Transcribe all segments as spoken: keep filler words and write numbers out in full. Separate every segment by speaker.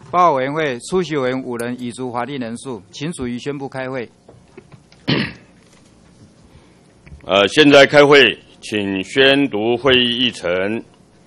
Speaker 1: 报告委员会出席委员五人，已足法定人数，请属于宣布开会。
Speaker 2: 呃，现在开会，请宣读会议议程。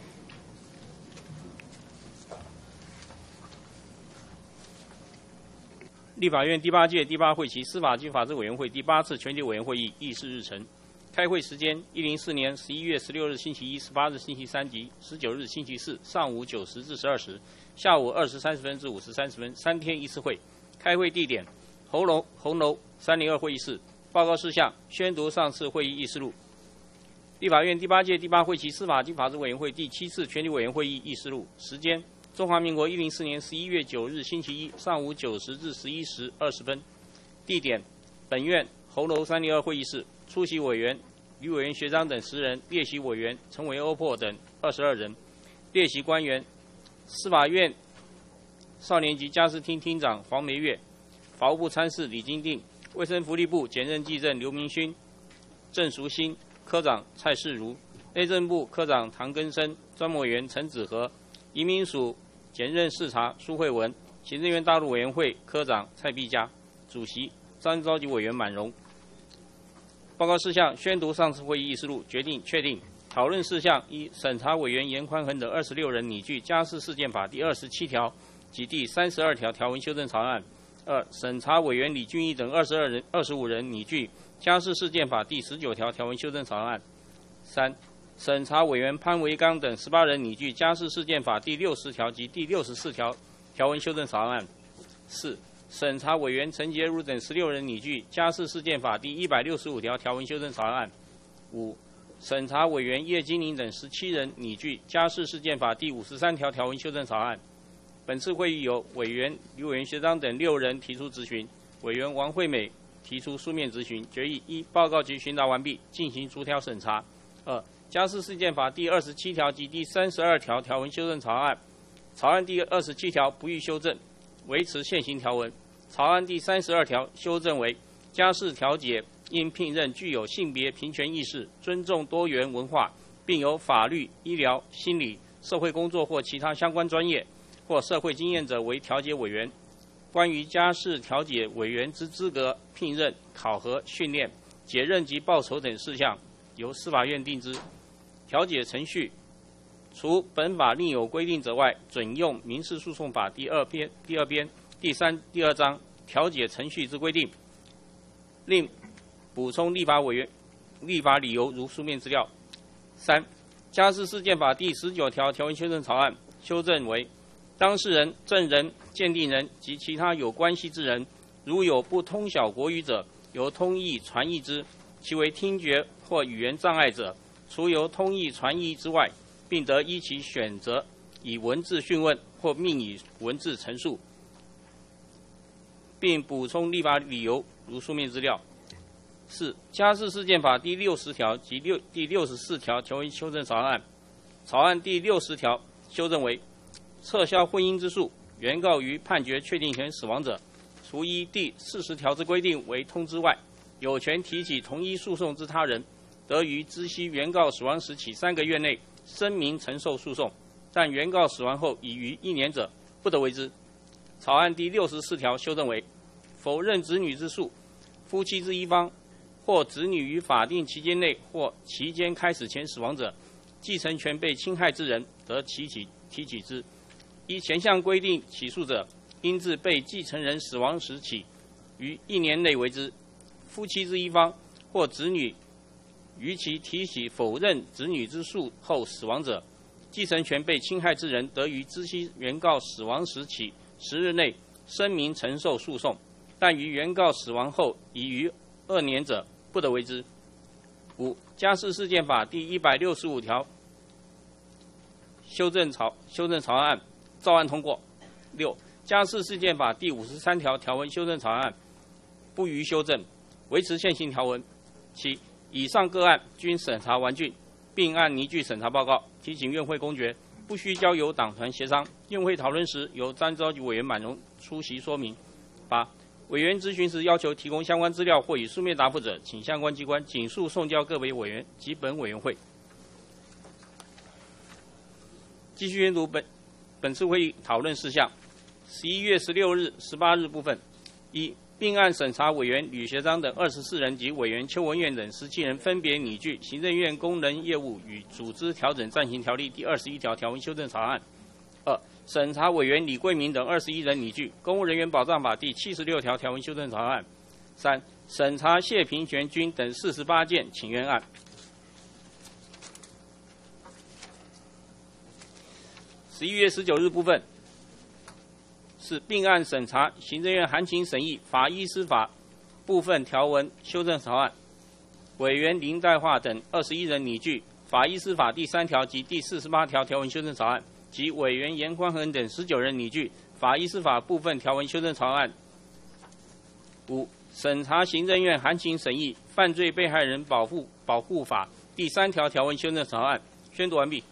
Speaker 3: 立法院第八届第八会期司法及法制委员会第八次全体委员会议议事日程。开会时间：一零四年十一月十六日星期一、十八日星期三及十九日星期四上午九时至十二时，下午二时三十分至五时三十分，三天一次会。开会地点：红楼红楼三零二会议室。报告事项：宣读上次会议议事录。立法院第八届第八会期司法及法制委员会第七次全体委员会议议事录。时间：中华民国一零四年十一月九日星期一上午九时至十一时二十分。地点：本院红楼三零二会议室。出席委员吕委员学长等十人，列席委员陈维欧珀等二十二人，列席官员司法院少年及家事厅厅长黄梅月，法务部参事李金定，卫生福利部检任技正刘明勋、郑淑欣，科长蔡世如，内政部科长唐根生，专门委员陈子和，移民署检任视察苏慧文，行政院大陆委员会科长蔡碧嘉，主席张召集委员满荣。报告事项：宣读上次会议议事录，决定确定。讨论事项：一、审查委员严宽恒等二十六人拟具《家事事件法》第二十七条及第三十二条条文修正草案；二、审查委员李俊毅等二十二人、二十五人拟具《家事事件法》第十九条条文修正草案；三、审查委员潘维刚等十八人拟具《家事事件法》第六十条及第六十四条条文修正草案；四、审查委员陈洁如等十六人拟具《家事事件法》第一百六十五条条文修正草案；五、审查委员叶金玲等十七人拟具《家事事件法》第五十三条条文修正草案。本次会议由委员吕委员学长等六人提出质询，委员王惠美提出书面质询，决议：一、报告及询答完毕，进行逐条审查；二、《家事事件法》第二十七条及第三十二条条文修正草案，草案第二十七条不予修正，维持现行条文。草案第三十二条修正为：家事调解应聘任具有性别平权意识、尊重多元文化，并有法律、医疗、心理、社会工作或其他相关专业或社会经验者为调解委员。关于家事调解委员之资格、聘任、考核、训练、解任及报酬等事项，由司法院定之。调解程序除本法另有规定者外，准用民事诉讼法第二编第二编第三第二章调解程序之规定，另补充立法委员立法理由如书面资料。三、家事事件法第十九条条文修正草案修正为：当事人、证人、鉴定人及其他有关系之人，如有不通晓国语者，由通译传译之；其为听觉或语言障碍者，除由通译传译之外，并得依其选择以文字讯问或命以文字陈述，并补充立法理由如书面资料。四、家事事件法第六十条及六第六十四条条文修正草案，草案第六十条修正为：撤销婚姻之诉，原告于判决确定前死亡者，除依第四十条之规定为通知外，有权提起同一诉讼之他人，得于知悉原告死亡时起三个月内声明承受诉讼，但原告死亡后已逾一年者，不得为之。草案第六十四条修正为：否认子女之诉，夫妻之一方或子女于法定期间内或期间开始前死亡者，继承权被侵害之人得提起提起之。依前项规定起诉者，应自被继承人死亡时起，于一年内为之。夫妻之一方或子女于其提起否认子女之诉后死亡者，继承权被侵害之人得于知悉原告死亡时起十日内声明承受诉讼，但于原告死亡后已逾二年者，不得为之。五、家事事件法第一百六十五条修正草修正草案照案通过。六、家事事件法第五十三条条文修正草案不予修正，维持现行条文。七、以上个案均审查完竣，并按拟具审查报告提请院会公决，不需交由党团协商。院会讨论时，由张召集委员满荣出席说明。八、委员质询时要求提供相关资料或以书面答复者，请相关机关尽速送交各位委员及本委员会。继续宣读本本次会议讨论事项。 十一月十六日、十八日部分，一、并案审查委员吕学章等二十四人及委员邱文苑等十七人分别拟具《行政院功能业务与组织调整暂行条例》第二十一条条文修正草案。二、审查委员李桂明等二十一人拟具《公务人员保障法》第七十六条条文修正草案。三、审查谢平全军等四十八件请愿案。十一月十九日部分是并案审查行政院函请审议法医司法部分条文修正草案，委员林代化等二十一人拟具法医司法第三条及第四十八条条文修正草案，及委员严宽恒等十九人拟具法医司法部分条文修正草案。五、审查行政院函请审议犯罪被害人保护保护法第三条条文修正草案。宣读完毕。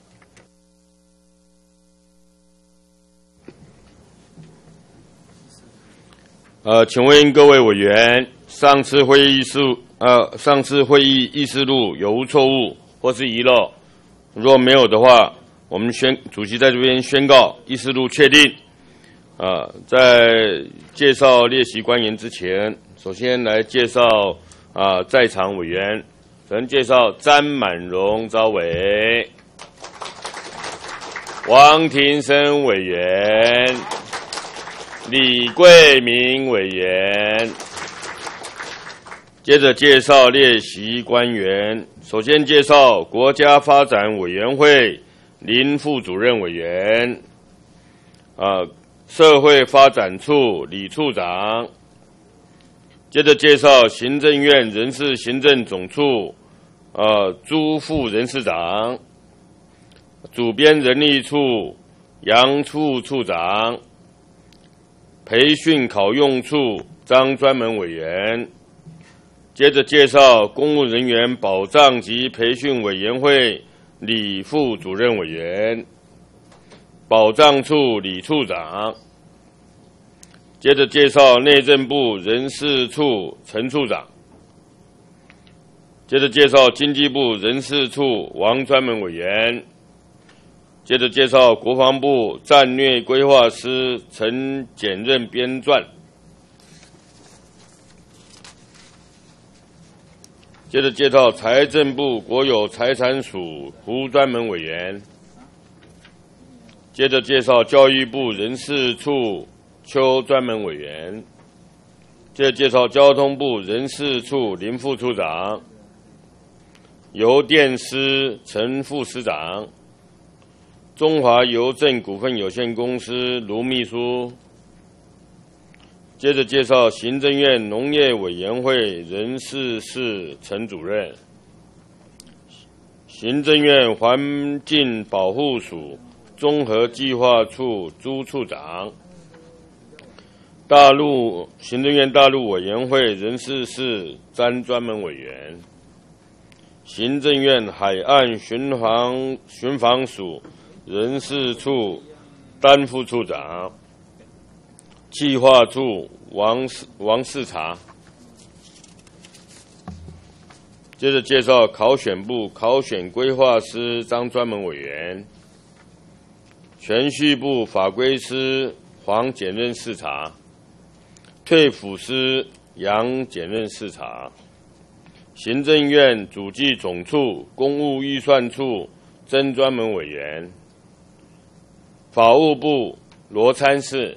Speaker 2: 呃，请问各位委员，上次会议事呃上次会议议事录有无错误或是遗漏？若没有的话，我们宣主席在这边宣告议事录确定。啊、呃，在介绍列席官员之前，首先来介绍啊、呃、在场委员。首先介绍詹满荣召委，王庭生委员。李桂明委员，接着介绍列席官员。首先介绍国家发展委员会林副主任委员，啊，社会发展处李处长。接着介绍行政院人事行政总处，呃、啊，朱副人事长，主编人力处杨处处长。培训考用处张专门委员，接着介绍公务人员保障及培训委员会李副主任委员，保障处李处长，接着介绍内政部人事处陈处长，接着介绍经济部人事处王专门委员。接着介绍国防部战略规划师陈简任编撰。接着介绍财政部国有财产署胡专门委员。接着介绍教育部人事处邱专门委员。接着介绍交通部人事处林副处长。邮电司陈副司长。中华邮政股份有限公司卢秘书。接着介绍行政院农业委员会人事室陈主任，行政院环境保护署综合计划处朱处长，大陆行政院大陆委员会人事室詹专门委员，行政院海岸巡防巡防署人事处丹副处长，企划处王王世茶。接着介绍考选部考选规划师张专门委员，铨序部法规师黄检任视察，退辅师杨检任视察，行政院主计总处公务预算处曾专门委员。法务部罗参事，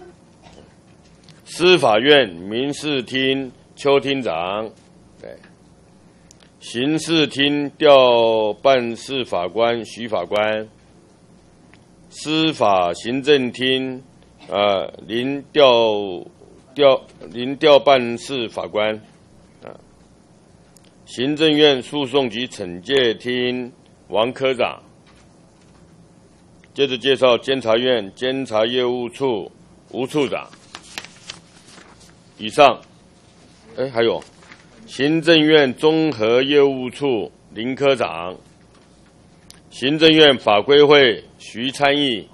Speaker 2: 司法院民事厅邱厅长，对，刑事厅调办事法官徐法官，司法行政厅呃林调调林调办事法官，啊，行政院诉讼及惩戒厅王科长。接着介绍监察院监察业务处吴处长。以上，哎，还有行政院综合业务处林科长，行政院法规会徐参议，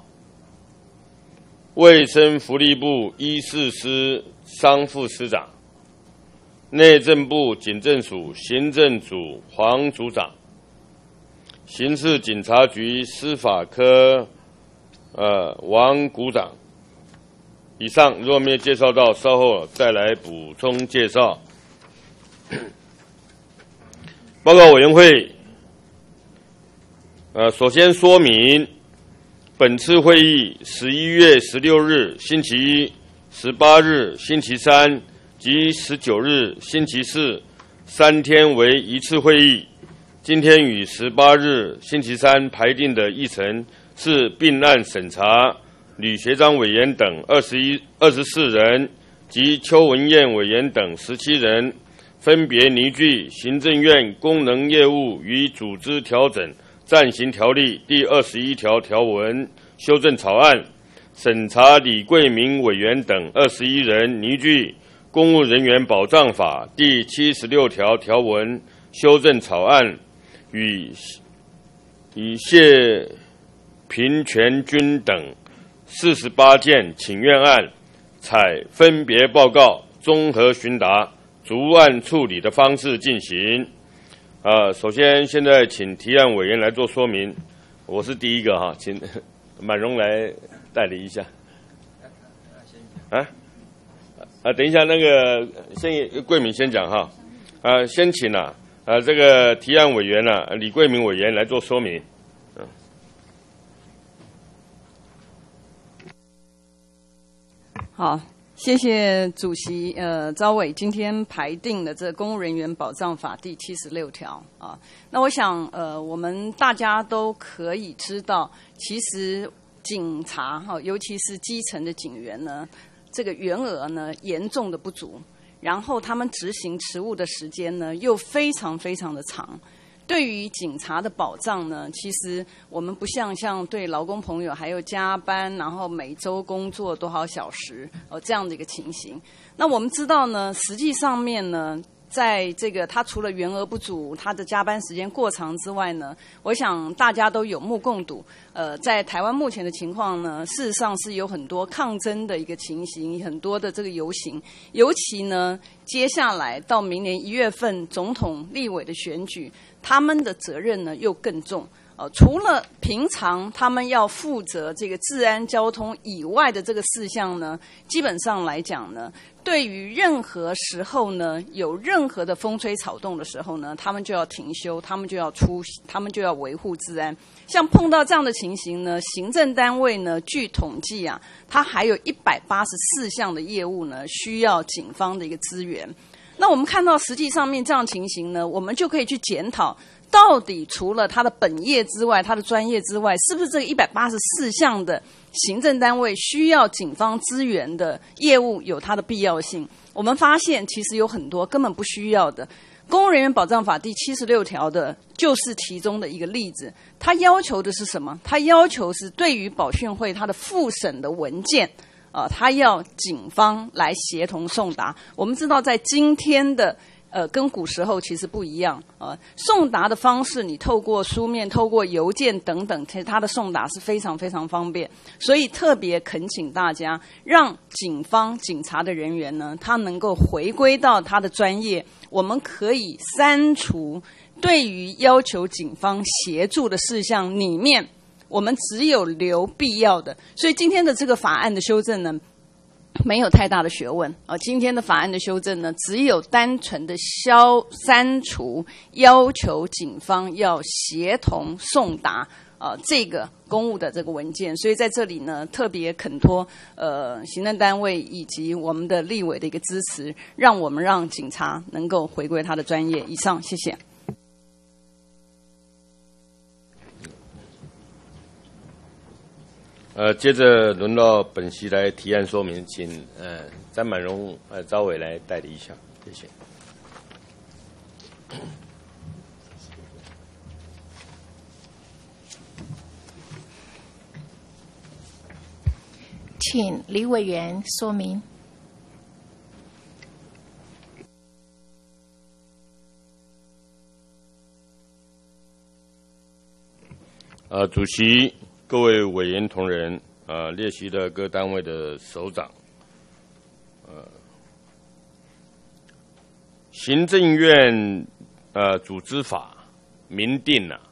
Speaker 2: 卫生福利部医事司商副司长，内政部警政署行政组黄组长。刑事警察局司法科，呃，王股长， 以上如果没有介绍到，稍后再来补充介绍。报告委员会，呃，首先说明，本次会议十一月十六日星期一、十八日星期三及十九日星期四三天为一次会议。今天与十八日星期三排定的议程是并案审查吕学章委员等二十一、二十四人及邱文燕委员等十七人，分别拟具行政院功能业务与组织调整暂行条例第二十一条条文修正草案，审查李桂明委员等二十一人拟具公务人员保障法第七十六条条文修正草案，与与谢平全君等四十八件请愿案，采分别报告、综合询答、逐案处理的方式进行。呃，首先现在请提案委员来做说明。我是第一个哈，请满荣来代理一下。啊啊，等一下，那个先桂敏先讲哈。啊，先请啊啊这个提案委员啊李桂明委员来做说明。嗯。
Speaker 4: 好，谢谢主席呃召委今天排定的这《公务人员保障法》第七十六条啊。那我想呃我们大家都可以知道，其实警察哈，尤其是基层的警员呢，这个员额呢严重的不足，然后他们执行职务的时间呢又非常非常的长。对于警察的保障呢，其实我们不像像对劳工朋友还有加班，然后每周工作多少小时呃这样的一个情形。那我们知道呢，实际上面呢，在这个他除了员额不足，他的加班时间过长之外呢，我想大家都有目共睹。呃，在台湾目前的情况呢，事实上是有很多抗争的一个情形，很多的这个游行，尤其呢，接下来到明年一月份总统、立委的选举，他们的责任呢又更重。呃，除了平常他们要负责这个治安交通以外的这个事项呢，基本上来讲呢，对于任何时候呢，有任何的风吹草动的时候呢，他们就要停休，他们就要出，他们就要维护治安。像碰到这样的情形呢，行政单位呢，据统计啊，它还有一百八十四项的业务呢，需要警方的一个资源。那我们看到实际上面这样情形呢，我们就可以去检讨，到底除了他的本业之外，他的专业之外，是不是这个一百八十四项的行政单位需要警方资源的业务有它的必要性？我们发现其实有很多根本不需要的。公务人员保障法第七十六条的就是其中的一个例子。它要求的是什么？它要求是对于保训会它的复审的文件，呃，它要警方来协同送达。我们知道在今天的呃，跟古时候其实不一样。呃，送达的方式，你透过书面、透过邮件等等，其实它的送达是非常非常方便。所以特别恳请大家，让警方、警察的人员呢，他能够回归到他的专业。我们可以删除对于要求警方协助的事项里面，我们只有留必要的。所以今天的这个法案的修正呢，没有太大的学问啊、呃。今天的法案的修正呢，只有单纯的消删除要求警方要协同送达呃这个公务的这个文件。所以在这里呢，特别恳托呃行政单位以及我们的立委的一个支持，让我们让警察能够回归他的专业。以上，谢谢。
Speaker 2: 呃，接着轮到本席来提案说明，请呃詹满荣呃召委来代理一下，谢谢。
Speaker 5: 请李委员说明。
Speaker 2: 呃，主席。各位委员同仁，呃，列席的各单位的首长，呃，行政院呃组织法明定了、啊，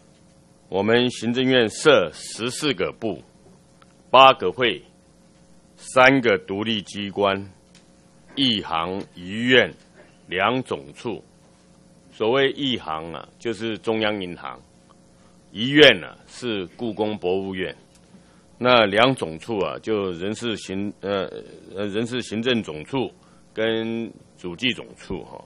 Speaker 2: 我们行政院设十四个部、八个会、 三个独立机关，一行一院两总处。所谓一行啊，就是中央银行；一院呢、啊、是故宫博物院。那两总处啊，就人事行呃呃人事行政总处跟主计总处哈、哦，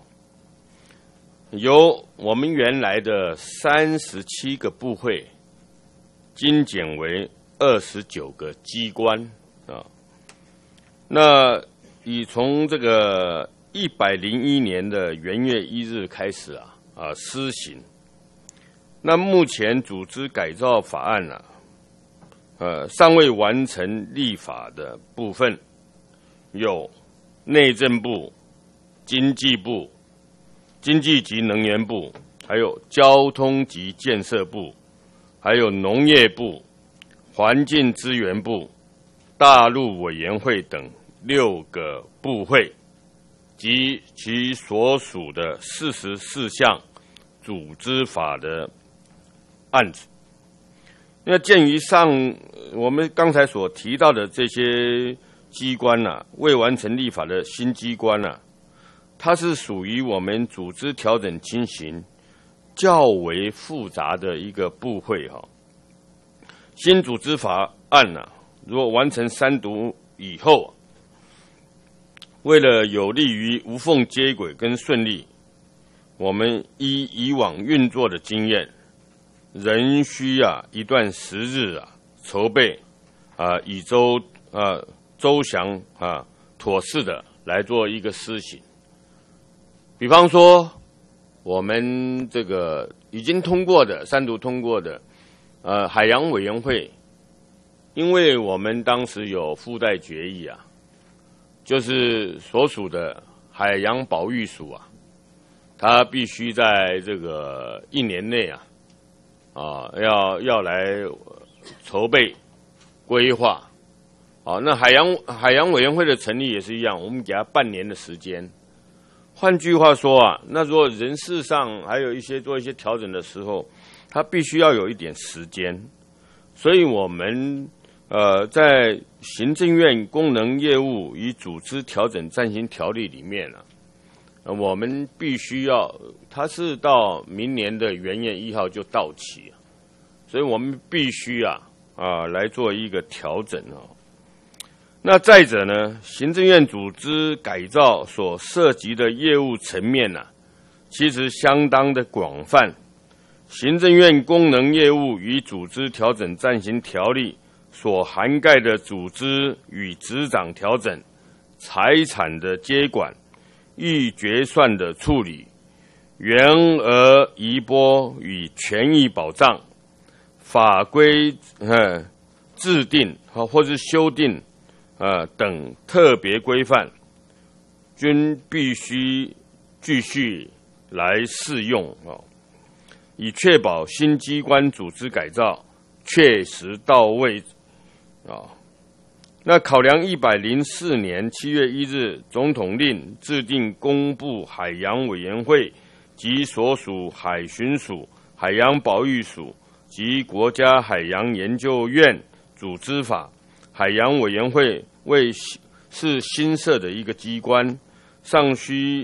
Speaker 2: 由我们原来的三十七个部会精简为二十九个机关啊。那以从这个一百零一年的元月一日开始啊啊施行。那目前组织改造法案啊。呃，尚未完成立法的部分有内政部、经济部、经济及能源部，还有交通及建设部，还有农业部、环境资源部、大陆委员会等六个部会及其所属的四十四项组织法的案子。那鉴于上我们刚才所提到的这些机关啊，未完成立法的新机关啊，它是属于我们组织调整情形较为复杂的一个部会哈、啊。新组织法案啊，如果完成三读以后、啊，为了有利于无缝接轨跟顺利，我们依以往运作的经验。仍需啊一段时日啊筹备啊，以周啊周详啊妥适的来做一个施行。比方说，我们这个已经通过的三读通过的呃海洋委员会，因为我们当时有附带决议啊，就是所属的海洋保育署啊，它必须在这个一年内啊。啊，要要来筹备、规划，啊，那海洋海洋委员会的成立也是一样，我们给他半年的时间。换句话说啊，那如果人事上还有一些做一些调整的时候，他必须要有一点时间。所以我们呃在行政院功能业务与组织调整暂行条例里面啊。我们必须要，它是到明年的元月一号就到期，所以我们必须啊啊来做一个调整啊。那再者呢，行政院组织改造所涉及的业务层面呢、啊，其实相当的广泛。行政院功能业务与组织调整暂行条例所涵盖的组织与执掌调整、财产的接管。预决算的处理、员额移拨与权益保障、法规呃制定或是修订呃等特别规范，均必须继续来适用哦，以确保新机关组织改造确实到位啊。那考量一百零四年七月一日总统令制定公布海洋委员会及所属海巡署、海洋保育署及国家海洋研究院组织法，海洋委员会为是新设的一个机关，尚需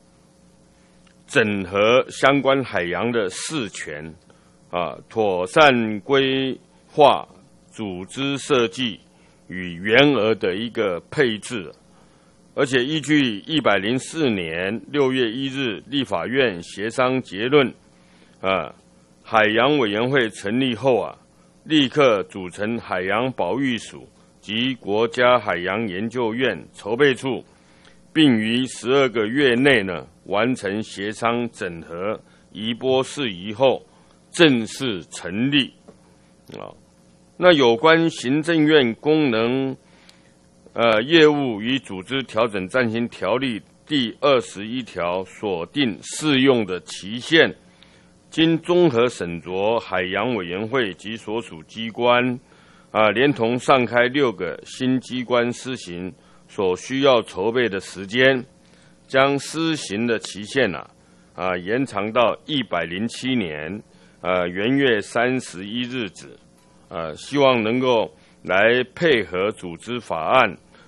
Speaker 2: 整合相关海洋的事权，啊，妥善规划组织设计。与员额的一个配置，而且依据一百零四年六月一日立法院协商结论，啊，海洋委员会成立后啊，立刻组成海洋保育署及国家海洋研究院筹备处，并于十二个月内呢完成协商整合移拨事宜后，正式成立啊。那有关行政院功能呃业务与组织调整暂行条例第二十一条所定适用的期限，经综合审酌海洋委员会及所属机关啊、呃，连同上开六个新机关施行所需要筹备的时间，将施行的期限啊啊、呃、延长到一百零七年呃元月三十一日止。呃，希望能够来配合组织法案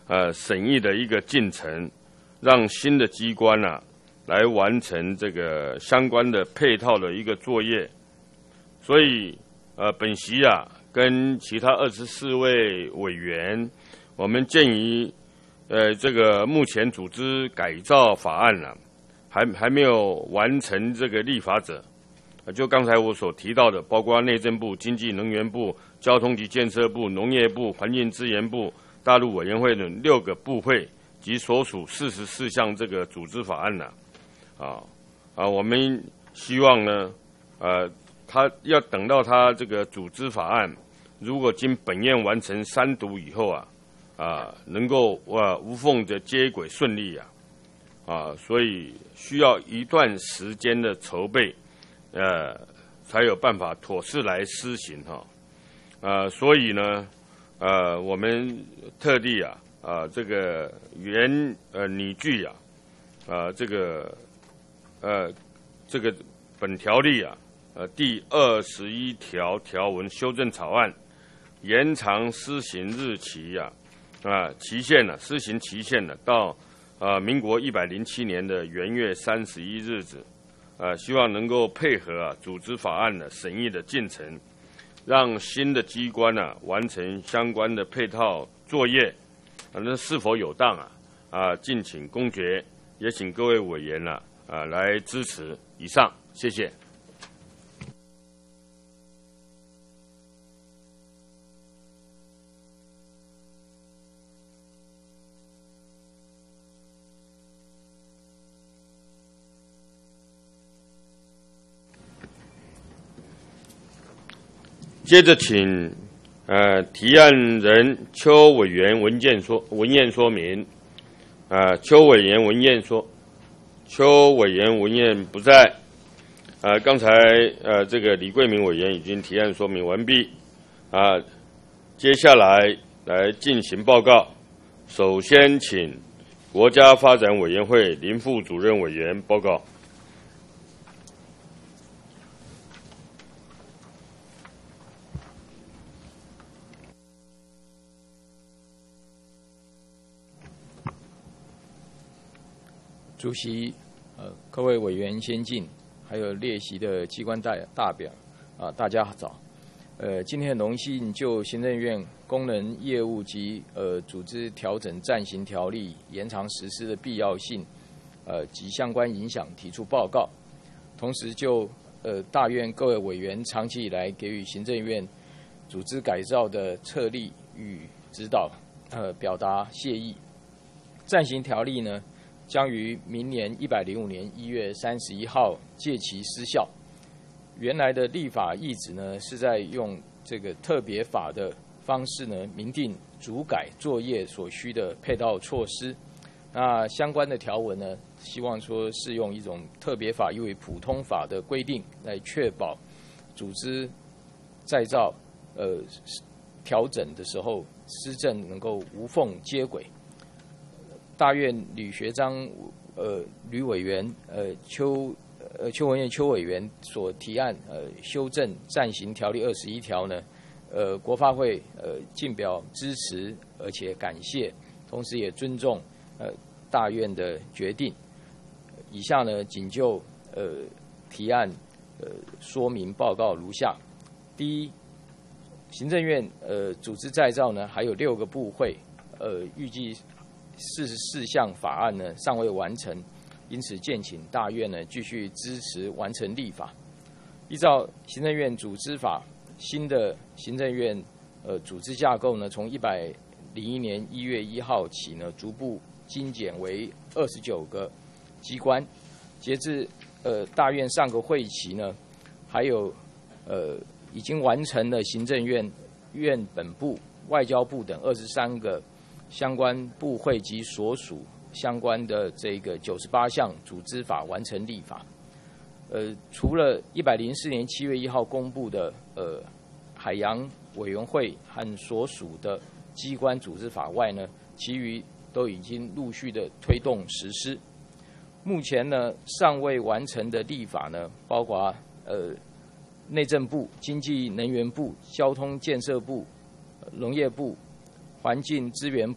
Speaker 2: 呃审议的一个进程，让新的机关啊来完成这个相关的配套的一个作业。所以呃本席啊跟其他二十四位委员，我们鉴于呃这个目前组织改造法案呢、啊，还还没有完成这个立法者。就刚才我所提到的，包括内政部、经济能源部、交通及建设部、农业部、环境资源部、大陆委员会等六个部会及所属四十四项这个组织法案呢、啊，啊啊，我们希望呢，呃，他要等到他这个组织法案如果经本院完成三读以后啊，啊，能够啊无缝的接轨顺利啊，啊，所以需要一段时间的筹备。呃，才有办法妥适来施行哈，呃，所以呢，呃，我们特地啊，啊、呃，这个原呃拟具啊，啊、呃，这个呃这个本条例啊，呃第二十一条条文修正草案，延长施行日期啊，啊期限呢、啊，施行期限呢、啊，到啊、呃、民国一百零七年的元月三十一日止。呃，希望能够配合啊组织法案的审议的进程，让新的机关呢、啊、完成相关的配套作业，啊，那是否有当啊？啊，敬请公决，也请各位委员呢 啊, 啊来支持。以上，谢谢。接着请呃提案人邱委员文件说文言说明。啊、呃，邱委员文言说，邱委员文言不在。啊、呃，刚才呃这个李桂明委员已经提案说明完毕。啊、呃，接下来来进行报告。首先请国家发展委员会林副主任委员报告。
Speaker 6: 主席，呃，各位委员先进，还有列席的机关代代表，啊、呃，大家早。呃，今天很荣幸就行政院功能业务及呃组织调整暂行条例延长实施的必要性，呃及相关影响提出报告，同时就呃大院各位委员长期以来给予行政院组织改造的策略与指导，呃表达谢意。暂行条例呢，将于明年一百零五年一月三十一号届期失效。原来的立法意旨呢，是在用这个特别法的方式呢，明定主改作业所需的配套措施。那相关的条文呢，希望说是用一种特别法优于普通法的规定，来确保组织再造呃调整的时候，施政能够无缝接轨。大院吕学章呃吕委员呃邱呃邱文彦邱委员所提案呃修正暂行条例二十一条呢，呃国发会呃尽表支持，而且感谢，同时也尊重呃大院的决定。以下呢仅就呃提案呃说明报告如下：第一，行政院呃组织再造呢还有六个部会，呃预计四十四项法案呢尚未完成，因此建请大院呢继续支持完成立法。依照行政院组织法，新的行政院呃组织架构呢，从一百零一年一月一号起呢，逐步精简为二十九个机关。截至呃大院上个会期呢，还有呃已经完成了行政院院本部、外交部等二十三个相关部会及所属相关的这个九十八项组织法完成立法。呃，除了一百零四年七月一号公布的呃海洋委员会和所属的机关组织法外呢，其余都已经陆续的推动实施。目前呢，尚未完成的立法呢，包括呃内政部、经济能源部、交通建设部、农业部、环境资源部、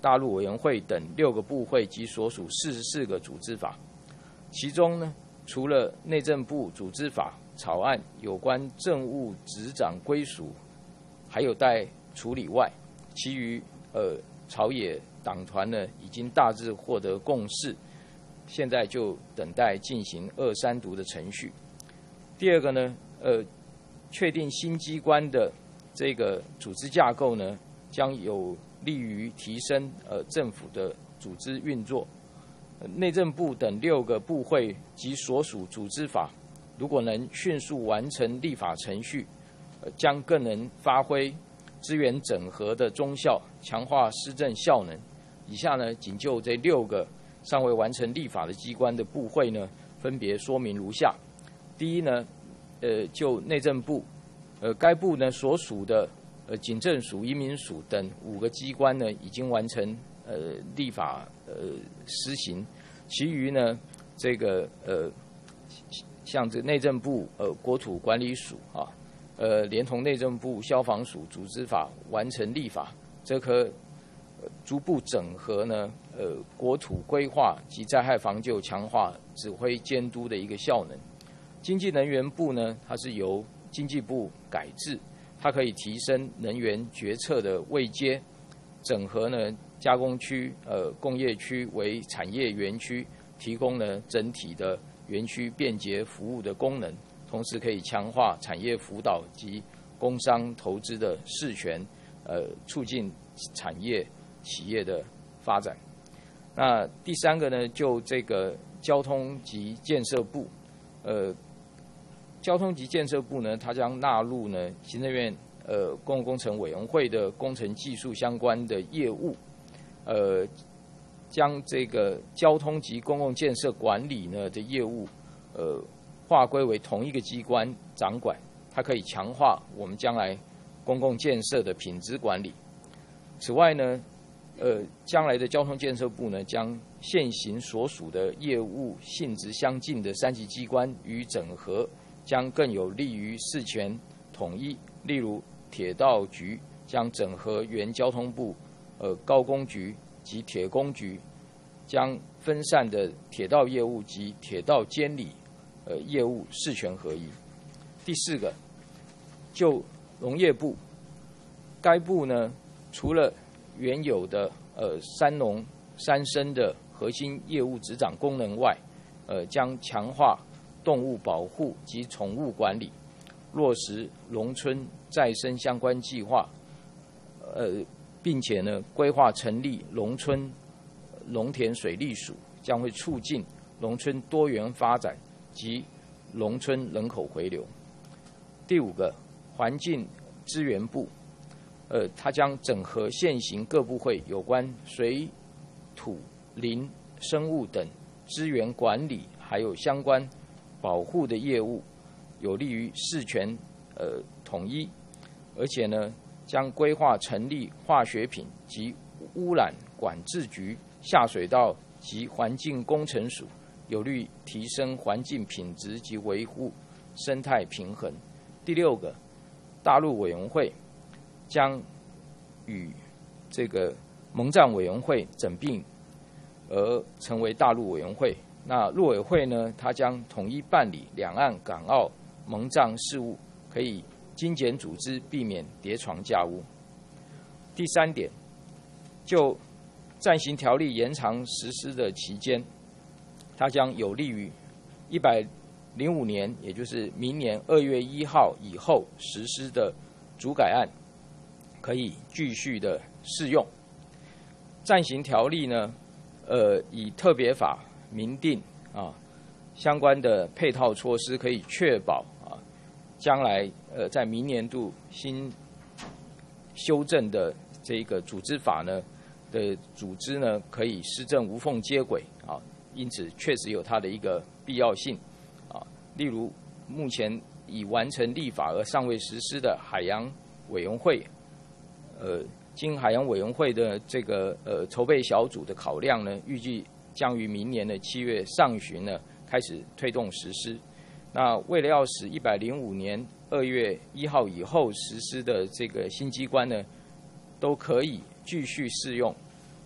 Speaker 6: 大陆委员会等六个部会及所属四十四个组织法。其中呢，除了内政部组织法草案有关政务执掌归属还有待处理外，其余呃朝野党团呢已经大致获得共识，现在就等待进行二三读的程序。第二个呢，呃，确定新机关的这个组织架构呢，将有利于提升呃政府的组织运作。内政部等六个部会及所属组织法，如果能迅速完成立法程序，呃、将更能发挥资源整合的中效，强化施政效能。以下呢，仅就这六个尚未完成立法的机关的部会呢，分别说明如下。第一呢，呃，就内政部，呃，该部呢所属的呃警政署、移民署等五个机关呢，已经完成呃立法呃施行，其余呢，这个呃像这内政部、呃国土管理署啊，呃连同内政部消防署组织法完成立法，这可、呃、逐步整合呢呃国土规划及灾害防救，强化指挥监督的一个效能。经济能源部呢，它是由经济部改制，它可以提升能源决策的位阶，整合呢加工区、呃工业区为产业园区，提供呢整体的园区便捷服务的功能，同时可以强化产业辅导及工商投资的事权，呃促进产业企业的发展。那第三个呢，就这个交通及建设部，呃。交通及建设部呢，它将纳入呢行政院呃公共工程委员会的工程技术相关的业务，呃，将这个交通及公共建设管理呢的业务，呃，划归为同一个机关掌管，它可以强化我们将来公共建设的品质管理。此外呢，呃，将来的交通建设部呢，将现行所属的业务性质相近的三级机关予以整合，将更有利于事权统一。例如，铁道局将整合原交通部、呃高工局及铁工局，将分散的铁道业务及铁道监理呃业务事权合一。第四个，就农业部，该部呢除了原有的呃山农山生的核心业务执掌功能外，呃将强化动物保护及宠物管理，落实农村再生相关计划，呃，并且呢，规划成立农村农田水利署，将会促进农村多元发展及农村人口回流。第五个，环境资源部，呃，它将整合现行各部会有关水、土、林、生物等资源管理，还有相关保护的业务，有利于事权呃统一，而且呢，将规划成立化学品及污染管制局、下水道及环境工程署，有利提升环境品质及维护生态平衡。第六个，大陆委员会将与这个蒙藏委员会整并而成为大陆委员会。那陆委会呢，它将统一办理两岸、港澳、蒙藏事务，可以精简组织，避免叠床架屋。第三点，就暂行条例延长实施的期间，它将有利于一百零五年，也就是明年二月一号以后实施的主改案，可以继续的适用。暂行条例呢，呃，以特别法明定啊相关的配套措施，可以确保啊将来呃在明年度新修正的这个组织法呢的组织呢可以施政无缝接轨啊，因此确实有它的一个必要性啊。例如目前已完成立法而尚未实施的海洋委员会，呃，经海洋委员会的这个呃筹备小组的考量呢，预计将于明年的七月上旬呢开始推动实施。那为了要使一百零五年二月一号以后实施的这个新机关呢，都可以继续适用，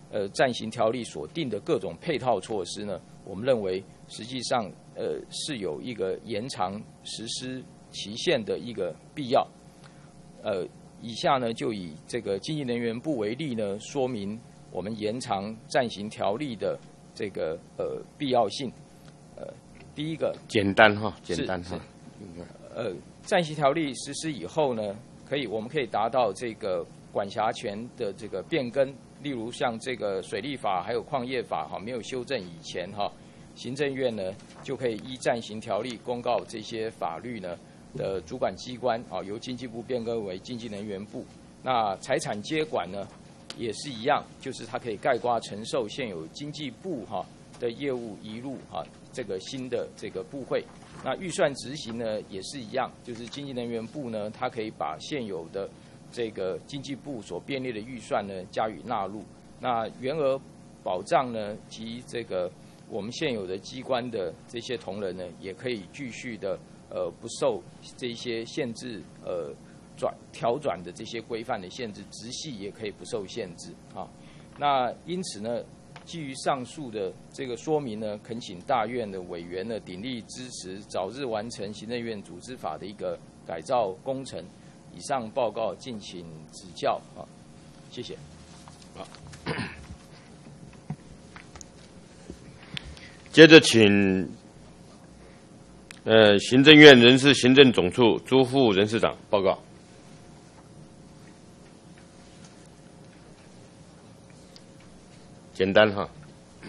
Speaker 6: 呃暂行条例所定的各种配套措施呢，我们认为实际上呃是有一个延长实施期限的一个必要。呃，以下呢就以这个经济能源部为例呢，说明我们延长暂行条例的这个呃必要性。呃，第一个
Speaker 2: 简单哈，简单哈。
Speaker 6: 呃，暂行条例实施以后呢，可以我们可以达到这个管辖权的这个变更，例如像这个水利法还有矿业法哈没有修正以前哈，行政院呢就可以依暂行条例公告这些法律呢的主管机关啊，由经济部变更为经济能源部。那财产接管呢也是一样，就是它可以概括承受现有经济部哈的业务移入哈这个新的这个部会。那预算执行呢也是一样，就是经济能源部呢，它可以把现有的这个经济部所编列的预算呢加以纳入。那原额保障呢及这个我们现有的机关的这些同仁呢，也可以继续的呃不受这些限制呃转调转的这些规范的限制，直系也可以不受限制啊。那因此呢，基于上述的这个说明呢，恳请大院的委员呢鼎力支持，早日完成行政院组织法的一个改造工程。以上报告敬请指教啊，谢谢。
Speaker 2: 好，接着请呃行政院人事行政总处朱副人事长报告。简单哈。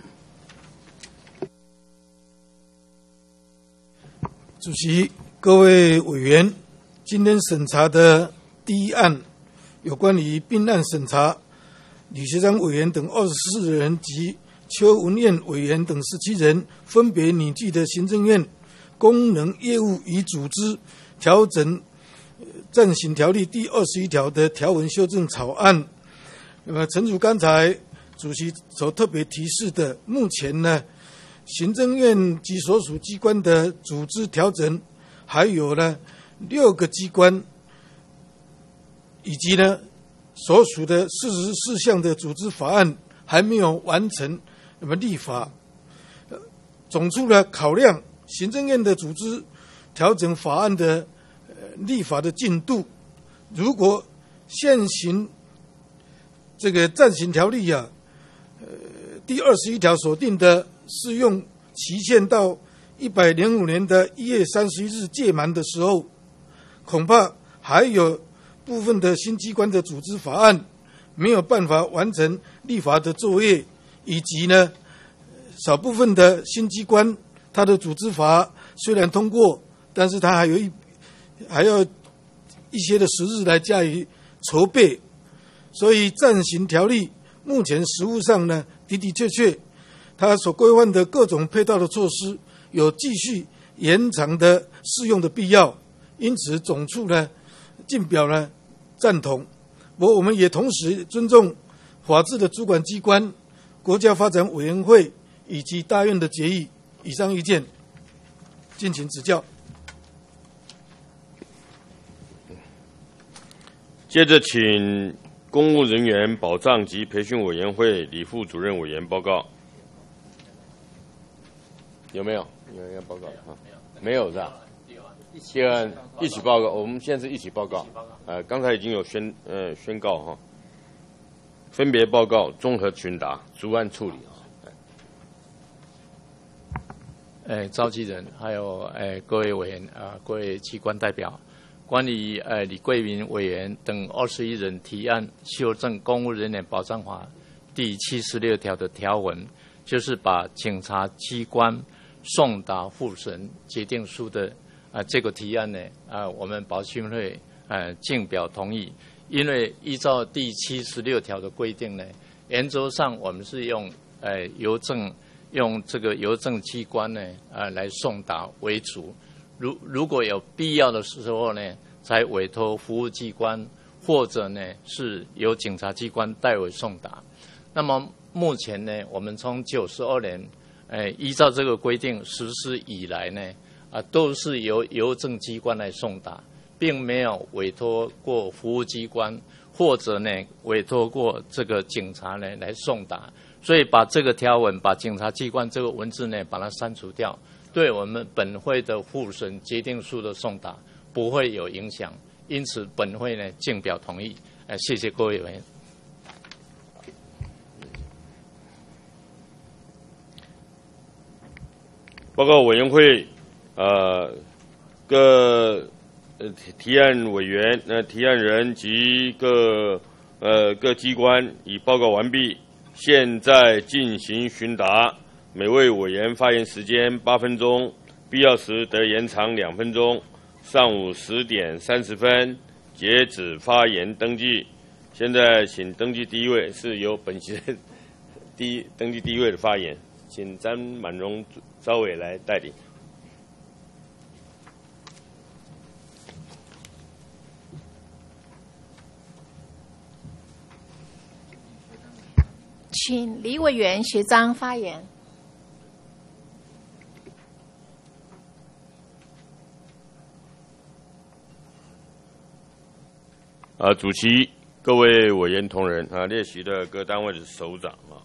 Speaker 7: 主席、各位委员，今天审查的第一案，有关于并案审查吕学章委员等二十四人及邱文燕委员等十七人，分别拟具的行政院功能业务与组织调整暂行条例第二十一条的条文修正草案。那么，诚如刚才主席所特别提示的，目前呢，行政院及所属机关的组织调整，还有呢六个机关，以及呢所属的四十四项的组织法案还没有完成，那么立法。总处呢考量行政院的组织调整法案的呃立法的进度，如果现行这个暂行条例啊，呃第二十一条所定的适用期限到一百零五年的一月三十一日届满的时候，恐怕还有部分的新机关的组织法案没有办法完成立法的作业，以及呢少部分的新机关它的组织法虽然通过，但是它还有一还要一些的时日来加以筹备，所以暂行条例目前实务上呢的的确确它所规范的各种配套的措施有继续延长的适用的必要，因此总处呢进表呢赞同。不过我们也同时尊重法制的主管机关国家发展委员会以及大院的决议。以上意见敬请指教。
Speaker 2: 接着请公务人员保障及培训委员会李副主任委员报告。有没有？有人要报告啊？没有是吧？第二案一起报告，我们现在是一起报告。呃，刚才已经有宣呃宣告哈，分别报告，综合询答，逐案处理啊。
Speaker 8: 呃，召集人还有呃各位委员啊、呃，各位机关代表，关于呃李桂民委员等二十一人提案修正《公务人员保障法》第七十六条的条文，就是把警察机关送达复审决定书的啊、呃、这个提案呢，啊、呃、我们保监会呃竞表同意，因为依照第七十六条的规定呢，原则上我们是用呃邮政。用这个邮政机关呢，呃，来送达为主。如如果有必要的时候呢，才委托服务机关，或者呢是由警察机关代为送达。那么目前呢，我们从九十二年，呃，依照这个规定实施以来呢，啊、呃，都是由邮政机关来送达，并没有委托过服务机关或者呢委托过这个警察呢来送达，所以把这个条文，把警察机关这个文字呢把它删除掉，对我们本会的复审决定书的送达不会有影响，因此本会呢竞表同意。呃，谢谢各位委员。
Speaker 2: 报告委员会，呃，各呃提案委员、呃提案人及各呃各机关已报告完毕，现在进行询答。每位委员发言时间八分钟，必要时得延长两分钟。上午十点三十分截止发言登记。现在请登记第一位，是由本席第一登记第一位的发言，请张满荣召委来带领。
Speaker 5: 请李委员学章发言。
Speaker 2: 啊，主席、各位委员同仁啊，列席的各单位的首长啊，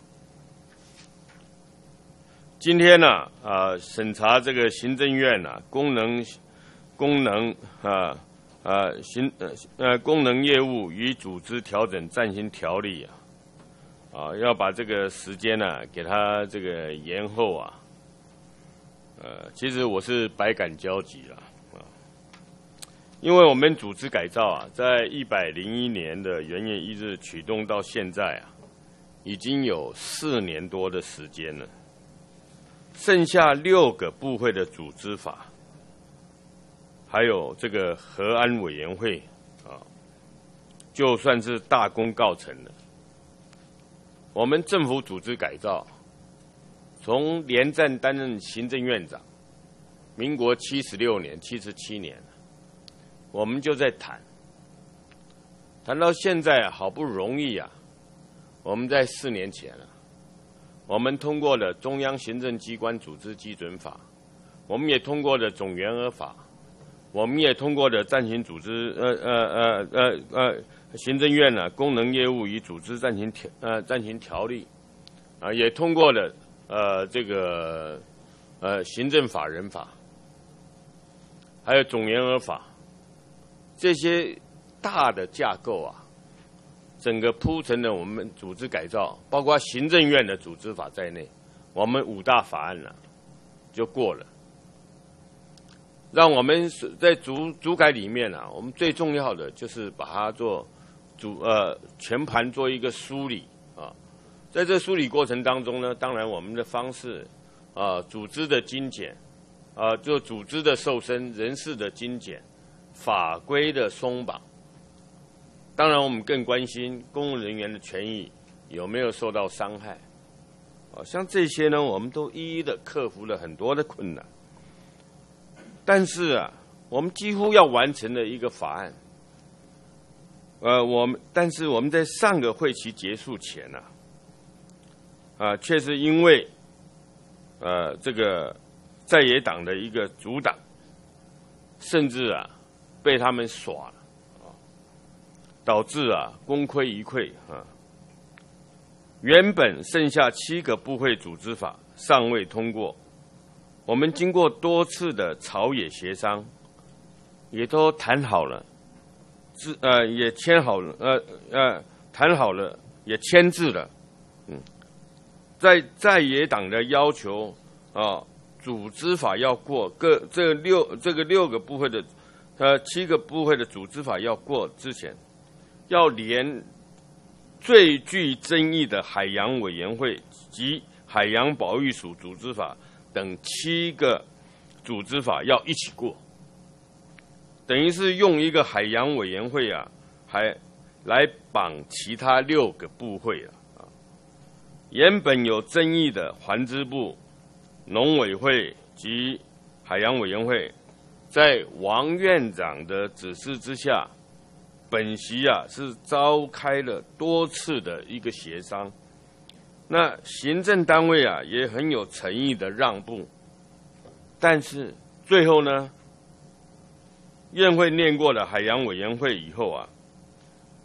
Speaker 2: 今天呢啊，审查这个行政院呐、啊、功能功能啊啊行呃呃功能业务与组织调整暂行条例啊。啊，要把这个时间呢、啊，给他这个延后啊，呃，其实我是百感交集了啊，因为我们组织改造啊，在一百零一年的元月一日启动到现在啊，已经有四年多的时间了，剩下六个部会的组织法，还有这个核安委员会啊，就算是大功告成了。我们政府组织改造，从连战担任行政院长，民国七十六年、七十七年，我们就在谈，谈到现在，好不容易啊，我们在四年前了，我们通过了中央行政机关组织基准法，我们也通过了总员额法，我们也通过了暂行组织呃呃呃呃呃。行政院呢、啊，功能业务与组织暂行条呃暂行条例，啊，也通过了呃这个呃行政法人法，还有总员额法，这些大的架构啊，整个铺成了我们组织改造，包括行政院的组织法在内，我们五大法案呢、啊、就过了，让我们在组组改里面啊，我们最重要的就是把它做。主呃全盘做一个梳理啊，在这梳理过程当中呢，当然我们的方式啊，组织的精简啊，就组织的瘦身、人事的精简、法规的松绑。当然，我们更关心公务人员的权益有没有受到伤害啊，像这些呢，我们都一一的克服了很多的困难。但是啊，我们几乎要完成的一个法案。呃，我们但是我们在上个会期结束前呢、啊，啊，却是因为呃这个在野党的一个阻挡，甚至啊被他们耍了啊，导致啊功亏一篑啊。原本剩下七个部会组织法尚未通过，我们经过多次的朝野协商，也都谈好了。是呃也签好了，呃呃谈好了，也签字了，嗯，在在野党的要求啊，组织法要过，各这六这个六个部会的，呃七个部会的组织法要过之前，要连最具争议的海洋委员会及海洋保育署组织法等七个组织法要一起过。等于是用一个海洋委员会啊，还来绑其他六个部会啊，啊，原本有争议的环资部、农委会及海洋委员会，在王院长的指示之下，本席啊是召开了多次的一个协商，那行政单位啊也很有诚意的让步，但是最后呢？院会念过了海洋委员会以后啊，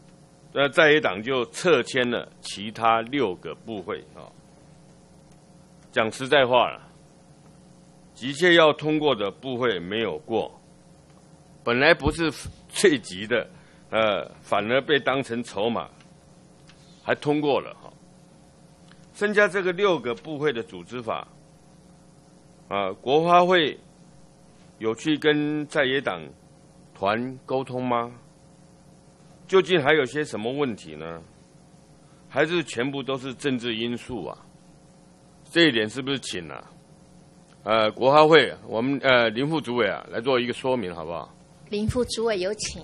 Speaker 2: 呃，在野党就撤迁了其他六个部会啊。讲实在话了，急切要通过的部会没有过，本来不是最急的，呃，反而被当成筹码，还通过了哈。剩下这个六个部会的组织法，啊，国发会有去跟在野党团沟通吗？究竟还有些什么问题呢？还是全部都是政治因素啊？这一点是不是请啊？呃，国发会我们呃林副主委啊来做一个说明，好不好？
Speaker 5: 林副主委有请。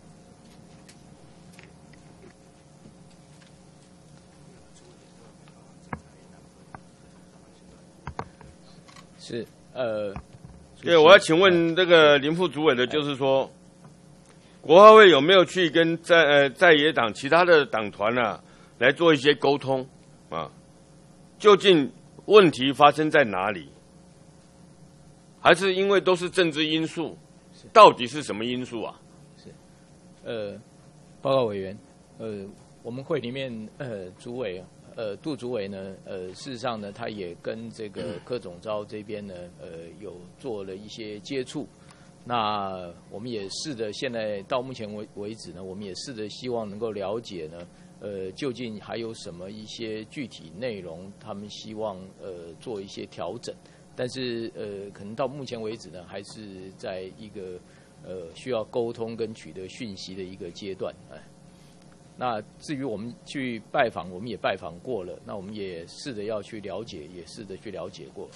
Speaker 6: 是呃，
Speaker 2: 对，我要请问这个林副主委的，就是说，国发会有没有去跟在呃在野党其他的党团啊来做一些沟通啊？究竟问题发生在哪里？还是因为都是政治因素？到底是什么因素啊？
Speaker 6: 是，呃，报告委员，呃，我们会里面呃主委呃杜主委呢，呃，事实上呢，他也跟这个柯总召这边呢，呃，有做了一些接触。那我们也试着现在到目前为为止呢，我们也试着希望能够了解呢。呃，究竟还有什么一些具体内容，他们希望呃做一些调整，但是呃，可能到目前为止呢，还是在一个呃需要沟通跟取得讯息的一个阶段。哎，那至于我们去拜访，我们也拜访过了，那我们也试着要去了解，也试着去了解过。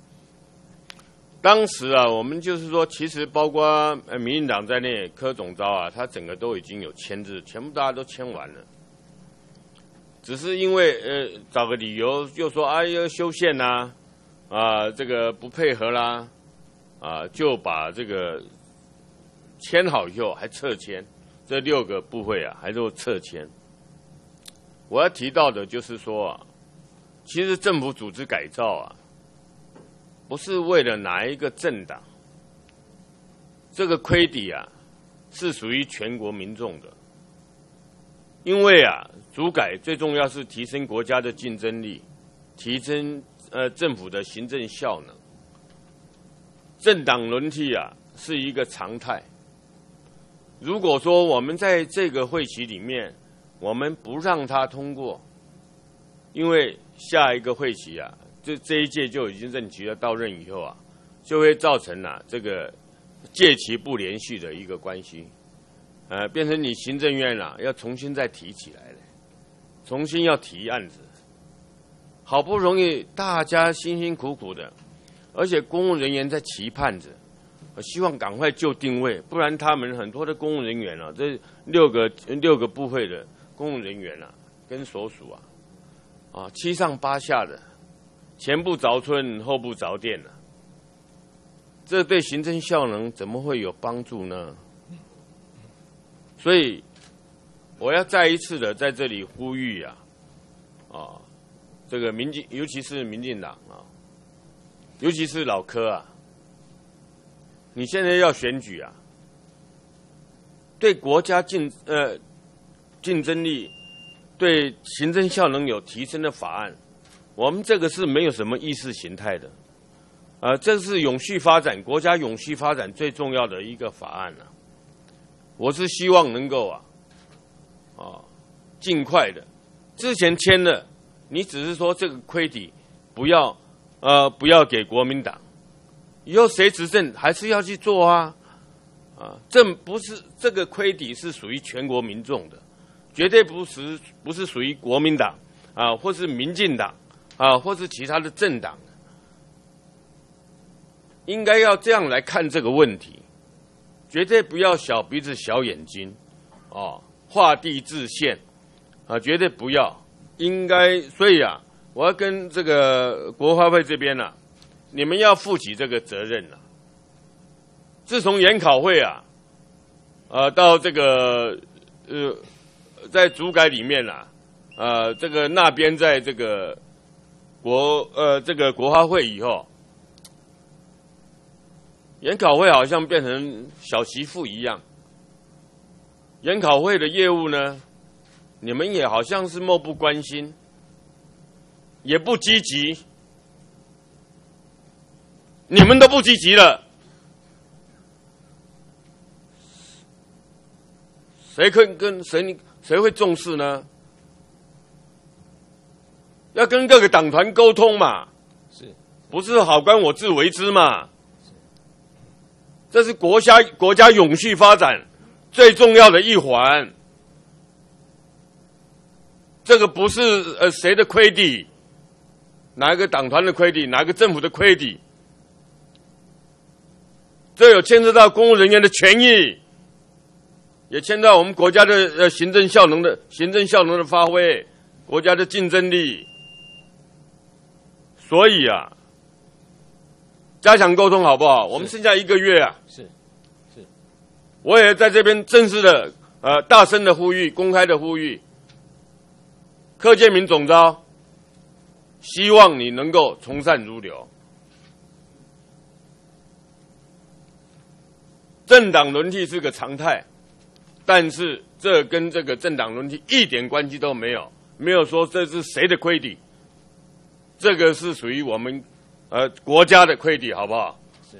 Speaker 2: 当时啊，我们就是说，其实包括呃民进党在内，柯总召啊，他整个都已经有签字，全部大家都签完了。只是因为呃找个理由，又说啊要修宪呐，啊这个不配合啦，啊就把这个签好以后还撤签，这六个部会啊还都撤签。我要提到的就是说啊，其实政府组织改造啊，不是为了哪一个政党，这个亏底啊是属于全国民众的。因为啊，主改最重要是提升国家的竞争力，提升呃政府的行政效能。政党轮替啊是一个常态。如果说我们在这个会期里面，我们不让它通过，因为下一个会期啊，这这一届就已经任期了，到任以后啊，就会造成啊这个届期不连续的一个关系。呃，变成你行政院啊，要重新再提起来了，重新要提案子，好不容易大家辛辛苦苦的，而且公务人员在期盼着，我希望赶快就定位，不然他们很多的公务人员啊，这六个六个部会的公务人员啊，跟所属啊，啊七上八下的，前不着村后不着店啊，这对行政效能怎么会有帮助呢？所以，我要再一次的在这里呼吁啊，啊，这个民进，尤其是民进党啊，尤其是老柯啊，你现在要选举啊，对国家竞呃竞争力、对行政效能有提升的法案，我们这个是没有什么意识形态的，啊、呃，这是永续发展、国家永续发展最重要的一个法案啊。我是希望能够啊，啊，尽快的。之前签了，你只是说这个亏底不要，呃，不要给国民党，以后谁执政还是要去做啊，啊，这不是这个亏底是属于全国民众的，绝对不是不是属于国民党啊，或是民进党啊，或是其他的政党，应该要这样来看这个问题。绝对不要小鼻子小眼睛，哦，画地自限，啊，绝对不要。应该，所以啊，我要跟这个国发会这边啊，你们要负起这个责任啊。自从研考会啊，呃，到这个呃，在主改里面啊，呃，这个那边在这个国呃这个国发会以后。研考会好像变成小媳妇一样，研考会的业务呢， 你们也好像是漠不关心，也不积极，你们都不积极了，谁可跟谁谁会重视呢？要跟各个党团沟通嘛，
Speaker 6: 是
Speaker 2: 不是好官我自为之嘛？这是国家国家永续发展最重要的一环。这个不是呃谁的亏底，哪一个党团的亏底，哪一个政府的亏底，这有牵涉到公务人员的权益，也牵涉到我们国家的呃行政效能的行政效能的发挥，国家的竞争力。所以啊，加强沟通好不好？我们剩下一个月啊，
Speaker 6: 是是，
Speaker 2: 我也在这边正式的呃大声的呼吁，公开的呼吁，柯建铭总召，希望你能够从善如流。政党轮替是个常态，但是这跟这个政党轮替一点关系都没有，没有说这是谁的亏底，这个是属于我们呃国家的亏底，好不好？
Speaker 6: 是。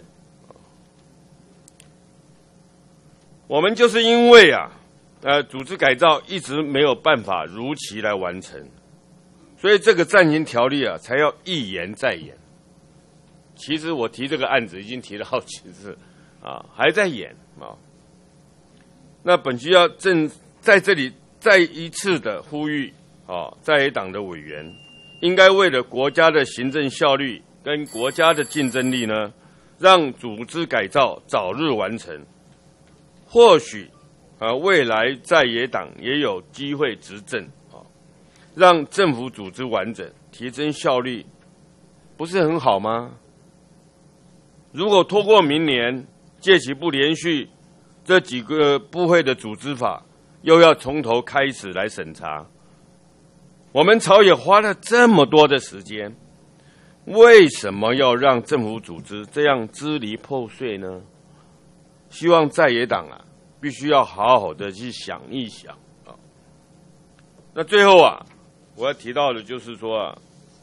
Speaker 2: 我们就是因为啊，呃，组织改造一直没有办法如期来完成，所以这个暂行条例啊，才要一延再延。其实我提这个案子已经提了好几次。啊，还在演啊！那本需要正在这里再一次的呼吁啊，在野党的委员应该为了国家的行政效率跟国家的竞争力呢，让组织改造早日完成。或许啊，未来在野党也有机会执政啊，让政府组织完整，提升效率，不是很好吗？如果拖过明年，届期不连续，这几个部会的组织法又要从头开始来审查。我们朝野花了这么多的时间，为什么要让政府组织这样支离破碎呢？希望在野党啊，必须要好好的去想一想啊。那最后啊，我要提到的就是说啊，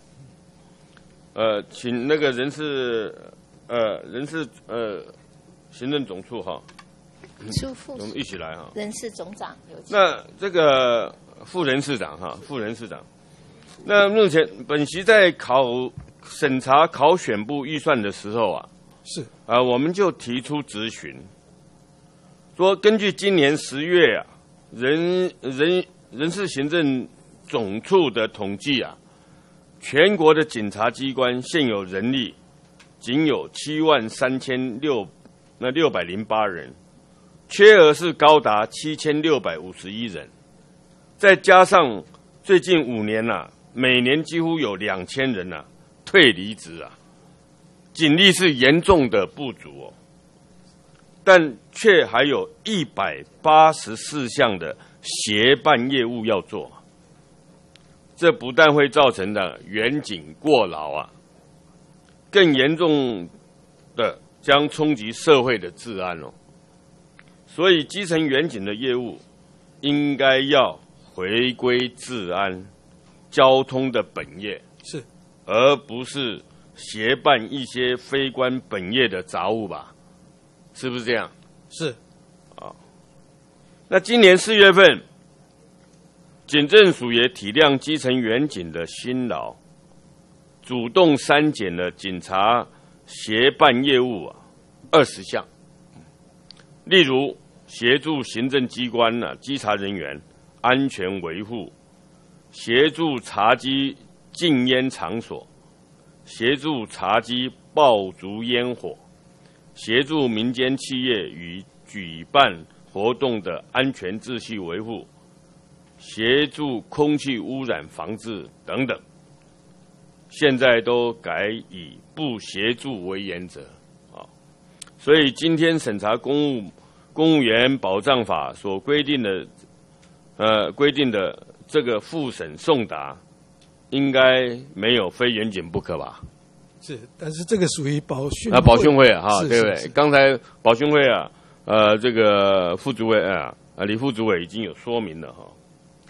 Speaker 2: 呃，请那个人事呃人事呃。行政总处哈，
Speaker 5: 苏副，
Speaker 2: 我们一起来哈。
Speaker 5: 人事总长有。
Speaker 2: 那这个副人事长哈，副人事长，那目前本席在考审查考选部预算的时候啊，
Speaker 7: 是
Speaker 2: 啊，我们就提出质询，说根据今年十月啊，人人人事行政总处的统计啊，全国的警察机关现有人力仅有七万三千六。那六百零八人，缺额是高达七千六百五十一人，再加上最近五年呐、啊，每年几乎有两千人呐、啊、退离职啊，警力是严重的不足哦，但却还有一百八十四项的协办业务要做，这不但会造成的远警过劳啊，更严重的。将冲击社会的治安哦，所以基层远警的业务应该要回归治安、交通的本业，
Speaker 7: 是，
Speaker 2: 而不是协办一些非关本业的杂务吧？是不是这样？
Speaker 7: 是，
Speaker 2: 啊。那今年四月份，警政署也体谅基层远警的辛劳，主动删减了警察。协办业务啊，二十项，例如协助行政机关呢、啊、稽查人员安全维护，协助查缉禁烟场所，协助查缉爆竹烟火，协助民间企业与举办活动的安全秩序维护，协助空气污染防治等等。现在都改以不协助为原则，啊，所以今天审查公务公务员保障法所规定的，呃规定的这个复审送达，应该没有非远警不可吧？
Speaker 7: 是，但是这个属于保训
Speaker 2: 啊，保训会啊，哈，
Speaker 7: 是
Speaker 2: 对不对？
Speaker 7: 是是
Speaker 2: 刚才保训会啊，呃，这个副主委啊，啊，李副主委已经有说明了哈。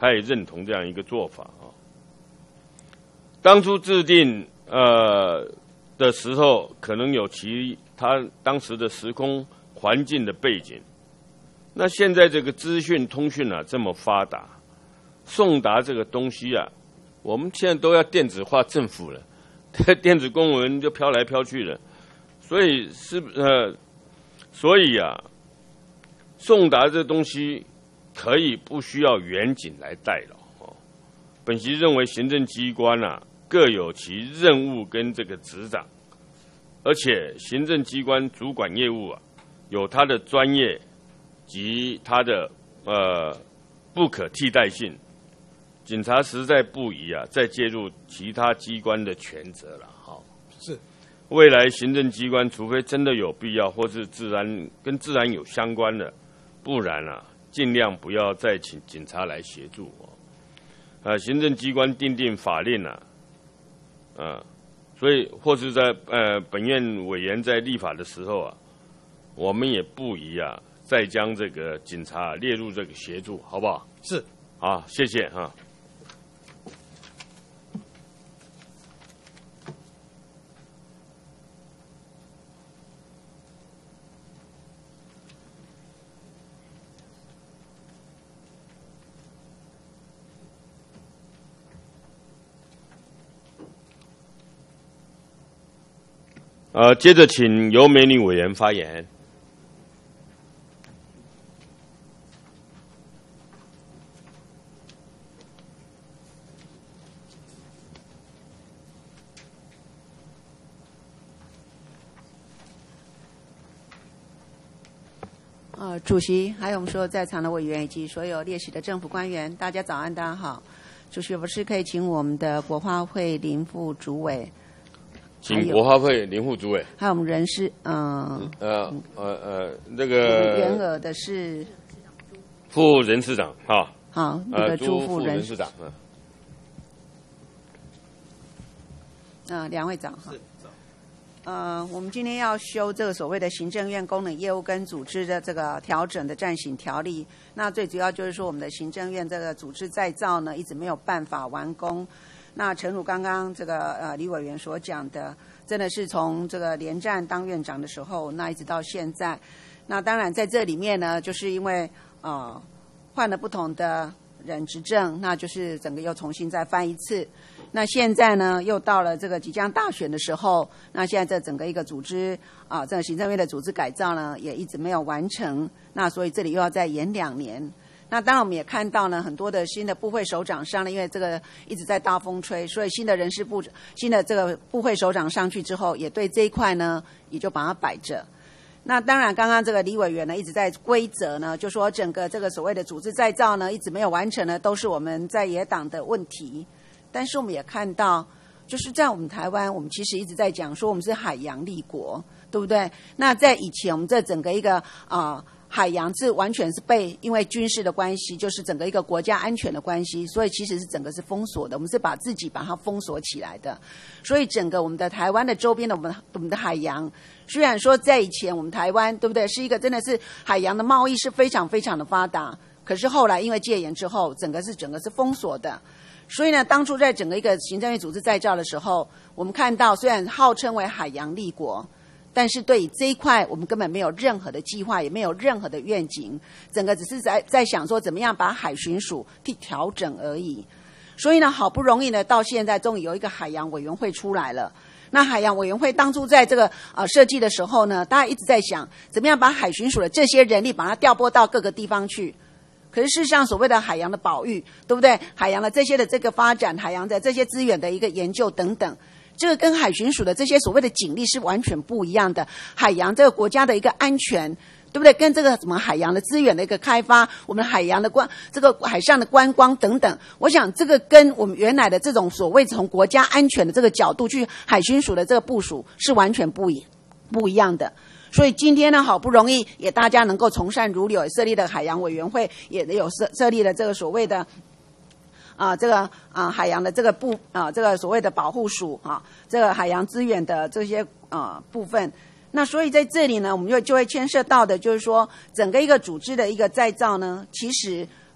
Speaker 2: 他也认同这样一个做法啊。当初制定呃的时候，可能有其他当时的时空环境的背景。那现在这个资讯通讯啊这么发达，送达这个东西啊，我们现在都要电子化政府了，电子公文就飘来飘去了，所以是呃，所以啊，送达这东西可以不需要远景来代劳哦。本席认为行政机关啊各有其任务跟这个职掌，而且行政机关主管业务啊有他的专业及他的呃不可替代性。警察实在不宜啊再介入其他机关的权责了。好，
Speaker 7: 是
Speaker 2: 未来行政机关除非真的有必要，或是自然跟自然有相关的，不然啊尽量不要再请警察来协助哦。呃，行政机关订定法令啊，呃，所以或是在呃本院委员在立法的时候啊，我们也不宜啊再将这个警察列入这个协助，好不好？
Speaker 7: 是，
Speaker 2: 好，谢谢哈。呃，接着请尤美女委员发言。
Speaker 9: 呃，主席，还有我们所有在场的委员以及所有列席的政府官员，大家早安，大家好。主席，我是可以请我们的国发会林副主委。
Speaker 2: 请国发会林副主委，
Speaker 9: 还有我们人事，嗯、
Speaker 2: 呃，呃呃呃，那个
Speaker 9: 原额的是
Speaker 2: 副人事长哈，
Speaker 9: 好，那个朱副人
Speaker 2: 事长，嗯，
Speaker 9: 呃，梁会长哈，呃，我们今天要修这个所谓的行政院功能业务跟组织的这个调整的暂行条例，那最主要就是说我们的行政院这个组织再造呢，一直没有办法完工。那诚如刚刚这个呃李委员所讲的，真的是从这个连战当院长的时候，那一直到现在，那当然在这里面呢，就是因为呃换了不同的人执政，那就是整个又重新再翻一次。那现在呢，又到了这个即将大选的时候，那现在这整个一个组织啊，这个行政院的组织改造呢，也一直没有完成。那所以这里又要再延两年。那当然，我们也看到呢，很多的新的部会首长上呢，因为这个一直在大风吹，所以新的人事部、新的这个部会首长上去之后，也对这一块呢，也就把它摆着。那当然，刚刚这个李委员呢一直在规则呢，就说整个这个所谓的组织再造呢，一直没有完成呢，都是我们在野党的问题。但是我们也看到，就是在我们台湾，我们其实一直在讲说我们是海洋立国，对不对？那在以前，我们这整个一个啊。呃海洋是完全是被因为军事的关系，就是整个一个国家安全的关系，所以其实是整个是封锁的，我们是把自己把它封锁起来的。所以整个我们的台湾的周边的我们我们的海洋，虽然说在以前我们台湾对不对是一个真的是海洋的贸易是非常非常的发达，可是后来因为戒严之后，整个是整个是封锁的。所以呢，当初在整个一个行政院组织再造的时候，我们看到虽然号称为海洋立国，但是对于这一块，我们根本没有任何的计划，也没有任何的愿景，整个只是在在想说怎么样把海巡署调整而已。所以呢，好不容易呢，到现在终于有一个海洋委员会出来了。那海洋委员会当初在这个呃设计的时候呢，大家一直在想怎么样把海巡署的这些人力把它调拨到各个地方去。可是事实上，所谓的海洋的保育，对不对？海洋的这些的这个发展，海洋的这些资源的一个研究等等。这个跟海巡署的这些所谓的警力是完全不一样的。海洋这个国家的一个安全，对不对？跟这个什么海洋的资源的一个开发，我们海洋的观，这个海上的观光等等，我想这个跟我们原来的这种所谓从国家安全的这个角度去海巡署的这个部署是完全不一不一样的。所以今天呢，好不容易也大家能够从善如流，也设立了海洋委员会，也有设设立了这个所谓的。啊，这个啊海洋的这个部啊，这个所谓的保护署啊，这个海洋资源的这些啊部分，那所以在这里呢，我们就就会牵涉到的，就是说整个一个组织的一个再造呢，其实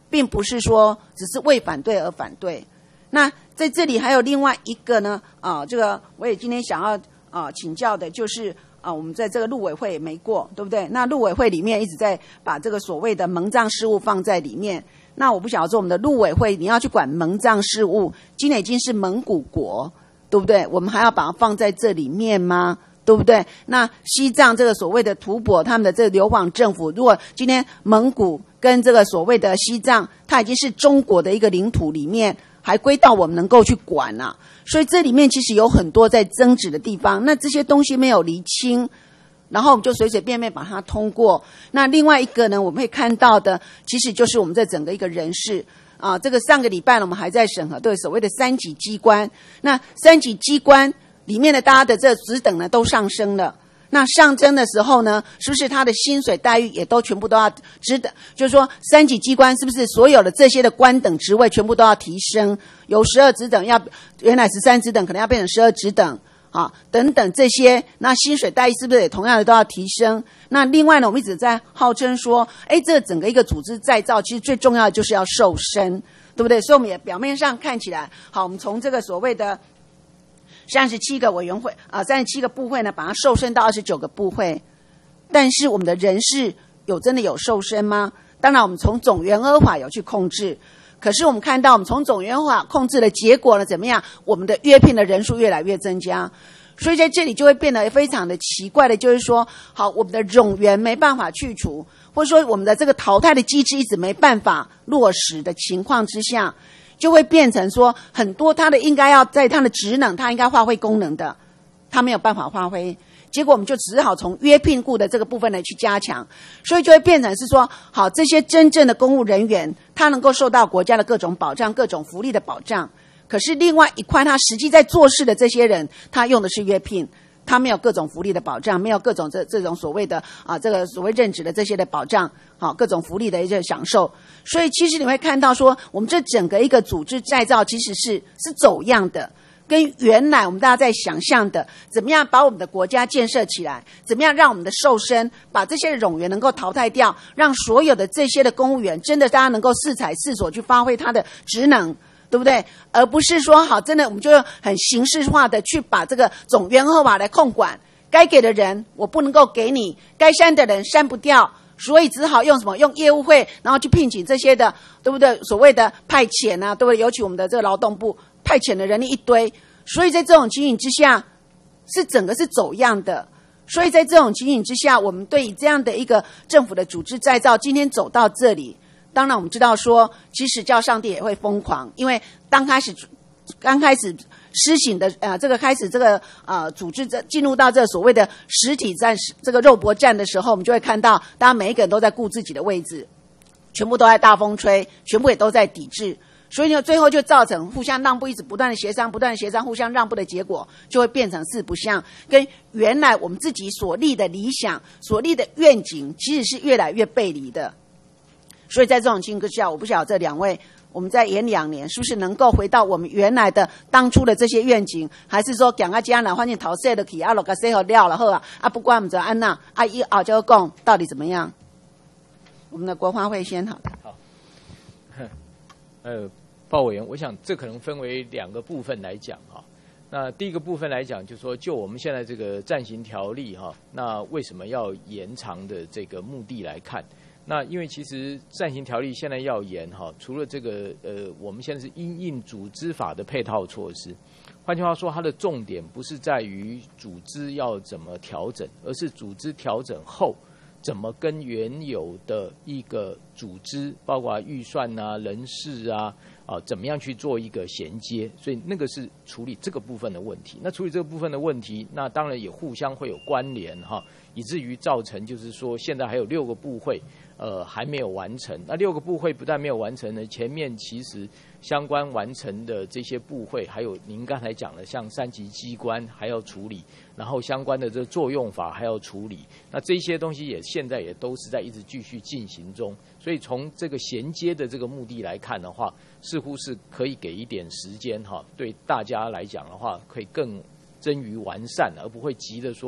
Speaker 9: 并不是说只是为反对而反对。那在这里还有另外一个呢，啊，这个我也今天想要啊请教的就是啊，我们在这个陆委会也没过，对不对？那陆委会里面一直在把这个所谓的蒙藏事务放在里面。那我不晓得说我们的陆委会你要去管蒙藏事务，今天已经是蒙古国，对不对？我们还要把它放在这里面吗？对不对？那西藏这个所谓的吐蕃，他们的这个流亡政府，如果今天蒙古跟这个所谓的西藏，它已经是中国的一个领土里面，还归到我们能够去管啊。所以这里面其实有很多在争执的地方，那这些东西没有厘清，然后我们就随随便便把它通过。那另外一个呢，我们会看到的，其实就是我们这整个一个人事啊，这个上个礼拜呢，我们还在审核对所谓的三级机关。那三级机关里面的大家的这职等呢都上升了。那上升的时候呢，是不是他的薪水待遇也都全部都要职等？就是说三级机关是不是所有的这些的官等职位全部都要提升？由十二职等要原来十三职等可能要变成十二职等啊，等等这些，那薪水待遇是不是也同样的都要提升？那另外呢，我们一直在号称说，哎，这整个一个组织再造，其实最重要的就是要瘦身，对不对？所以我们也表面上看起来，好，我们从这个所谓的三十七个委员会啊，三十七个部会呢，把它瘦身到二十九个部会，但是我们的人事有真的有瘦身吗？当然，我们从总员额法有去控制。可是我们看到，我们从总员法控制的结果呢，怎么样？我们的约聘的人数越来越增加，所以在这里就会变得非常的奇怪的，就是说，好，我们的冗员没办法去除，或者说我们的这个淘汰的机制一直没办法落实的情况之下，就会变成说，很多他的应该要在他的职能，他应该发挥功能的，他没有办法发挥。结果我们就只好从约聘雇的这个部分呢去加强，所以就会变成是说，好，这些真正的公务人员，他能够受到国家的各种保障、各种福利的保障。可是另外一块，他实际在做事的这些人，他用的是约聘，他没有各种福利的保障，没有各种这这种所谓的啊这个所谓任职的这些的保障，好，各种福利的一些享受。所以其实你会看到说，我们这整个一个组织再造其实是是走样的。跟原来我们大家在想象的，怎么样把我们的国家建设起来，怎么样让我们的瘦身，把这些冗员能够淘汰掉，让所有的这些的公务员真的大家能够适才适所去发挥他的职能，对不对？而不是说好真的我们就很形式化的去把这个总员额法来控管，该给的人我不能够给你，该删的人删不掉，所以只好用什么？用业务会，然后去聘请这些的，对不对？所谓的派遣啊，对不对？尤其我们的这个劳动部派遣的人力一堆，所以在这种情形之下，是整个是走样的。所以在这种情形之下，我们对于这样的一个政府的组织再造，今天走到这里，当然我们知道说，其实叫上帝也会疯狂，因为刚开始刚开始施行的呃，这个开始这个呃组织这进入到这所谓的实体战这个肉搏战的时候，我们就会看到，大家每一个人都在顾自己的位置，全部都在大风吹，全部也都在抵制。所以呢，最后就造成互相让步，一直不断的协商，不断的协商，互相让步的结果，就会变成四不像，跟原来我们自己所立的理想、所立的愿景，其实是越来越背离的。所以在这种情况下，我不晓得这两位，我们再延两年，是不是能够回到我们原来的当初的这些愿景，还是说讲啊将来反正头洗的去，啊落个洗好了了好啊，啊不管我们怎安那，啊一后就讲到底怎么样？我们的国发会先好的。
Speaker 6: 好，呃，鲍委员，我想这可能分为两个部分来讲哈。那第一个部分来讲，就是说就我们现在这个暂行条例哈，那为什么要延长的这个目的来看？那因为其实暂行条例现在要延哈，除了这个呃，我们现在是因应组织法的配套措施，换句话说，它的重点不是在于组织要怎么调整，而是组织调整后怎么跟原有的一个组织，包括预算啊、人事啊，啊，怎么样去做一个衔接？所以那个是处理这个部分的问题。那处理这个部分的问题，那当然也互相会有关联哈，以至于造成就是说，现在还有六个部会。呃，还没有完成。那六个部会不但没有完成呢，前面其实相关完成的这些部会，还有您刚才讲的，像三级机关还要处理，然后相关的这个作用法还要处理。那这些东西也现在也都是在一直继续进行中。所以从这个衔接的这个目的来看的话，似乎是可以给一点时间哈，对大家来讲的话，可以更臻于完善，而不会急着说。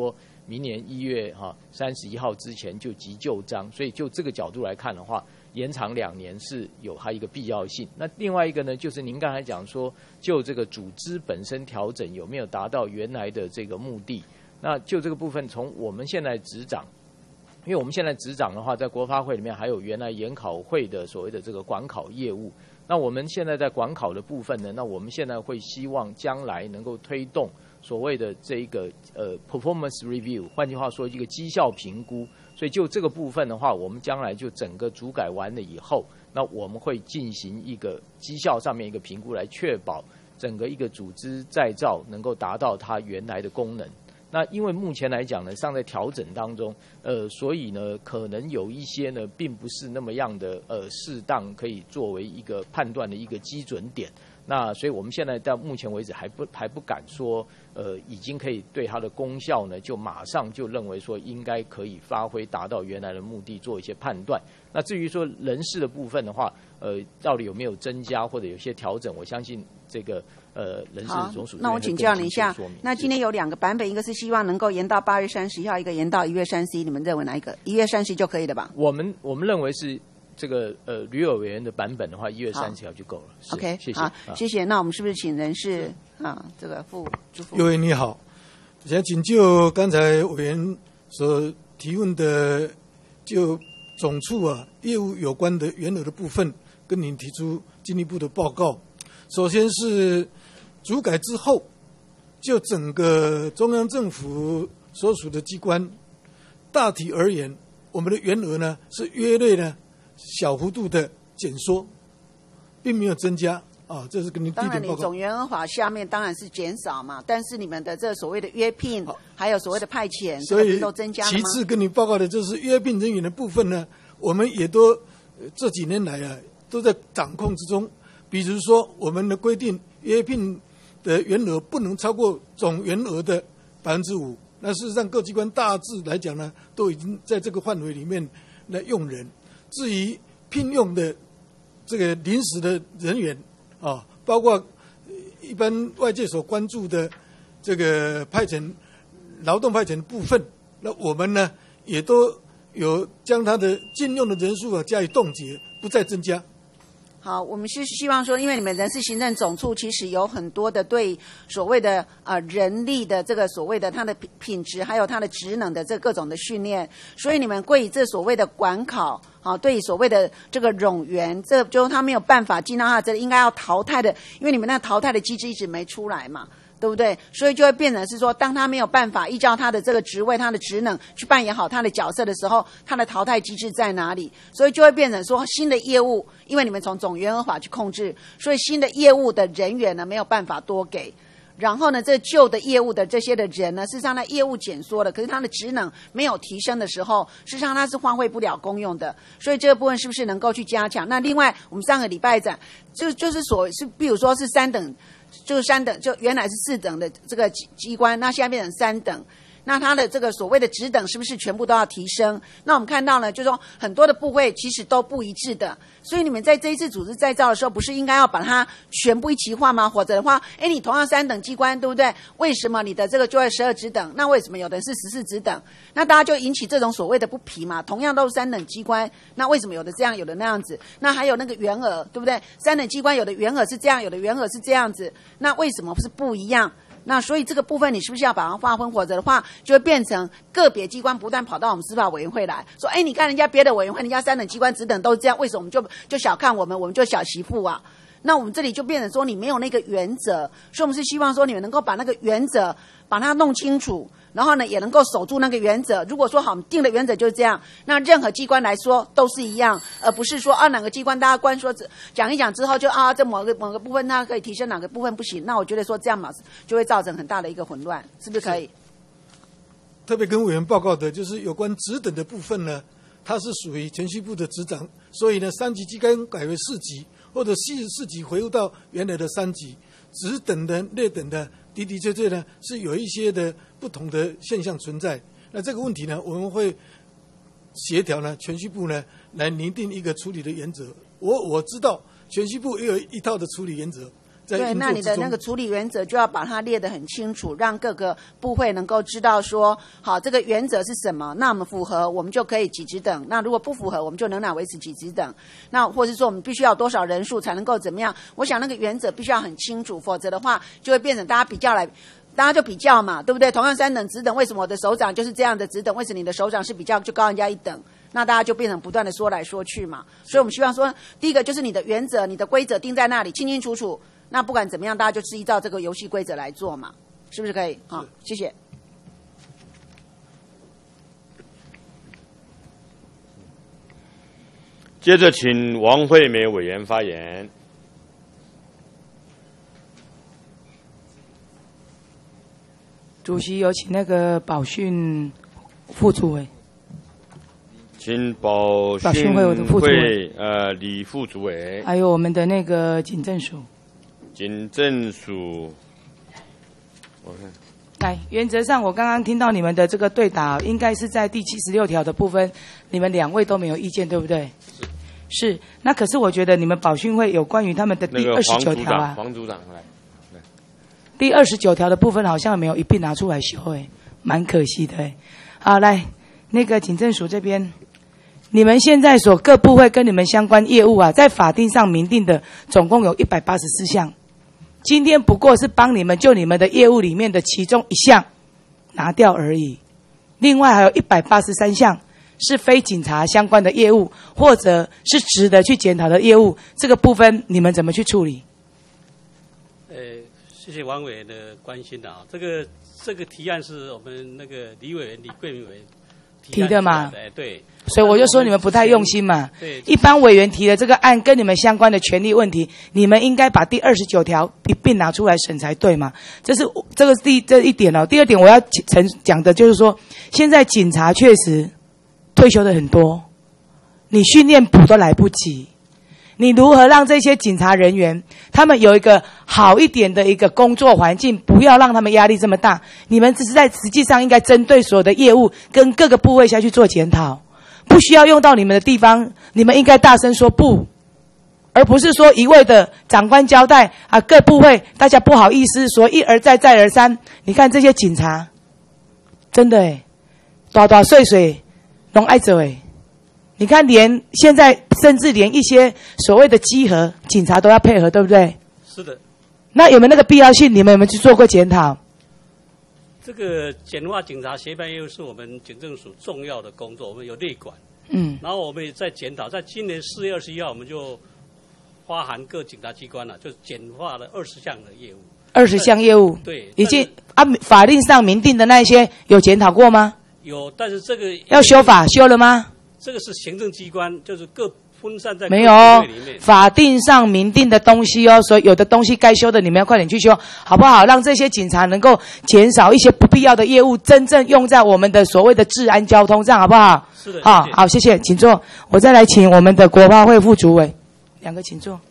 Speaker 6: 明年一月哈三十一号之前就急就章，所以就这个角度来看的话，延长两年是有它一个必要性。那另外一个呢，就是您刚才讲说，就这个组织本身调整有没有达到原来的这个目的？那就这个部分，从我们现在执掌，因为我们现在执掌的话，在国发会里面还有原来研考会的所谓的这个管考业务。那我们现在在管考的部分呢，那我们现在会希望将来能够推动所谓的这一个呃 performance review， 换句话说，一个绩效评估。所以就这个部分的话，我们将来就整个主改完了以后，那我们会进行一个绩效上面一个评估，来确保整个一个组织再造能够达到它原来的功能。那因为目前来讲呢，尚在调整当中，呃，所以呢，可能有一些呢，并不是那么样的呃适当，可以作为一个判断的一个基准点。那所以我们现在到目前为止还不还不敢说，呃，已经可以对它的功效呢，就马上就认为说应该可以发挥达到原来的目的，做一些判断。那至于说人事的部分的话，呃，到底有没有增加或者有些调整，我相信这个。呃，人事总署。
Speaker 9: 那我请教你一下，那今天有两个版本，一个是希望能够延到八月三十一号，一个延到一月三十一，你们认为哪一个？一月三十一就可以了吧？
Speaker 6: 我们我们认为是这个呃吕友委员的版本的话，一月三十号就够了。
Speaker 9: OK，
Speaker 6: 谢谢。
Speaker 9: 好，谢谢。那我们是不是请人事啊这个副主副？
Speaker 7: 友委你好，想请就刚才委员所提问的，就总处啊业务有关的原额的部分，跟您提出进一步的报告。首先是主改之后，就整个中央政府所属的机关，大体而言，我们的原额呢是约略呢小幅度的减缩，并没有增加啊。这是跟您第一点报告。
Speaker 9: 当然，你总员额法下面当然是减少嘛，但是你们的这所谓的约聘，还有所谓的派遣，
Speaker 7: 所以
Speaker 9: 都增加了吗？
Speaker 7: 其次跟您报告的就是约聘人员的部分呢，我们也都这几年来啊都在掌控之中。比如说，我们的规定约聘的原额不能超过总原额的百分之五。那事实上，各机关大致来讲呢，都已经在这个范围里面来用人。至于聘用的这个临时的人员啊，包括一般外界所关注的这个派遣、劳动派遣的部分，那我们呢也都有将它的禁用的人数啊加以冻结，不再增加。
Speaker 9: 好，我们是希望说，因为你们人事行政总处其实有很多的对所谓的呃人力的这个所谓的它的品品质，还有它的职能的这各种的训练，所以你们对这所谓的管考，好，对所谓的这个冗员，这就是他没有办法进到他这里应该要淘汰的，因为你们那淘汰的机制一直没出来嘛。对不对？所以就会变成是说，当他没有办法依照他的这个职位、他的职能去扮演好他的角色的时候，他的淘汰机制在哪里？所以就会变成说，新的业务，因为你们从总员额法去控制，所以新的业务的人员呢没有办法多给。然后呢，这旧的业务的这些的人呢，事实上他业务减缩了，可是他的职能没有提升的时候，事实上他是发挥不了功用的。所以这个部分是不是能够去加强？那另外，我们上个礼拜讲，就就是所是，比如说是三等。就是三等，就原来是四等的这个机关，那现在变成三等，那它的这个所谓的职等是不是全部都要提升？那我们看到呢，就是说很多的部会其实都不一致的，所以你们在这一次组织再造的时候，不是应该要把它全部一齐化吗？或者的话，哎，你同样三等机关，对不对？为什么你的这个就会十二职等？那为什么有的是十四职等？那大家就引起这种所谓的不皮嘛？同样都是三等机关，那为什么有的这样，有的那样子？那还有那个员额，对不对？三等机关有的员额是这样，有的员额是这样子，那为什么是不一样？那所以这个部分你是不是要把它划分，或者的话就会变成个别机关不断跑到我们司法委员会来说，哎，你看人家别的委员会，人家三等机关职等都是这样，为什么我们就就小看我们，我们就小媳妇啊？那我们这里就变成说你没有那个原则，所以我们是希望说你们能够把那个原则把它弄清楚，然后呢也能够守住那个原则。如果说好，我们定的原则就是这样，那任何机关来说都是一样，而不是说啊哪个机关大家关说讲一讲之后就啊这某个某个部分它可以提升，哪个部分不行。那我觉得说这样嘛就会造成很大的一个混乱，是不是可以？
Speaker 7: 特别跟委员报告的就是有关职等的部分呢，它是属于铨须部的职掌，所以呢三级机关改为四级，或者四四级回复到原来的三级。职等的、劣等的，的的确确呢是有一些的不同的现象存在。那这个问题呢，我们会协调呢铨须部呢来拟定一个处理的原则。我我知道铨须部也有一套的处理原则，
Speaker 9: 对，那你的那个处理原则就要把它列得很清楚，让各个部会能够知道说，好，这个原则是什么，那我们符合我们就可以几职等，那如果不符合我们就仍然维持几职等，那或是说我们必须要多少人数才能够怎么样，我想那个原则必须要很清楚，否则的话就会变成大家比较来大家就比较嘛，对不对？同样三等职等，为什么我的首长就是这样的职等，为什么你的首长是比较就高人家一等？那大家就变成不断的说来说去嘛。所以我们希望说，第一个就是你的原则、你的规则定在那里，清清楚楚。那不管怎么样，大家就是依照这个游戏规则来做嘛，是不是可以？好，谢谢。
Speaker 2: 接着请王惠美委员发言。
Speaker 10: 主席有请那个保训副主委，
Speaker 2: 请保
Speaker 10: 保训会的副主委，
Speaker 2: 呃李副主委，
Speaker 10: 还有我们的那个警政署。
Speaker 2: 警政署，我看。
Speaker 10: 来，原则上我刚刚听到你们的这个对答，应该是在第七十六条的部分，你们两位都没有意见，对不对？是。是。那可是我觉得你们保训会有关于他们的第二十九条啊，
Speaker 2: 黄组长来。
Speaker 10: 第二十九条的部分好像没有一并拿出来修，哎，蛮可惜的，哎。好，来，那个警政署这边，你们现在所各部会跟你们相关业务啊，在法定上明定的总共有一百八十四项。今天不过是帮你们就你们的业务里面的其中一项拿掉而已，另外还有一百八十三项是非警察相关的业务，或者是值得去检讨的业务，这个部分你们怎么去处理？
Speaker 11: 呃，谢谢王委员的关心啊，这个这个提案是我们那个李委员李桂明委员
Speaker 10: 提的嘛？
Speaker 11: 哎，对。
Speaker 10: 所以我就说你们不太用心嘛。
Speaker 11: 对，
Speaker 10: 一般委员提的这个案跟你们相关的权利问题，你们应该把第二十九条一并拿出来审才对嘛。这是这个是第这一点哦。第二点我要陈讲的就是说，现在警察确实退休的很多，你训练补都来不及。你如何让这些警察人员他们有一个好一点的一个工作环境，不要让他们压力这么大？你们只是在实际上应该针对所有的业务跟各个部位下去做检讨。不需要用到你们的地方，你们应该大声说不，而不是说一味的长官交代啊，各部会大家不好意思说一而再再而三。你看这些警察，真的诶，大大岁岁拢爱做诶。你看连现在甚至连一些所谓的稽核，警察都要配合，对不对？
Speaker 11: 是的。
Speaker 10: 那有没有那个必要性？你们有没有去做过检讨？
Speaker 11: 这个简化警察协办业务是我们警政署重要的工作，我们有内管，
Speaker 10: 嗯，
Speaker 11: 然后我们也在检讨，在今年四月二十一号，我们就发函各警察机关了，就简化了二十项的业务。
Speaker 10: 二十项业务，
Speaker 11: 对，
Speaker 10: 已经按法令上明定的那些有检讨过吗？
Speaker 11: 有，但是这个
Speaker 10: 要修法修了吗？
Speaker 11: 这个是行政机关，就是各分散在
Speaker 10: 没有法定上明定的东西哦，所以有的东西该修的，你们要快点去修，好不好？让这些警察能够减少一些不必要的业务，真正用在我们的所谓的治安交通上，好不好？
Speaker 11: 是的，
Speaker 10: 好，好，谢谢，请坐。我再来请我们的国发会副主委，两个请坐。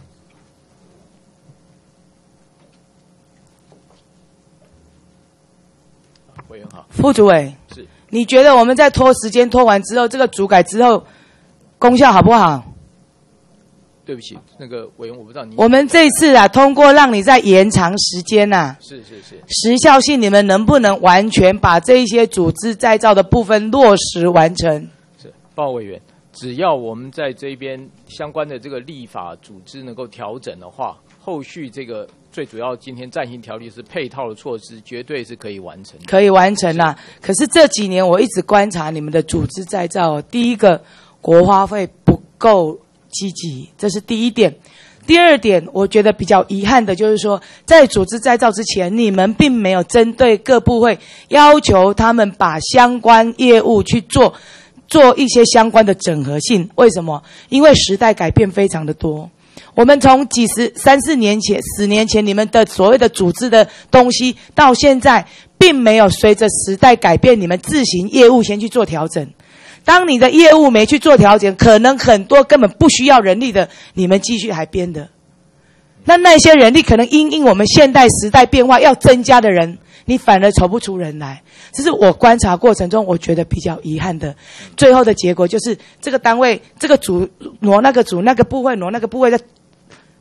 Speaker 6: 委员好，
Speaker 10: 副主委
Speaker 6: 是，
Speaker 10: 你觉得我们在拖时间拖完之后，这个主改之后，功效好不好？
Speaker 6: 对不起，那个委员我不知道你。
Speaker 10: 我们这次啊，通过让你再延长时间呐、啊，
Speaker 6: 是是是，
Speaker 10: 时效性你们能不能完全把这一些组织再造的部分落实完成？
Speaker 6: 是，报告委员，只要我们在这边相关的这个立法组织能够调整的话，后续这个最主要今天暂行条例是配套的措施，绝对是可以完成。
Speaker 10: 可以完成啦、啊。可是这几年我一直观察你们的组织再造，第一个国花会不够积极，这是第一点。第二点，我觉得比较遗憾的就是说，在组织再造之前，你们并没有针对各部会要求他们把相关业务去做做一些相关的整合性。为什么？因为时代改变非常的多。我们从几十三四年前、十年前你们的所谓的组织的东西，到现在并没有随着时代改变，你们自行业务先去做调整。当你的业务没去做调整，可能很多根本不需要人力的，你们继续还编的。那那些人力可能因应我们现代时代变化要增加的人，你反而筹不出人来。这是我观察过程中我觉得比较遗憾的。最后的结果就是这个单位这个组挪那个组，那个部会挪那个部会，在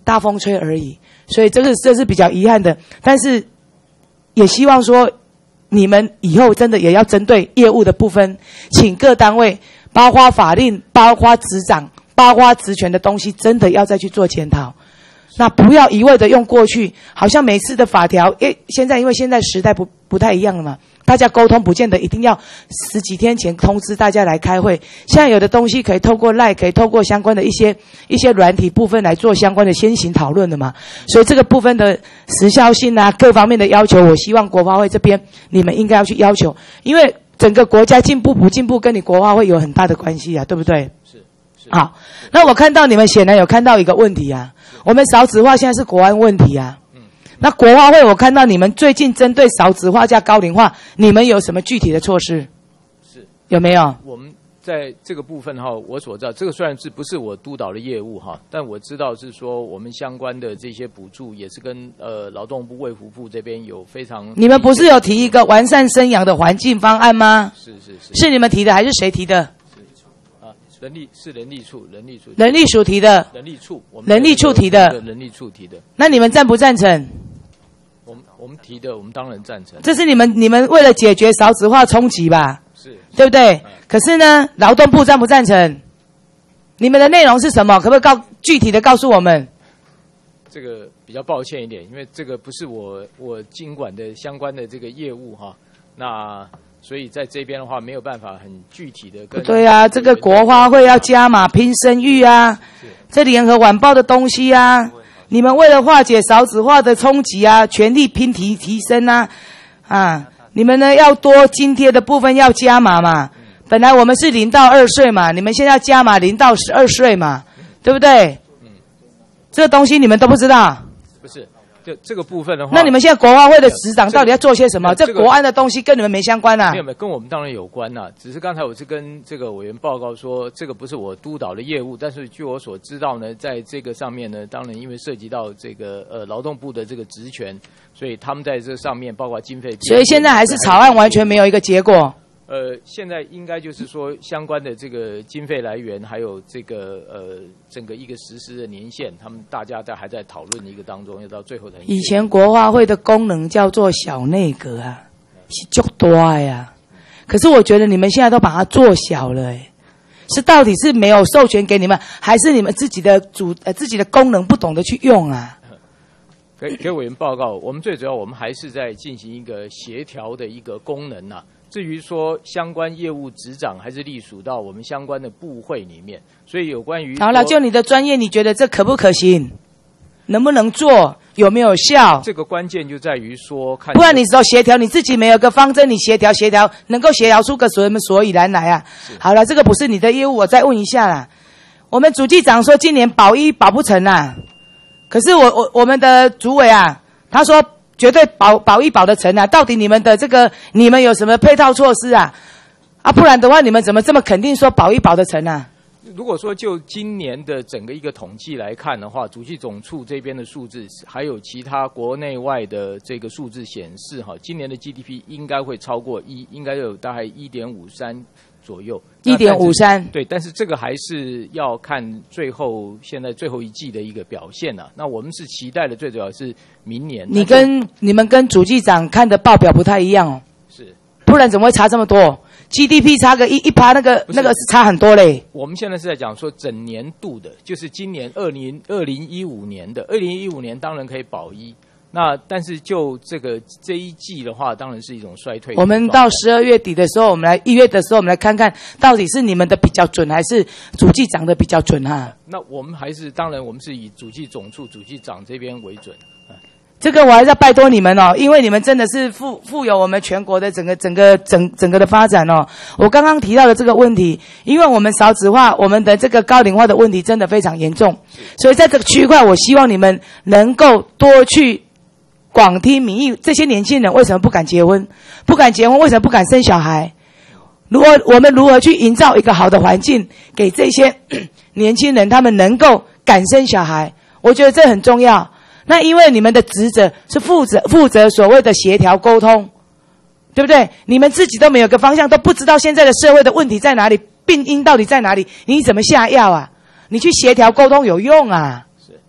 Speaker 10: 大风吹而已。所以这个这是比较遗憾的，但是也希望说你们以后真的也要针对业务的部分，请各单位包括法令、包括执掌、包括职权的东西，真的要再去做检讨。那不要一味的用过去，好像每次的法条，诶，现在因为现在时代不不太一样了嘛，大家沟通不见得一定要十几天前通知大家来开会。现在有的东西可以透过 LINE， 可以透过相关的一些一些软体部分来做相关的先行讨论的嘛。所以这个部分的时效性啊，各方面的要求，我希望国发会这边你们应该要去要求，因为整个国家进步不进步跟你国发会有很大的关系啊，对不对？
Speaker 6: 是是。
Speaker 10: 好，那我看到你们显然有看到一个问题啊。我们少子化现在是国安问题啊，嗯，那国发会我看到你们最近针对少子化加高龄化，你们有什么具体的措施？
Speaker 6: 是
Speaker 10: 有没有？
Speaker 6: 我们在这个部分哈，我所知道，这个虽然是不是我督导的业务哈，但我知道是说我们相关的这些补助也是跟呃劳动部、卫福部这边有非常。
Speaker 10: 你们不是有提一个完善生养的环境方案吗？
Speaker 6: 是是是。
Speaker 10: 是你们提的还是谁提的？
Speaker 6: 人力是人力处，人力处，
Speaker 10: 人力署提的，
Speaker 6: 人力处，我们
Speaker 10: 人力处提的，
Speaker 6: 人力处提的。
Speaker 10: 那你们赞不赞成？
Speaker 6: 我们我们提的，我们当然赞成。
Speaker 10: 这是你们你们为了解决少子化冲击吧？
Speaker 6: 是，
Speaker 10: 对不对？嗯、可是呢，劳动部赞不赞成？你们的内容是什么？可不可以告具体的告诉我们？
Speaker 6: 这个比较抱歉一点，因为这个不是我我经管的相关的这个业务哈。那。所以在这边的话，没有办法很具体的跟。
Speaker 10: 对啊，这个国发会要加码拼生育啊，这联合晚报的东西啊，你们为了化解少子化的冲击啊，全力拼提提升啊，啊，你们呢要多津贴的部分要加码嘛。本来我们是零到二岁嘛，你们现在要加码零到十二岁嘛，对不对？嗯，这个东西你们都不知道。
Speaker 6: 不是。就这个部分的话，
Speaker 10: 那你们现在国发会的执掌到底要做些什么？这, 这国安的东西跟你们没相关啊？
Speaker 6: 没有没有，跟我们当然有关呐、啊。只是刚才我是跟这个委员报告说，这个不是我督导的业务，但是据我所知道呢，在这个上面呢，当然因为涉及到这个呃劳动部的这个职权，所以他们在这上面包括经费，
Speaker 10: 所以现在还是草案完全没有一个结果。
Speaker 6: 呃，现在应该就是说相关的这个经费来源，还有这个呃整个一个实施的年限，他们大家在还在讨论的一个当中，要到最后才。
Speaker 10: 以前国发会的功能叫做小内阁啊，是足大呀。可是我觉得你们现在都把它做小了，哎，是到底是没有授权给你们，还是你们自己的主呃自己的功能不懂得去用啊？
Speaker 6: 给给委员报告，我们最主要我们还是在进行一个协调的一个功能呐、啊。至于说相关业务执掌还是隶属到我们相关的部会里面，所以有关于
Speaker 10: 好了，就你的专业，你觉得这可不可行？能不能做？有没有效？
Speaker 6: 这个关键就在于说，看
Speaker 10: 不然你说协调，你自己没有个方针，你协调协调，能够协调出个什么所以然来啊？好了，这个不是你的业务，我再问一下啦。我们主计长说今年保一保不成啊，可是我我我们的主委啊，他说。绝对保保一保得成啊！到底你们的这个你们有什么配套措施啊？啊，不然的话你们怎么这么肯定说保一保得成啊？
Speaker 6: 如果说就今年的整个一个统计来看的话，主计总处这边的数字，还有其他国内外的这个数字显示，哈，今年的 G D P 应该会超过一，应该有大概一点五三左右。
Speaker 10: 一点五三，
Speaker 6: 对，但是这个还是要看最后现在最后一季的一个表现啊。那我们是期待的，最主要是明年。
Speaker 10: 你跟你们跟主计长看的报表不太一样哦。
Speaker 6: 是。
Speaker 10: 不然怎么会差这么多 ？G D P 差个一一趴，那个那个是差很多嘞。
Speaker 6: 我们现在是在讲说整年度的，就是今年二零二零一五年的，二零一五年当然可以保一。那但是就这个这一季的话，当然是一种衰退。
Speaker 10: 我们到十二月底的时候，我们来一月的时候，我们来看看到底是你们的比较准，还是主计长的比较准哈、啊？
Speaker 6: 那我们还是当然，我们是以主计总处、主计长这边为准。
Speaker 10: 这个我还是要拜托你们哦，因为你们真的是富富有我们全国的整个整个整整个的发展哦。我刚刚提到的这个问题，因为我们少子化，我们的这个高龄化的问题真的非常严重，所以在这个区块，我希望你们能够多去广听民意。这些年轻人为什么不敢结婚？不敢结婚，为什么不敢生小孩？如果我们如何去营造一个好的环境，给这些年轻人，他们能够敢生小孩，我觉得这很重要。那因为你们的职责是负责负责所谓的协调沟通，对不对？你们自己都没有个方向，都不知道现在的社会的问题在哪里，病因到底在哪里，你怎么下药啊？你去协调沟通有用啊？
Speaker 6: 是，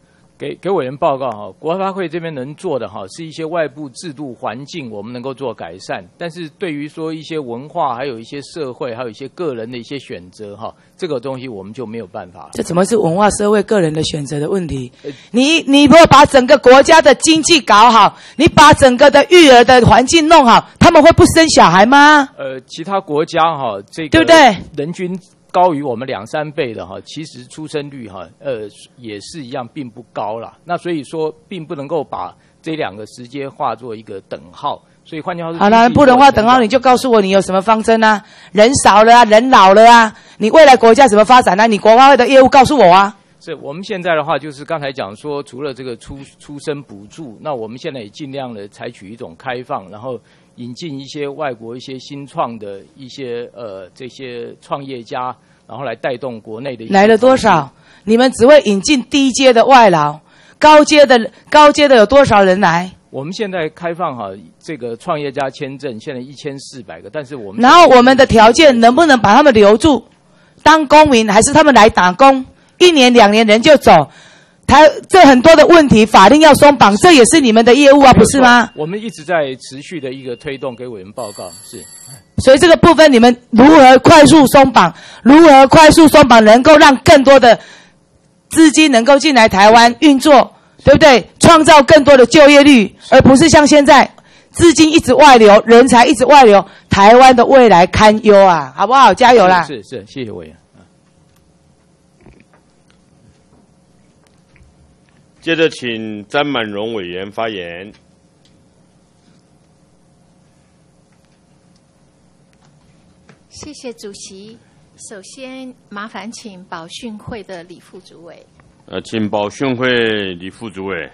Speaker 6: 给给委员报告哈，国发会这边能做的哈，是一些外部制度环境，我们能够做改善。但是对于说一些文化，还有一些社会，还有一些个人的一些选择哈，这个东西我们就没有办法了。
Speaker 10: 这怎么是文化、社会、个人的选择的问题？你你如果把整个国家的经济搞好，你把整个的育儿的环境弄好，他们会不生小孩吗？
Speaker 6: 呃，其他国家哈，这个
Speaker 10: 对不对？
Speaker 6: 人均高于我们两三倍的哈，其实出生率哈，呃，也是一样，并不高啦。那所以说，并不能够把这两个直接化作一个等号。所以换句话说，
Speaker 10: 好了，不能画等号，你就告诉我你有什么方针啊？人少了啊，人老了啊，你未来国家怎么发展呢、啊？你国发会的业务告诉我啊。
Speaker 6: 是我们现在的话，就是刚才讲说，除了这个出出生补助，那我们现在也尽量的采取一种开放，然后引进一些外国一些新创的一些呃这些创业家，然后来带动国内的一些
Speaker 10: 来了多少？你们只会引进低阶的外劳，高阶的高阶的有多少人来？
Speaker 6: 我们现在开放哈这个创业家签证，现在一千四百个，但是我们
Speaker 10: 然后我们的条件能不能把他们留住当公民，还是他们来打工？一年两年人就走，台这很多的问题，法令要松绑，这也是你们的业务啊，不是吗？
Speaker 6: 我们一直在持续的一个推动，给委员报告是。
Speaker 10: 所以这个部分你们如何快速松绑？如何快速松绑，能够让更多的资金能够进来台湾运作，对不对？创造更多的就业率，而不是像现在资金一直外流，人才一直外流，台湾的未来堪忧啊，好不好？加油啦！
Speaker 6: 是 是, 是，谢谢委员。
Speaker 2: 接着请詹满荣委员发言。
Speaker 5: 谢谢主席。首先，麻烦请保训会的李副主委。
Speaker 2: 呃，请保训会李副主委。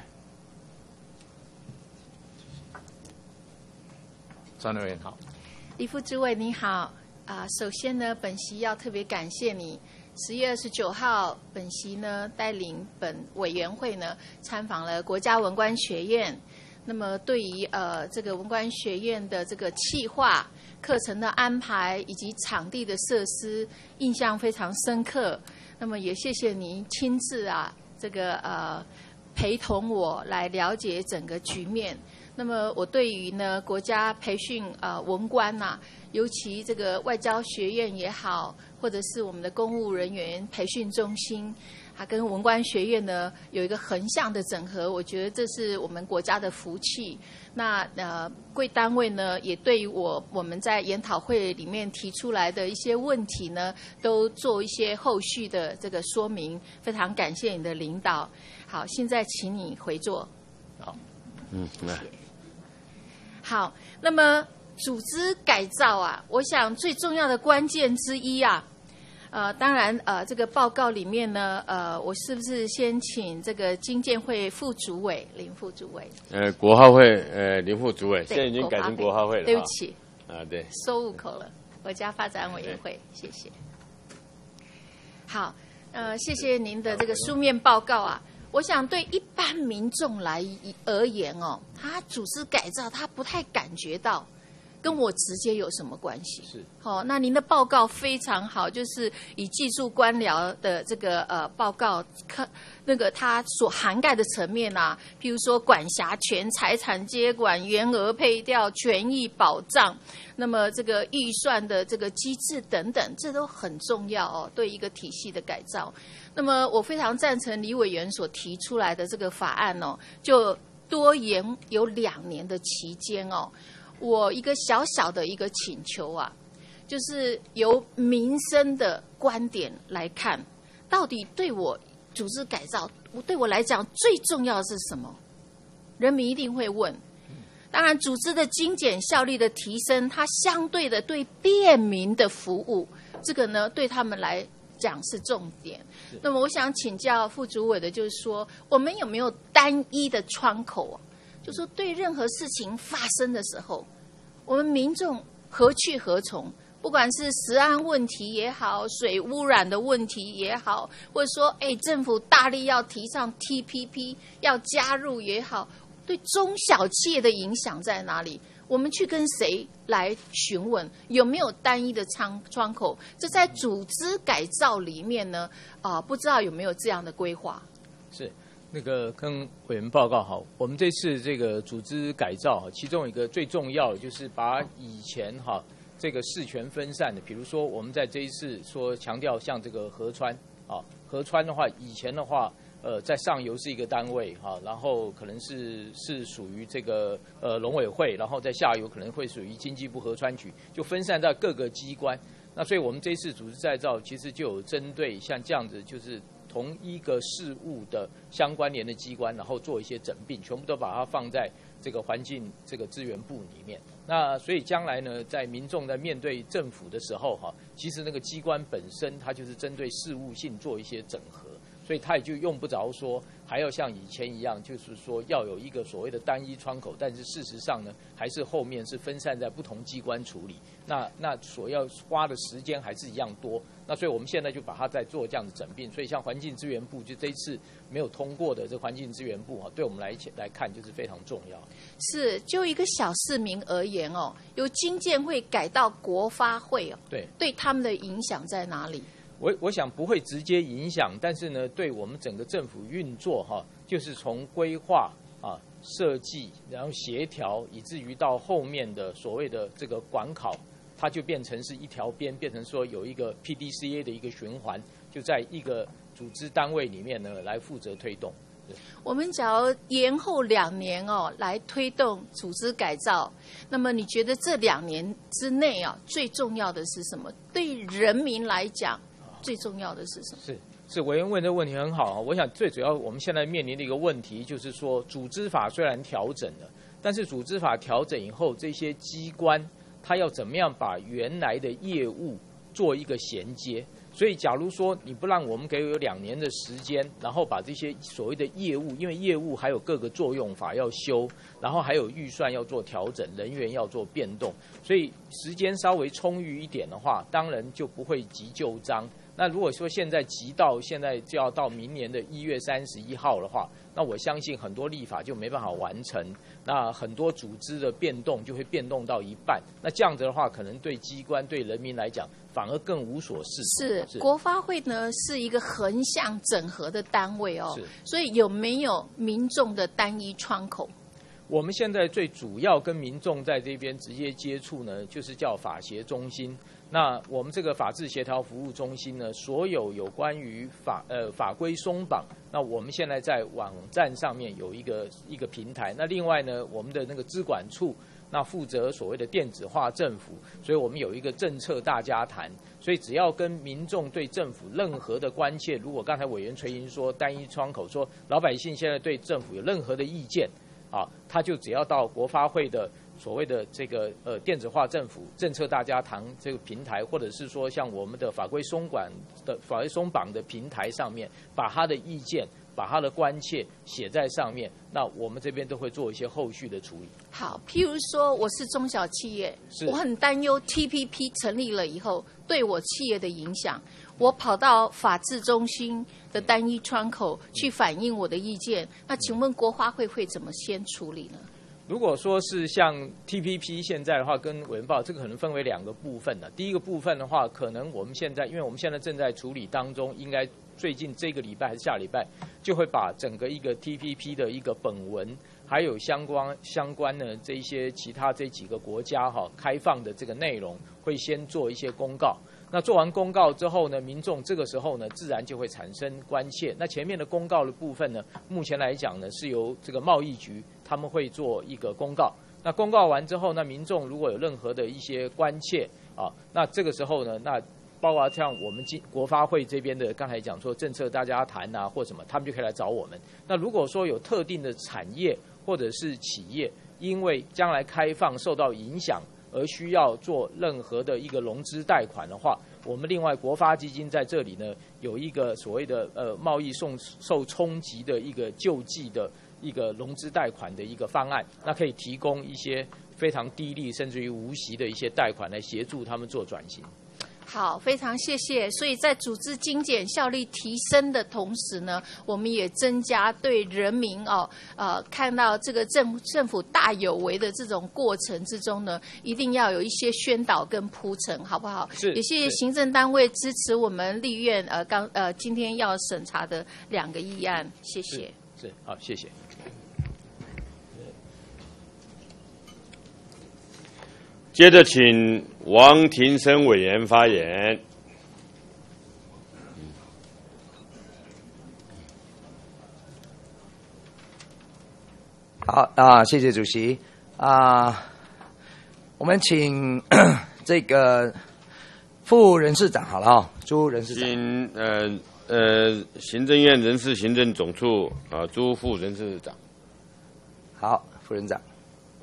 Speaker 8: 张委员好。
Speaker 5: 李副主委你好。啊、呃，首先呢，本席要特别感谢你。十月二十九号，本席呢带领本委员会呢参访了国家文官学院。那么对于呃这个文官学院的这个企划、课程的安排以及场地的设施，印象非常深刻。那么也谢谢您亲自啊这个呃陪同我来了解整个局面。那么我对于呢国家培训呃文官呐、啊，尤其这个外交学院也好，或者是我们的公务人员培训中心，它跟文官学院呢有一个横向的整合，我觉得这是我们国家的福气。那呃贵单位呢也对于我我们在研讨会里面提出来的一些问题呢，都做一些后续的这个说明，非常感谢你的领导。好，现在请你回座。
Speaker 2: 好，嗯，来。
Speaker 5: 好，那么组织改造啊，我想最重要的关键之一啊，呃，当然呃，这个报告里面呢，呃，我是不是先请这个经建会副主委林副主委？
Speaker 2: 呃，国发会呃林副主委，现在已经改成国发会了。
Speaker 5: 对不起，
Speaker 2: 啊对，
Speaker 5: 收入口了，国家发展委员会，谢谢。好，呃，谢谢您的这个书面报告啊。我想对一般民众来而言哦，他组织改造他不太感觉到跟我直接有什么关系。
Speaker 6: 是，
Speaker 5: 好、哦，那您的报告非常好，就是以技术官僚的这个呃报告，看那个它所涵盖的层面啊，譬如说管辖权、财产接管、员额配调、权益保障，那么这个预算的这个机制等等，这都很重要哦，对一个体系的改造。那么我非常赞成李委员所提出来的这个法案哦，就多延有两年的期间哦。我一个小小的一个请求啊，就是由民生的观点来看，到底对我组织改造，对我来讲最重要的是什么？人民一定会问。当然，组织的精简效率的提升，它相对的对便民的服务，这个呢对他们来讲是重点。那么我想请教副主委的就是说，我们有没有单一的窗口啊？就说对任何事情发生的时候，我们民众何去何从？不管是食安问题也好，水污染的问题也好，或者说，哎，政府大力要提倡 T P P 要加入也好，对中小企业的影响在哪里？我们去跟谁来询问？有没有单一的窗窗口？这在组织改造里面呢，啊、呃，不知道有没有这样的规划？
Speaker 6: 是。 那个跟委员报告好，我们这次这个组织改造，其中一个最重要的就是把以前哈这个事权分散的，比如说我们在这一次说强调像这个河川啊，河川的话，以前的话，呃，在上游是一个单位哈，然后可能是是属于这个呃农委会，然后在下游可能会属于经济部河川局，就分散到各个机关。那所以我们这一次组织再造，其实就有针对像这样子，就是同一个事务的相关联的机关，然后做一些整并，全部都把它放在这个环境这个资源部里面。那所以将来呢，在民众在面对政府的时候，哈，其实那个机关本身它就是针对事务性做一些整合。所以它也就用不着说还要像以前一样，就是说要有一个所谓的单一窗口，但是事实上呢，还是后面是分散在不同机关处理，那那所要花的时间还是一样多。那所以我们现在就把它在做这样的整并。所以像环境资源部，就这一次没有通过的这环境资源部啊，对我们来来看就是非常重要。
Speaker 5: 是，就一个小市民而言哦，由经建会改到国发会哦，
Speaker 6: 对，
Speaker 5: 对他们的影响在哪里？
Speaker 6: 我我想不会直接影响，但是呢，对我们整个政府运作哈，就是从规划啊、设计，然后协调，以至于到后面的所谓的这个管考，它就变成是一条边，变成说有一个 P D C A 的一个循环，就在一个组织单位里面呢来负责推动。
Speaker 5: 我们只要延后两年哦，来推动组织改造。那么你觉得这两年之内啊，最重要的是什么？对人民来讲，最重要的是什么？
Speaker 6: 是是，委员问的问题很好啊。我想最主要我们现在面临的一个问题就是说，组织法虽然调整了，但是组织法调整以后，这些机关它要怎么样把原来的业务做一个衔接？所以，假如说你不让我们给有两年的时间，然后把这些所谓的业务，因为业务还有各个作用法要修，然后还有预算要做调整，人员要做变动，所以时间稍微充裕一点的话，当然就不会急就章。那如果说现在急到现在就要到明年的一月三十一号的话，那我相信很多立法就没办法完成，那很多组织的变动就会变动到一半，那这样子的话，可能对机关对人民来讲反而更无所适从。
Speaker 5: 是, 是国发会呢是一个横向整合的单位哦，所以有没有民众的单一窗口？
Speaker 6: 我们现在最主要跟民众在这边直接接触呢，就是叫法协中心。那我们这个法制协调服务中心呢，所有有关于法呃法规松绑，那我们现在在网站上面有一个一个平台。那另外呢，我们的那个资管处那负责所谓的电子化政府，所以我们有一个政策大家谈。所以只要跟民众对政府任何的关切，如果刚才委员垂询说单一窗口，说老百姓现在对政府有任何的意见啊，他就只要到国发会的所谓的这个呃电子化政府政策大家谈这个平台，或者是说像我们的法规松管的法规松绑的平台上面，把他的意见、把他的关切写在上面，那我们这边都会做一些后续的处理。
Speaker 5: 好，譬如说我是中小企业，我很担忧 T P P 成立了以后对我企业的影响，我跑到法制中心的单一窗口去反映我的意见，那请问国发会会怎么先处理呢？
Speaker 6: 如果说是像 T P P 现在的话，跟委员报这个可能分为两个部分的。第一个部分的话，可能我们现在，因为我们现在正在处理当中，应该最近这个礼拜还是下礼拜，就会把整个一个 T P P 的一个本文，还有相关相关的这一些其他这几个国家哈开放的这个内容，会先做一些公告。那做完公告之后呢，民众这个时候呢，自然就会产生关切。那前面的公告的部分呢，目前来讲呢，是由这个贸易局他们会做一个公告。那公告完之后，那民众如果有任何的一些关切啊，那这个时候呢，那包括像我们国发会这边的，刚才讲说政策大家谈啊，或什么，他们就可以来找我们。那如果说有特定的产业或者是企业，因为将来开放受到影响，而需要做任何的一个融资贷款的话，我们另外国发基金在这里呢有一个所谓的呃贸易受受冲击的一个救济的一个融资贷款的一个方案，那可以提供一些非常低利甚至于无息的一些贷款来协助他们做转型。
Speaker 5: 好，非常谢谢。所以在组织精简效率提升的同时呢，我们也增加对人民哦，呃，看到这个政政府大有为的这种过程之中呢，一定要有一些宣导跟铺陈，好不好？
Speaker 6: 是。
Speaker 5: 也谢谢行政单位支持我们立院呃刚呃今天要审查的两个议案，谢谢。
Speaker 6: 是，好，谢谢。
Speaker 2: 接着请王庭生委员发言。
Speaker 12: 好啊，谢谢主席啊，我们请这个副人事长好了哈，朱人事长，
Speaker 2: 请呃呃行政院人事行政总处啊朱副人事长。
Speaker 12: 好，副人长。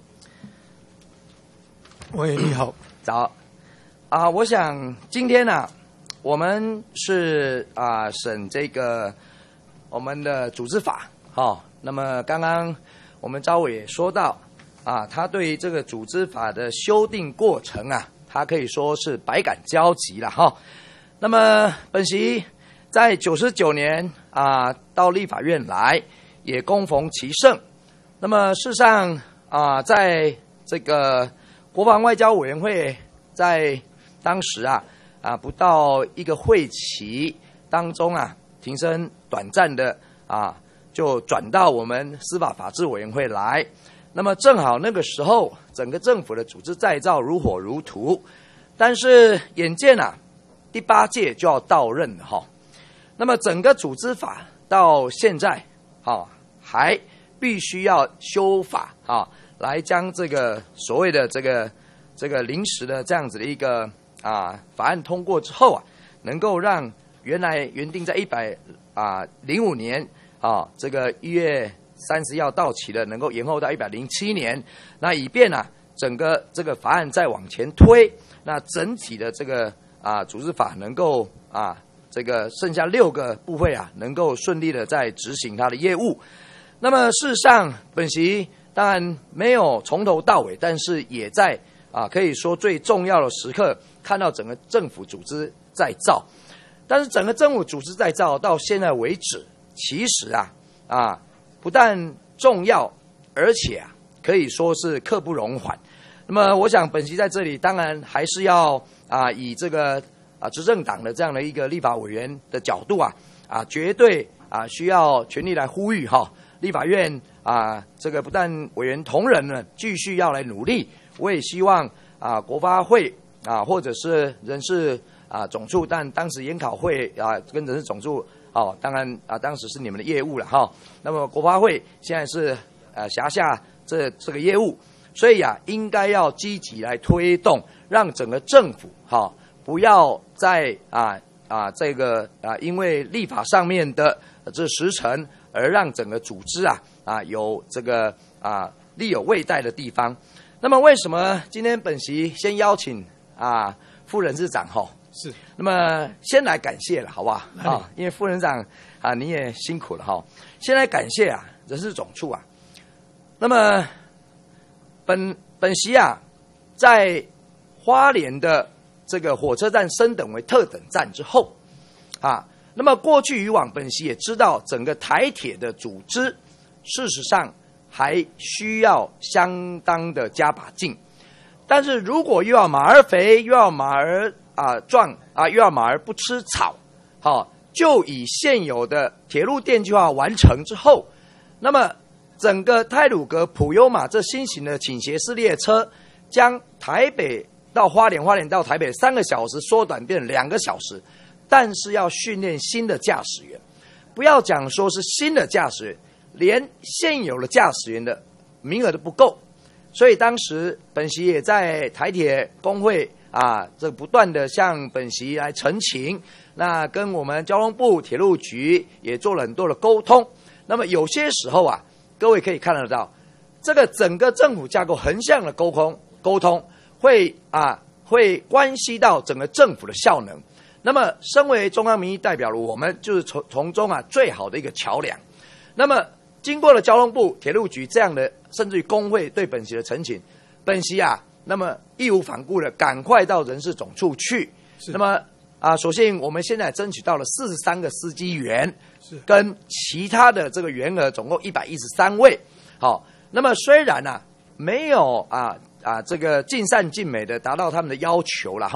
Speaker 7: 喂，你好，
Speaker 12: 早啊！我想今天呢、啊，我们是啊审这个我们的组织法，好、哦。那么刚刚我们招委也说到啊，他对于这个组织法的修订过程啊，他可以说是百感交集了哈、哦。那么本席在九十九年啊到立法院来，也恭逢其盛。那么事实上啊，在这个国防外交委员会在当时啊啊不到一个会期当中啊，庭生短暂的啊就转到我们司法法制委员会来。那么正好那个时候，整个政府的组织再造如火如荼，但是眼见啊第八届就要到任了哈。那么整个组织法到现在啊还必须要修法啊。来将这个所谓的这个这个临时的这样子的一个啊法案通过之后啊，能够让原来原定在一百啊零五年啊这个一月三十要到期的，能够延后到一百零七年，那以便啊整个这个法案再往前推，那整体的这个啊组织法能够啊这个剩下六个部会啊能够顺利的在执行它的业务。那么事实上，本席当然没有从头到尾，但是也在啊，可以说最重要的时刻看到整个政府组织再造。但是整个政府组织再造到现在为止，其实啊啊不但重要，而且啊可以说是刻不容缓。那么我想本席在这里当然还是要啊以这个啊执政党的这样的一个立法委员的角度啊啊绝对啊需要全力来呼吁哈。立法院啊，这个不但委员同仁呢继续要来努力，我也希望啊国发会啊或者是人事啊总处，但当时研考会啊跟人事总处哦，当然啊当时是你们的业务了哈。那么国发会现在是呃辖下这这个业务，所以啊应该要积极来推动，让整个政府哈不要再啊啊这个啊因为立法上面的这时程。而让整个组织啊啊有这个啊力有未逮的地方。那么为什么今天本席先邀请啊副人事长哈？
Speaker 7: 是。
Speaker 12: 那么先来感谢了，好不好？啊，因为副人长啊你也辛苦了哈。先来感谢啊人事总处啊。那么本本席啊在花莲的这个火车站升等为特等站之后啊。那么过去以往，本席也知道整个台铁的组织，事实上还需要相当的加把劲。但是如果又要马儿肥，又要马儿啊壮啊，又要马儿不吃草，好、哦，就以现有的铁路电气化完成之后，那么整个太鲁阁普悠玛这新型的倾斜式列车，将台北到花莲，花莲到台北三个小时缩短变两个小时。但是要训练新的驾驶员，不要讲说是新的驾驶员，连现有的驾驶员的名额都不够。所以当时本席也在台铁工会啊，这不断的向本席来陈情，那跟我们交通部铁路局也做了很多的沟通。那么有些时候啊，各位可以看得到，这个整个政府架构横向的沟通沟通会啊会关系到整个政府的效能。那么，身为中央民意代表的我们，就是从从中啊最好的一个桥梁。那么，经过了交通部、铁路局这样的，甚至于工会对本席的陈请，本席啊，那么义无反顾的赶快到人事总处去。那么啊，所幸我们现在争取到了四十三个司机员，是跟其他的这个员额总共一百一十三位。好，那么虽然啊没有啊啊这个尽善尽美的达到他们的要求了哈。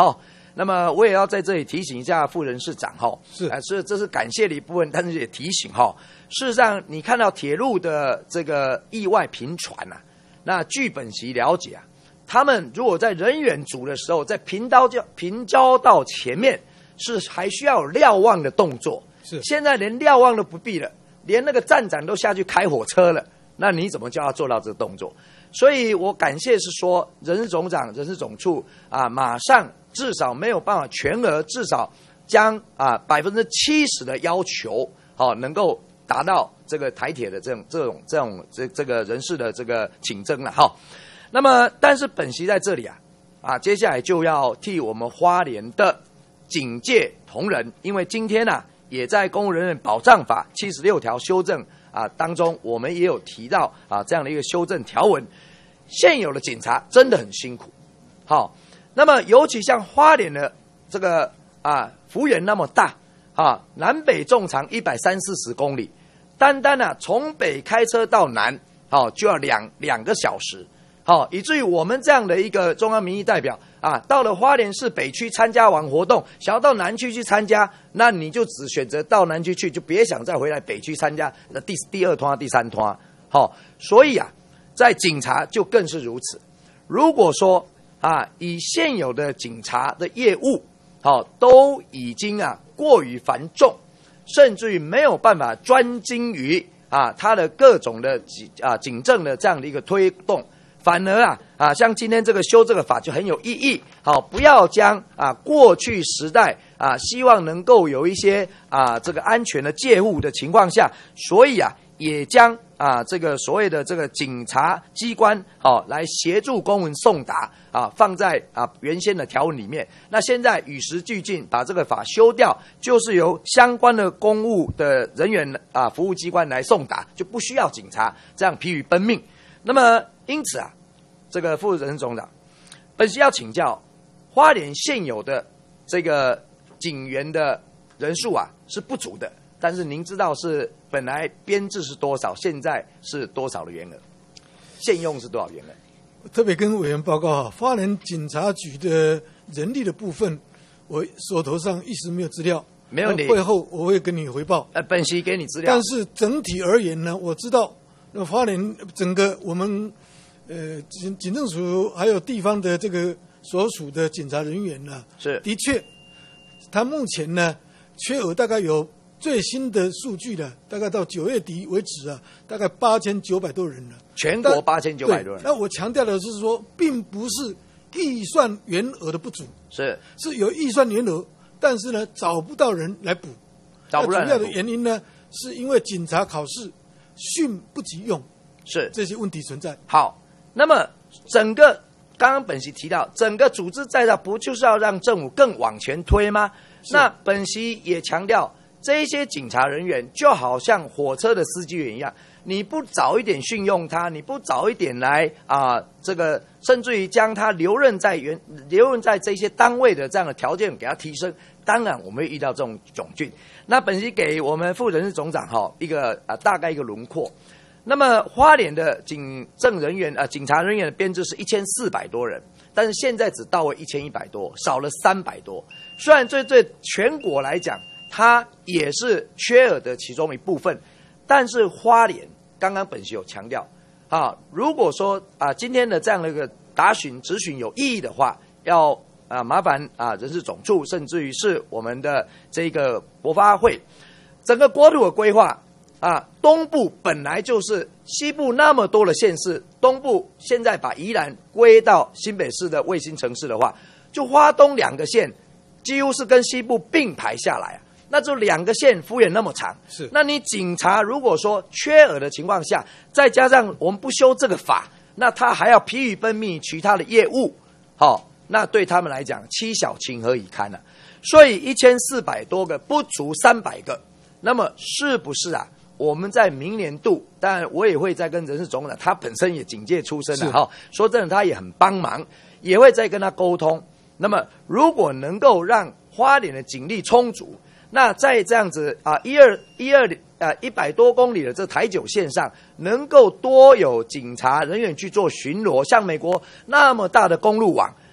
Speaker 12: 那么我也要在这里提醒一下副人事长哈，
Speaker 7: 是
Speaker 12: 啊，是这是感谢的一部分，但是也提醒哈，事实上你看到铁路的这个意外频传呐、啊，那据本席了解啊，他们如果在人员组的时候，在平交交平交道前面是还需要有瞭望的动作，
Speaker 7: 是
Speaker 12: 现在连瞭望都不必了，连那个站长都下去开火车了，那你怎么叫他做到这个动作？所以我感谢是说，人事总长、人事总处啊，马上至少没有办法全额，至少将啊百分之七十的要求，好、哦、能够达到这个台铁的这种这种这种这这个人事的这个请征了哈、哦。那么，但是本席在这里啊啊，接下来就要替我们花莲的警戒同仁，因为今天呢、啊、也在公务人员保障法七十六条修正。啊，当中我们也有提到啊这样的一个修正条文，现有的警察真的很辛苦，好，那么尤其像花莲的这个啊幅员那么大啊，南北纵长一百三四十公里，单单啊从北开车到南，好、啊、就要两两个小时，好、啊，以至于我们这样的一个中央民意代表啊，到了花莲市北区参加完活动，想要到南区去参加，那你就只选择到南区去，就别想再回来北区参加第第二团、第三团。好、哦，所以啊，在警察就更是如此。如果说啊，以现有的警察的业务，好、哦，都已经啊过于繁重，甚至于没有办法专精于啊他的各种的警啊警政的这样的一个推动。反而啊啊，像今天这个修这个法就很有意义。好，不要将啊过去时代啊，希望能够有一些啊这个安全的介护的情况下，所以啊也将啊这个所谓的这个警察机关好、啊、来协助公文送达啊放在啊原先的条文里面。那现在与时俱进，把这个法修掉，就是由相关的公务的人员啊服务机关来送达，就不需要警察这样疲于奔命。那么因此啊，这个副人事总长，本席要请教，花莲现有的这个警员的人数啊是不足的，但是您知道是本来编制是多少，现在是多少的员额？现用是多少员额？
Speaker 7: 特别跟委员报告哈，花莲警察局的人力的部分，我手头上一时没有资料，
Speaker 12: 没问题，
Speaker 7: 会后我会跟你回报。
Speaker 12: 呃，本席给你资料。
Speaker 7: 但是整体而言呢，我知道。那花莲整个我们呃警警政署还有地方的这个所属的警察人员呢，
Speaker 12: 是
Speaker 7: 的确，他目前呢缺额大概有最新的数据了，大概到九月底为止啊，大概八千九百多人了，
Speaker 12: 全国八千九百多人。
Speaker 7: 那我强调的是说，并不是预算员额的不足，
Speaker 12: 是
Speaker 7: 是有预算员额，但是呢找不到人来补，
Speaker 12: 找不到人来补。
Speaker 7: 主要的原因呢，是因为警察考试。训不及用，
Speaker 12: 是
Speaker 7: 这些问题存在。
Speaker 12: 好，那么整个刚刚本席提到，整个组织再造不就是要让政府更往前推吗？那本席也强调，这些警察人员就好像火车的司机员一样，你不早一点训用他，你不早一点来啊、呃，这个甚至于将他留任在原留任在这些单位的这样的条件给他提升，当然我们会遇到这种窘境。那本席给我们副人事总长哈一个啊、呃、大概一个轮廓。那么花莲的警政人员啊、呃、警察人员的编制是一千四百多人，但是现在只到位一千一百多，少了三百多。虽然这对全国来讲，它也是缺额的其中一部分，但是花莲刚刚本席有强调啊，如果说啊今天的这样的一个答询质询有意义的话，要啊麻烦啊人事总处，甚至于是我们的这个国发会，整个国土的规划啊，东部本来就是西部那么多的县市，东部现在把宜兰归到新北市的卫星城市的话，就花东两个县几乎是跟西部并排下来啊。那就两个县幅员那么长，
Speaker 7: 是，
Speaker 12: 那你警察如果说缺额的情况下，再加上我们不修这个法，那他还要疲于奔命其他的业务，好、哦，那对他们来讲，妻小情何以堪呢、啊？所以一千四百多个不足三百个，那么是不是啊？我们在明年度，当然我也会再跟人事总长，他本身也警界出身的哈，说真的他也很帮忙，也会再跟他沟通。那么如果能够让花莲的警力充足，那在这样子啊，一二一二啊一百多公里的这台九线上，能够多有警察人员去做巡逻，像美国那么大的公路网，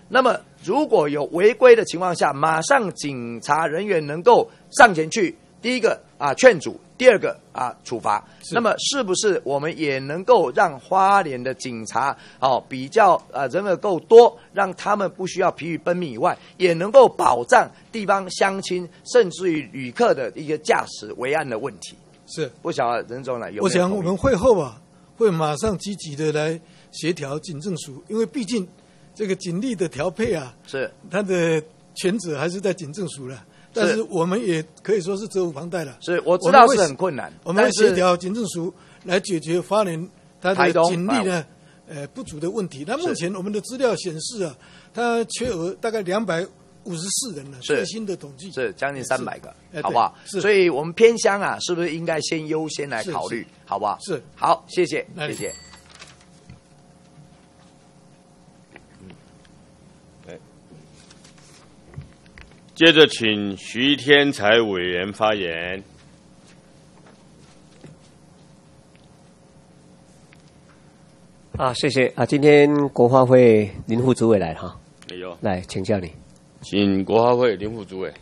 Speaker 12: 那么如果有违规的情况下，马上警察人员能够上前去，第一个啊劝阻，第二个啊处罚。那么是不是我们也能够让花莲的警察哦比较呃人额够多，让他们不需要疲于奔命以外，也能够保障地方乡亲甚至于旅客的一个驾驶维安的问题？
Speaker 7: 是，
Speaker 12: 不晓得任总呢有没有？
Speaker 7: 我想我们会后啊会马上积极的来协调警政署，因为毕竟这个警力的调配啊，
Speaker 12: 是
Speaker 7: 它的权责还是在警政署了。但是我们也可以说是责无旁贷了。
Speaker 12: 是，我知道是很困难，
Speaker 7: 我们会协调警政署来解决花莲它的警力呢，呃不足的问题。那目前我们的资料显示啊，它缺额大概两百五十四人了，最新的统计
Speaker 12: 是将近三百个，
Speaker 7: 呃、
Speaker 12: 好不好？
Speaker 7: 是，
Speaker 12: 所以我们偏乡啊，是不是应该先优先来考虑，好不好？
Speaker 7: 是，
Speaker 12: 好，谢谢，谢谢。
Speaker 2: 接着，请徐天才委员发言。
Speaker 13: 啊，谢谢啊！今天国发会林副主委来哈，
Speaker 2: 没有
Speaker 13: 来请教你，
Speaker 2: 请国发会林副主委。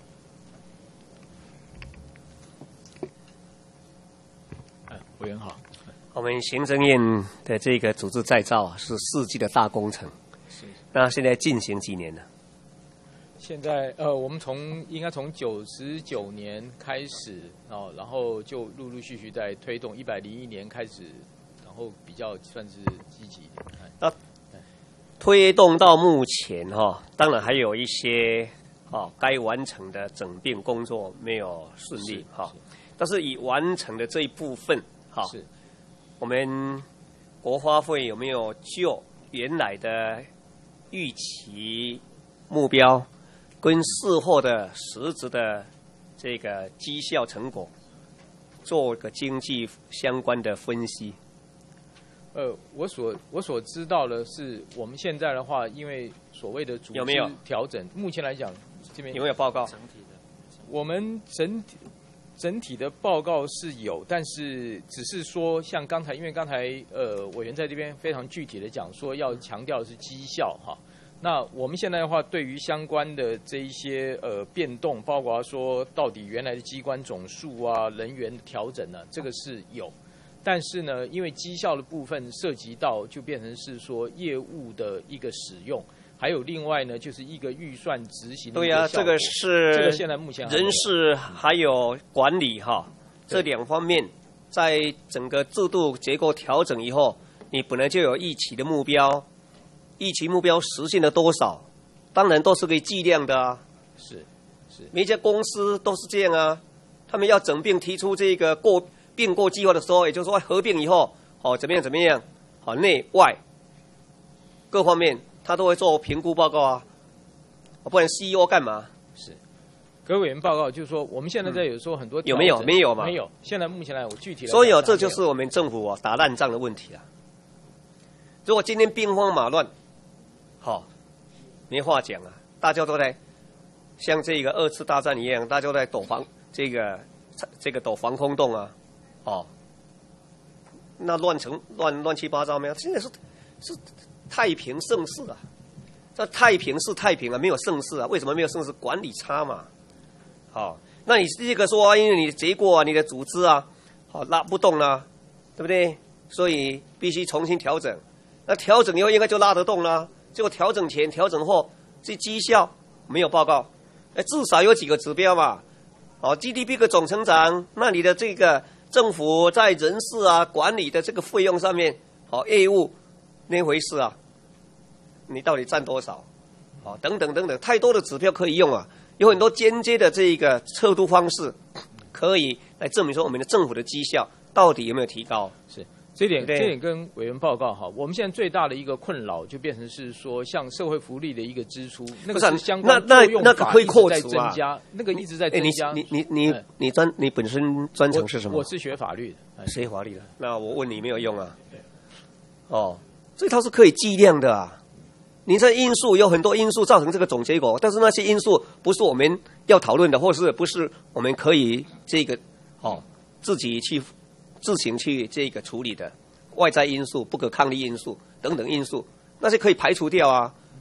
Speaker 8: 委员好，
Speaker 13: 我们行政院的这个组织再造啊，是世纪的大工程，
Speaker 6: 是。
Speaker 13: 那现在进行几年了？
Speaker 6: 现在呃，我们从应该从九十九年开始哦，然后就陆陆续续在推动，一百零一年开始，然后比较算是积极一点。
Speaker 13: 那推动到目前哈、哦，当然还有一些哦该完成的整并工作没有顺利哈、哦，但是已完成的这一部分哈、哦，
Speaker 6: 是
Speaker 13: 我们国发会有没有就原来的预期目标？跟事后的实质的这个绩效成果，做个经济相关的分析。
Speaker 6: 呃，我所我所知道的是，我们现在的话，因为所谓的组织
Speaker 13: 有没有
Speaker 6: 调整，目前来讲，这边
Speaker 13: 有没有报告？
Speaker 6: 整体的，我们整体整体的报告是有，但是只是说，像刚才，因为刚才呃委员在这边非常具体的讲说，要强调的是绩效哈。那我们现在的话，对于相关的这一些呃变动，包括说到底原来的机关总数啊、人员调整呢、啊，这个是有。但是呢，因为绩效的部分涉及到，就变成是说业务的一个使用，还有另外呢，就是一个预算执行的一个效果。
Speaker 13: 对呀、啊，这个是
Speaker 6: 这个现在目前
Speaker 13: 人事还有管理哈这两方面，在整个制度结构调整以后，你本来就有预期的目标。预期目标实现了多少？当然都是可以计量的啊。
Speaker 6: 是是，
Speaker 13: 每一家公司都是这样啊。他们要整并提出这个过并购计划的时候，也就是说合并以后，哦怎么样怎么样，好内外各方面他都会做评估报告啊。不然 C E O 干嘛？
Speaker 6: 是。各位委员报告就是说，我们现在在有时候很多、
Speaker 13: 嗯、有没有没有嘛？
Speaker 6: 没有。现在目前来，我具体来
Speaker 13: 所以、哦、这就是我们政府、哦、打烂仗的问题啊。如果今天兵荒马乱，好、哦，没话讲啊！大家都在像这个二次大战一样，大家都在躲防这个这个躲防空洞啊，哦，那乱成乱乱七八糟没有？现在是是太平盛世啊！这太平是太平啊，没有盛世啊？为什么没有盛世？管理差嘛。好、哦，那你这个说、啊，因为你的结果啊，你的组织啊，好、哦、拉不动啊，对不对？所以必须重新调整。那调整以后应该就拉得动了。结果调整前、调整后，这绩效没有报告，哎，至少有几个指标嘛。哦 ，G D P 的总成长，那你的这个政府在人事啊、管理的这个费用上面，哦，业务那回事啊，你到底占多少？哦，等等等等，太多的指标可以用啊，有很多间接的这个测度方式，可以来证明说我们的政府的绩效到底有没有提高。
Speaker 6: 是。这点这点跟委员报告哈，我们现在最大的一个困扰就变成是说，像社会福利的一个支出，那个是相关作用法一直在增加，那个一直在增加。
Speaker 13: 你你你你你专你本身专长是什么？
Speaker 6: 我是学法律的，
Speaker 13: 学法律的。那我问你没有用啊。哦，这套是可以计量的啊。你这因素有很多因素造成这个总结果，但是那些因素不是我们要讨论的，或是不是我们可以这个哦自己去。自行去这个处理的外在因素、不可抗力因素等等因素，那些可以排除掉啊。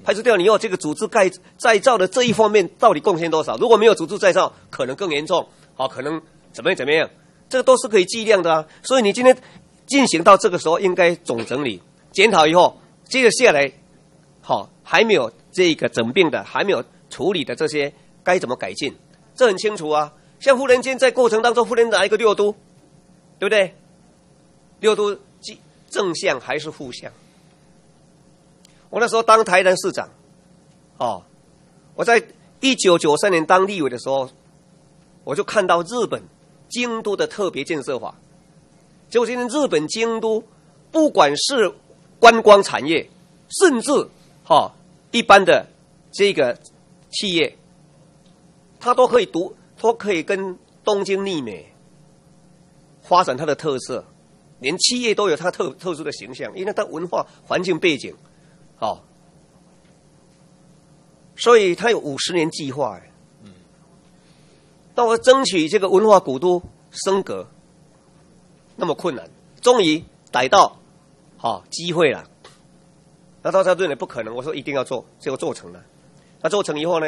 Speaker 13: 排除掉你以后，这个组织再再造的这一方面到底贡献多少？如果没有组织再造，可能更严重，好，可能怎么样怎么样，这个都是可以计量的啊。所以你今天进行到这个时候，应该总整理检讨以后，接着下来，好，还没有这个整并的，还没有处理的这些该怎么改进，这很清楚啊。像忽然间在过程当中，忽然来一个六都，对不对？六都正向还是负向？我那时候当台南市长，哦，我在一九九三年当立委的时候，我就看到日本京都的特别建设法。结果今天日本京都，不管是观光产业，甚至哈、哦、一般的这个企业，它都可以独，都可以跟东京媲美，发展它的特色，连企业都有它特特殊的形象，因为它文化环境背景。哦，所以他有五十年计划哎。嗯。那我争取这个文化古都升格，那么困难，终于逮到好、哦、机会了。那大家认为不可能，我说一定要做，结果做成了。那做成以后呢？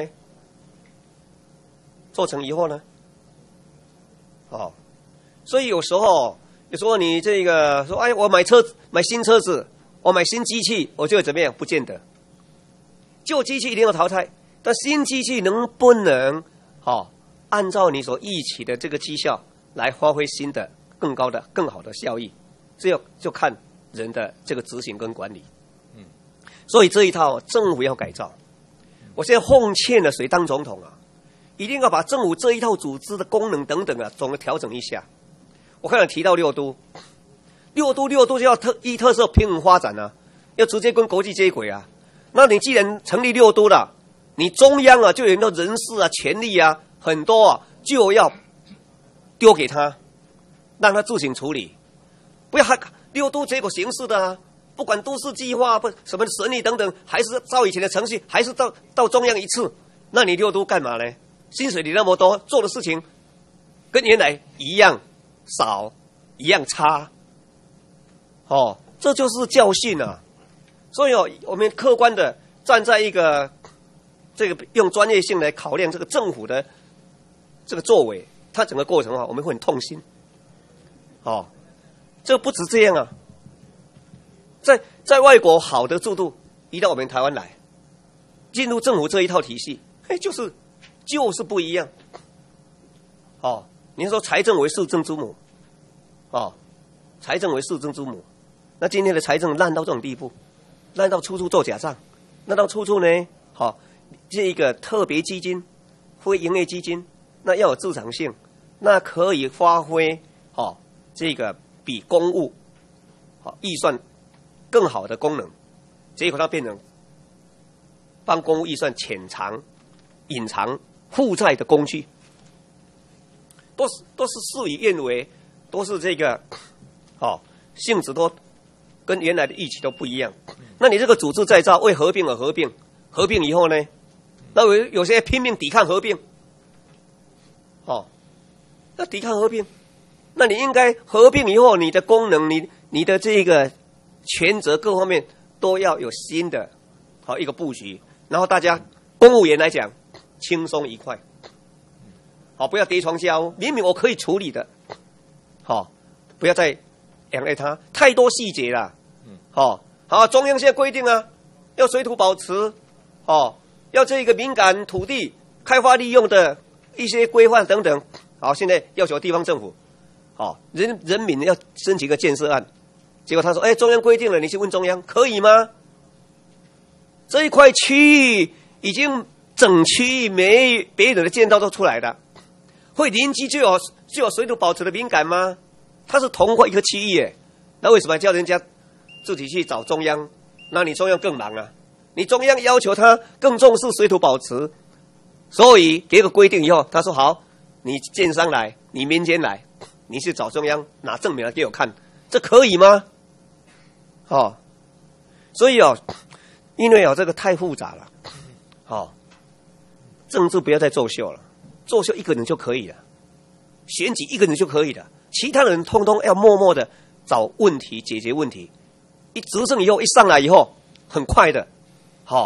Speaker 13: 做成以后呢？哦，所以有时候，有时候你这个说，哎，我买车买新车子。我买新机器，我就会怎么样？不见得。旧机器一定要淘汰，但新机器能不能好、哦、按照你所预期的这个绩效来发挥新的、更高的、更好的效益？这要就看人的这个执行跟管理。嗯，所以这一套政府要改造。我现在奉劝了谁当总统啊，一定要把政府这一套组织的功能等等啊，总的调整一下。我刚才提到六都。六都六都就要特依特色平衡发展啊，要直接跟国际接轨啊。那你既然成立六都了，你中央啊就有很多人事啊、权力啊，很多啊就要丢给他，让他自行处理，不要还六都结果形式的啊。不管都市计划不什么审理等等，还是照以前的程序，还是到到中央一次，那你六都干嘛呢？薪水你那么多，做的事情跟原来一样少，一样差。哦，这就是教训啊！所以哦，我们客观的站在一个这个用专业性来考量这个政府的这个作为，它整个过程啊，我们会很痛心。哦，这不止这样啊，在在外国好的制度移到我们台湾来，进入政府这一套体系，哎，就是就是不一样。哦，您说财政为市政之母，哦，财政为市政之母。那今天的财政烂到这种地步，烂到处处做假账，那到处处呢，好、哦，这一个特别基金、非营业基金，那要有自偿性，那可以发挥好、哦、这个比公务好、哦、预算更好的功能，结果它变成帮公务预算潜藏、隐藏负债的工具，都是都是事与愿违，都是这个好、哦、性质都。跟原来的预期都不一样，那你这个组织再造为合并而合并，合并以后呢，那有有些拼命抵抗合并，哦，要抵抗合并，那你应该合并以后，你的功能，你你的这个权责各方面都要有新的好一个布局，然后大家公务员来讲轻松愉快，好，不要叠床架屋，明明我可以处理的，好，不要再。仰赖它太多细节了，哦，好，中央现在规定啊，要水土保持，哦，要这个敏感土地开发利用的一些规范等等，好，现在要求地方政府，好，人人民要申请个建设案，结果他说，哎，中央规定了，你去问中央可以吗？这一块区域已经整区域没别人的建造都出来了，会邻居就有就有水土保持的敏感吗？它是同一个区域耶，那为什么叫人家自己去找中央？那你中央更忙啊！你中央要求他更重视水土保持，所以给个规定以后，他说好，你建商来，你民间来，你去找中央拿证明来给我看，这可以吗？哦，所以哦，因为哦这个太复杂了，哦，政治不要再作秀了，作秀一个人就可以了，选举一个人就可以了。其他人通通要默默的找问题解决问题，一执政以后一上来以后，很快的，好、哦、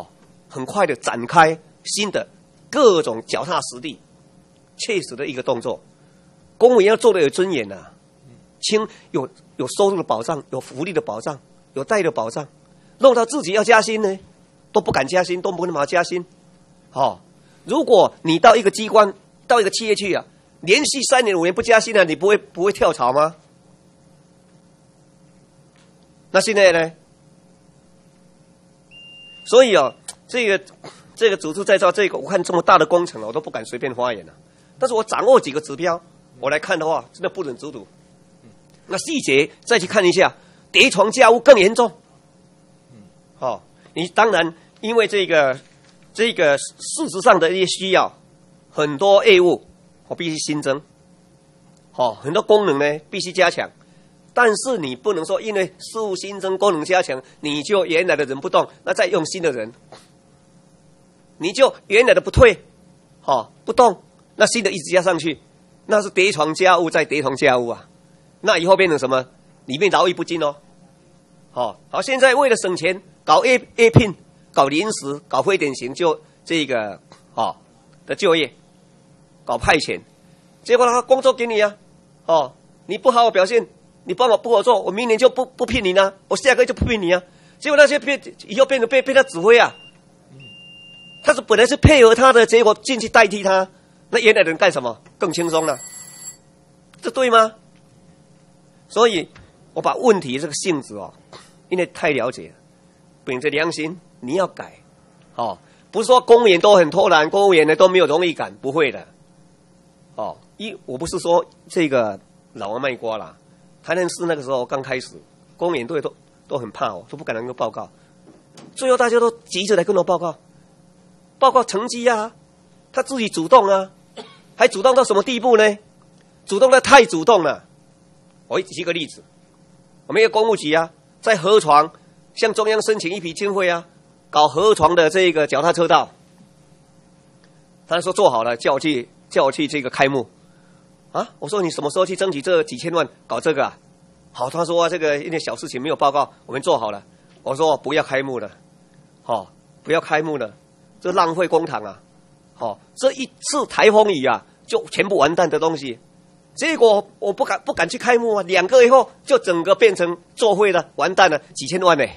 Speaker 13: 很快的展开新的各种脚踏实地、切实的一个动作。公务员要做的有尊严呐、啊，清有有收入的保障，有福利的保障，有待遇的保障，弄到自己要加薪呢，都不敢加薪，都不能马上加薪。哦，如果你到一个机关、到一个企业去啊，连续三年五年不加薪啊，你不会不会跳槽吗？那现在呢？所以啊，这个这个组织再造这个，我看这么大的工程我都不敢随便发言了。但是我掌握几个指标，我来看的话，真的不忍卒睹。那细节再去看一下，叠床架屋更严重。哦，你当然因为这个这个事实上的一些需要，很多业务我必须新增，哦，很多功能呢必须加强。但是你不能说因为事物新增功能加强，你就原来的人不动，那再用新的人，你就原来的不退，哦，不动，那新的一直加上去，那是叠床架屋再叠床架屋啊，那以后变成什么？里面劳逸不均哦。哦，好，现在为了省钱，搞 A A 聘，搞临时，搞非典型，就这个哦的就业，搞派遣，结果他工作给你啊，哦，你不好好表现。你帮我不合作，我明年就不不聘你呢，我下个月就不聘你啊。结果那些变以后变成被被他指挥啊，他是本来是配合他的，结果进去代替他，那原来的人干什么更轻松了？这对吗？所以我把问题这个性质哦，因为太了解了，秉着良心你要改，哦，不是说公务员都很偷懒，公务员呢都没有荣誉感，不会的，哦，一我不是说这个老王卖瓜啦。台南市那个时候刚开始，公务员队都都很怕我，都不敢能够报告。最后大家都急着来跟我报告，报告成绩啊，他自己主动啊，还主动到什么地步呢？主动的太主动了。我举个例子，我们一个公务局啊，在河床向中央申请一笔经费啊，搞河床的这个脚踏车道。他说做好了，叫我去叫我去这个开幕。啊！我说你什么时候去争取这几千万搞这个啊？好，他说、啊、这个一点小事情没有报告，我们做好了。我说不要开幕了，好、哦，不要开幕了，这浪费公帑啊！好、哦，这一次台风雨啊，就全部完蛋的东西。结果我不敢不敢去开幕啊，两个月后就整个变成作废了，完蛋了，几千万呢？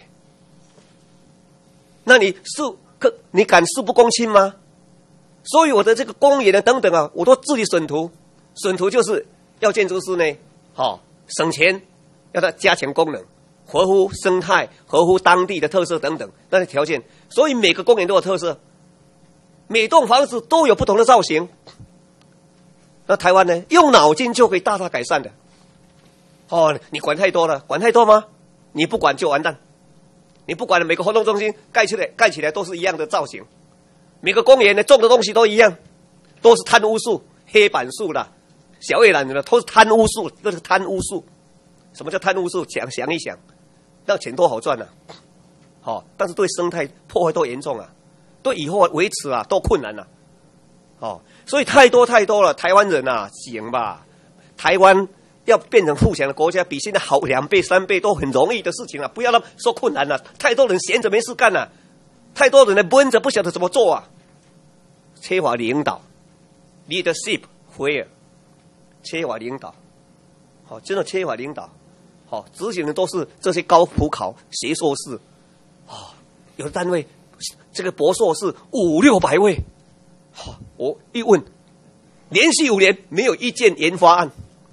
Speaker 13: 那你是可你敢事不公亲吗？所以我的这个公园的等等啊，我都自己审图。审图就是要建筑师呢，好、哦、省钱，要它加强功能，合乎生态，合乎当地的特色等等那些条件。所以每个公园都有特色，每栋房子都有不同的造型。那台湾呢，用脑筋就可以大大改善的。哦，你管太多了，管太多吗？你不管就完蛋。你不管了，每个活动中心盖起来盖起来都是一样的造型，每个公园呢种的东西都一样，都是贪污树、黑板树啦。小叶兰的都是贪污树，都是贪污树。什么叫贪污树？想想一想，那钱多好赚啊！好、哦，但是对生态破坏多严重啊，对以后维持啊都困难啊。哦，所以太多太多了。台湾人啊，行吧？台湾要变成富强的国家，比现在好两倍三倍都很容易的事情啊！不要那么说困难了、啊。太多人闲着没事干了、啊，太多人呢闷着不晓得怎么做啊。缺乏领导 ，leadership where？缺乏领导，好、哦，真的缺乏领导，好、哦，执行的都是这些高普考学硕士，啊、哦，有的单位这个博硕士五六百位，好、哦，我一问，连续五年没有一件研发案，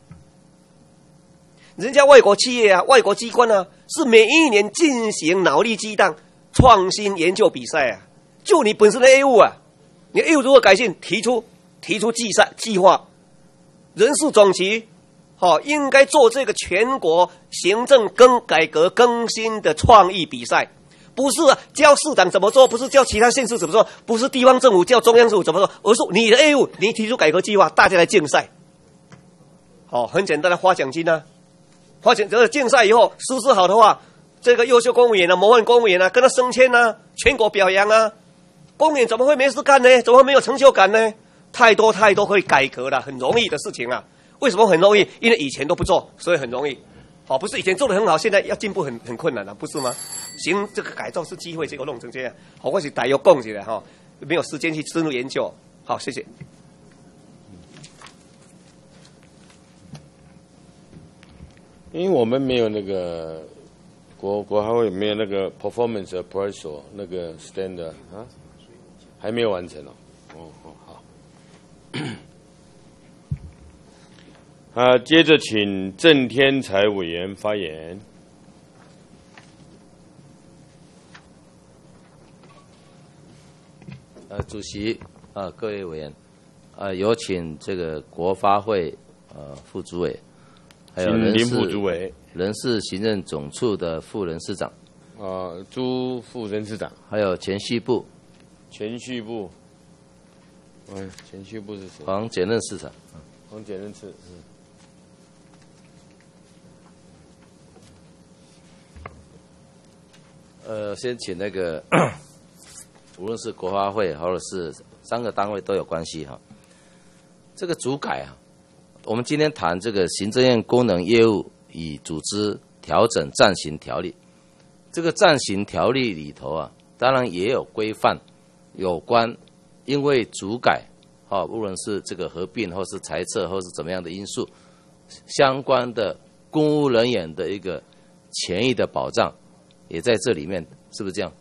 Speaker 13: 人家外国企业啊，外国机关啊，是每一年进行脑力激荡创新研究比赛啊，就你本身的业务啊，你业务如何改进，提出提出计赛计划。人事总局，哦，应该做这个全国行政更改革更新的创意比赛，不是、啊、教市长怎么做，不是教其他县市怎么做，不是地方政府教中央政府怎么做，而是你的业务，你提出改革计划，大家来竞赛。哦，很简单的发奖金啊，发奖这个竞赛以后实施好的话，这个优秀公务员啊，模范公务员啊，跟他升迁啊，全国表扬啊，公务员怎么会没事干呢？怎么会没有成就感呢？太多太多可以改革了，很容易的事情啊。为什么很容易？因为以前都不做，所以很容易。 好，不是以前做得很好，现在要进步很很困难了、啊，不是吗？行，这个改造是机会，结果弄成这样，好，我是大约讲起来哈，没有时间去深入研究。好，谢谢。
Speaker 2: 因为我们没有那个国国还会没有那个 performance appraisal 那个 standard 啊，还没有完成哦。哦哦好。啊，接着请郑天才委员发言。
Speaker 14: 呃，主席啊、呃，各位委员，呃，有请这个国发会呃副主委，还有人事
Speaker 2: 林副主委、
Speaker 14: 人事行政总处的副人事长，
Speaker 2: 啊、呃，朱副人事长，
Speaker 14: 还有前序部，
Speaker 2: 前序部，嗯，前序部是谁？
Speaker 14: 黄简任市长，
Speaker 2: 黄简任次，嗯。
Speaker 14: 呃，先请那个，无论是国发会或者是三个单位都有关系哈。这个主改啊，我们今天谈这个行政院功能业务与组织调整暂行条例。这个暂行条例里头啊，当然也有规范有关，因为主改啊，无论是这个合并或是裁撤或是怎么样的因素，相关的公务人员的一个权益的保障。也在这里面，是不是这样？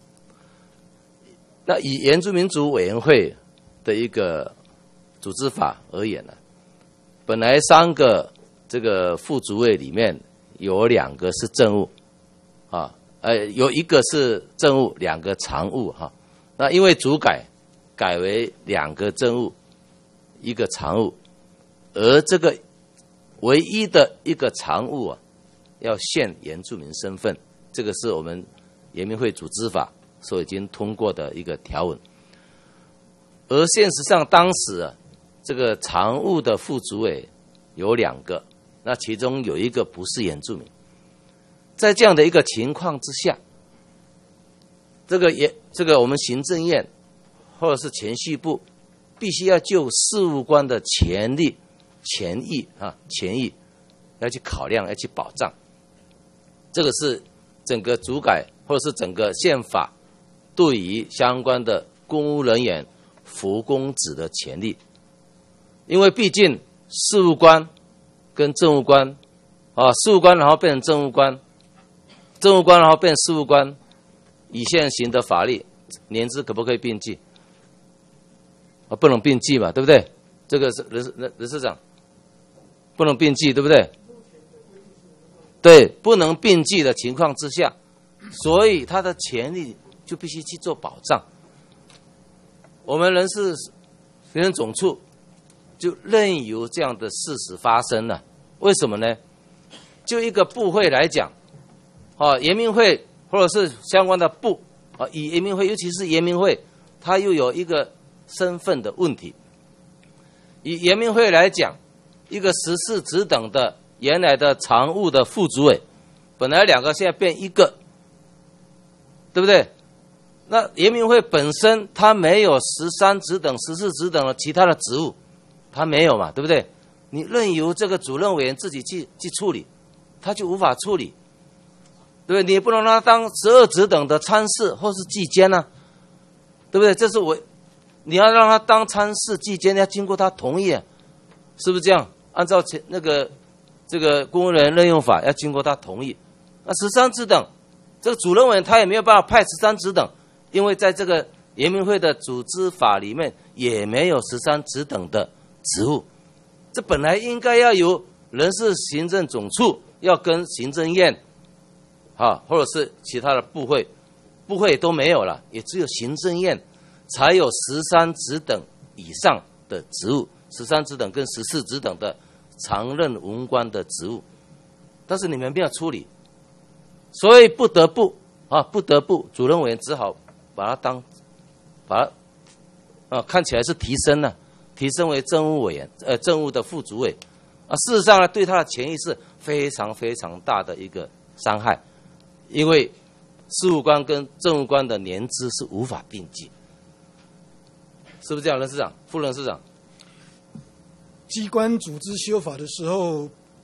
Speaker 14: 那以原住民族委员会的一个组织法而言呢，本来三个这个副主委里面有两个是政务，啊，呃，有一个是政务，两个常务哈。那因为主改改为两个政务，一个常务，而这个唯一的一个常务啊，要限原住民身份。这个是我们原民会组织法所已经通过的一个条文，而现实上当时啊，这个常务的副主委有两个，那其中有一个不是原住民，在这样的一个情况之下，这个也这个我们行政院或者是前序部必须要就事务官的权利、权益啊、权益要去考量，要去保障，这个是。整个主改或者是整个宪法对于相关的公务人员服公职的权利，因为毕竟事务官跟政务官啊，事务官然后变成政务官，政务官然后变事务官，以现行的法律，年资可不可以并计？啊，不能并计嘛，对不对？这个是人人人事长不能并计，对不对？对，不能并计的情况之下，所以他的权利就必须去做保障。我们人事行政总处就任由这样的事实发生了。为什么呢？就一个部会来讲，啊，原民会或者是相关的部啊，以原民会，尤其是原民会，它又有一个身份的问题。以原民会来讲，一个十四职等的。原来的常务的副主委，本来两个，现在变一个，对不对？那原民会本身它没有十三职等、十四职等的其他的职务，它没有嘛，对不对？你任由这个主任委员自己去去处理，他就无法处理，对不对？你也不能让他当十二职等的参事或是技监呢、啊，对不对？这是我，你要让他当参事、技监，要经过他同意、啊，是不是这样？按照前那个。这个公务人员任用法要经过他同意，那十三职等，这个主任委员他也没有办法派十三职等，因为在这个原民会的组织法里面也没有十三职等的职务，这本来应该要由人事行政总处要跟行政院，啊，或者是其他的部会，部会都没有了，也只有行政院才有十三职等以上的职务，十三职等跟十四职等的。常任文官的职务，但是你们没有处理，所以不得不啊，不得不主任委员只好把他当，把他啊看起来是提升了，提升为政务委员，呃，政务的副主委啊，事实上呢，对他的权益是非常非常大的一个伤害，因为事务官跟政务官的年资是无法并计，是不是这样？人事长、副人事长。
Speaker 7: 机关组织修法的时候，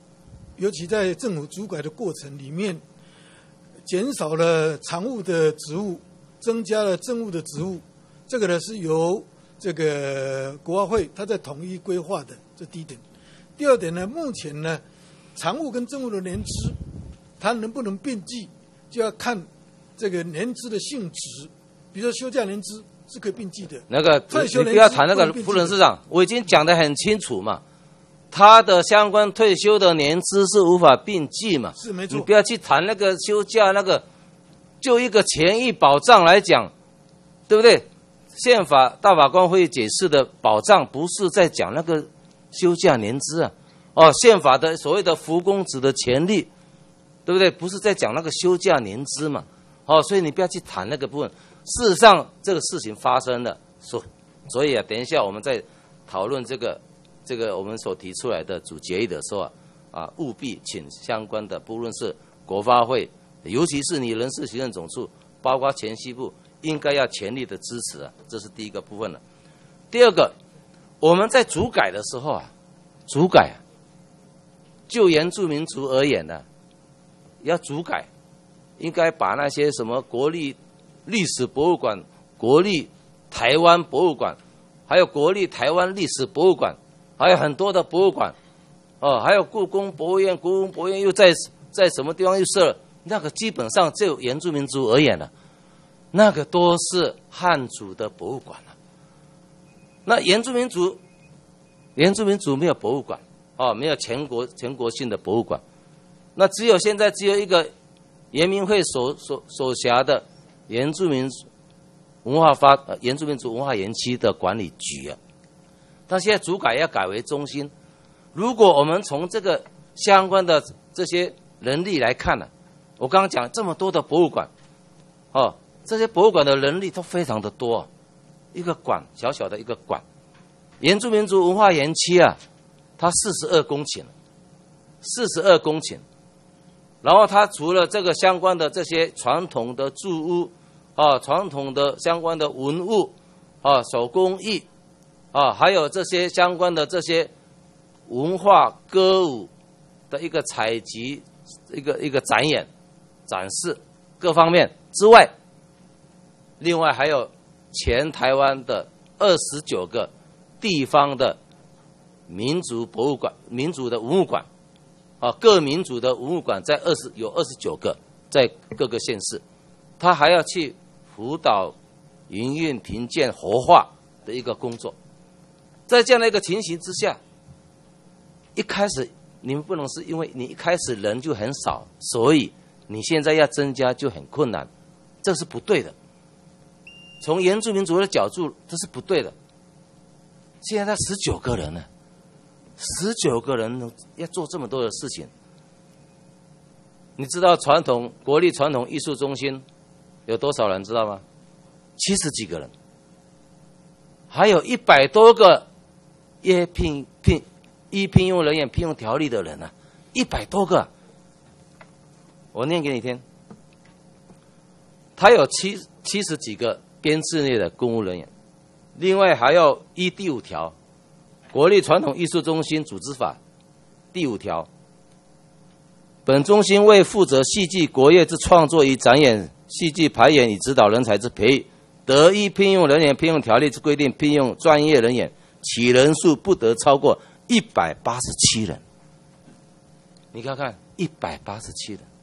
Speaker 7: 尤其在政府主改的过程里面，减少了常务的职务，增加了政务的职务，这个呢是由这个国发会它在统一规划的，这第一点。第二点呢，目前呢，常务跟政务的年资，它能不能并计，就要看这个年资的性质。比如说休假年资是可以并计的。
Speaker 14: 那个
Speaker 7: 退休
Speaker 14: 你不要谈那个副人市长，我已经讲得很清楚嘛。他的相关退休的年资是无法并计嘛？
Speaker 7: 是没错。
Speaker 14: 你不要去谈那个休假那个，就一个权益保障来讲，对不对？宪法大法官会解释的保障不是在讲那个休假年资啊，哦，宪法的所谓的服公子的权利，对不对？不是在讲那个休假年资嘛？哦，所以你不要去谈那个部分。事实上，这个事情发生了，所所以啊，等一下我们在讨论这个这个我们所提出来的主决议的时候啊，啊，务必请相关的，不论是国发会，尤其是你人事行政总处，包括前西部，应该要全力的支持啊，这是第一个部分了。第二个，我们在主改的时候啊，主改啊，就原住民族而言呢、啊，要主改，应该把那些什么国立历史博物馆、国立台湾博物馆，还有国立台湾历史博物馆，还有很多的博物馆，哦，还有故宫博物院，故宫博物院又在在什么地方又设了？那个基本上就原住民族而言呢、啊，那个都是汉族的博物馆了、啊。那原住民族，原住民族没有博物馆，哦，没有全国全国性的博物馆，那只有现在只有一个原民会所所所辖的原住民文化发呃原住民族文化园区的管理局啊。但现在主改要改为中心，如果我们从这个相关的这些人力来看呢、啊，我刚刚讲这么多的博物馆，哦，这些博物馆的人力都非常的多、啊，一个馆小小的一个馆，原住民族文化园区啊，它四十二公顷，四十二公顷，然后它除了这个相关的这些传统的住屋啊，传统的相关的文物啊，手工艺啊，还有这些相关的这些文化歌舞的一个采集，一个一个展演展示各方面之外，另外还有全台湾的二十九个地方的民族博物馆、民族的文物馆，啊，各民族的文物馆在二十有二十九个，在各个县市，他还要去辅导、营运、评鉴、活化的一个工作。在这样的一个情形之下，一开始你们不能是因为你一开始人就很少，所以你现在要增加就很困难，这是不对的。从原住民族的角度，这是不对的。现在他十九个人呢，十九个人要做这么多的事情。你知道传统国立传统艺术中心有多少人知道吗？七十几个人，还有一百多个约聘聘依聘用人员聘用条例的人啊，一百多个。我念给你听，他有七七十几个编制内的公务人员，另外还要依第五条《国立传统艺术中心组织法》第五条，本中心为负责戏剧国乐之创作与展演、戏剧排演与指导人才之培育，得依聘用人员聘用条例之规定聘用专业人员，其人数不得超过一百八十七人。你看看，一百八十七人。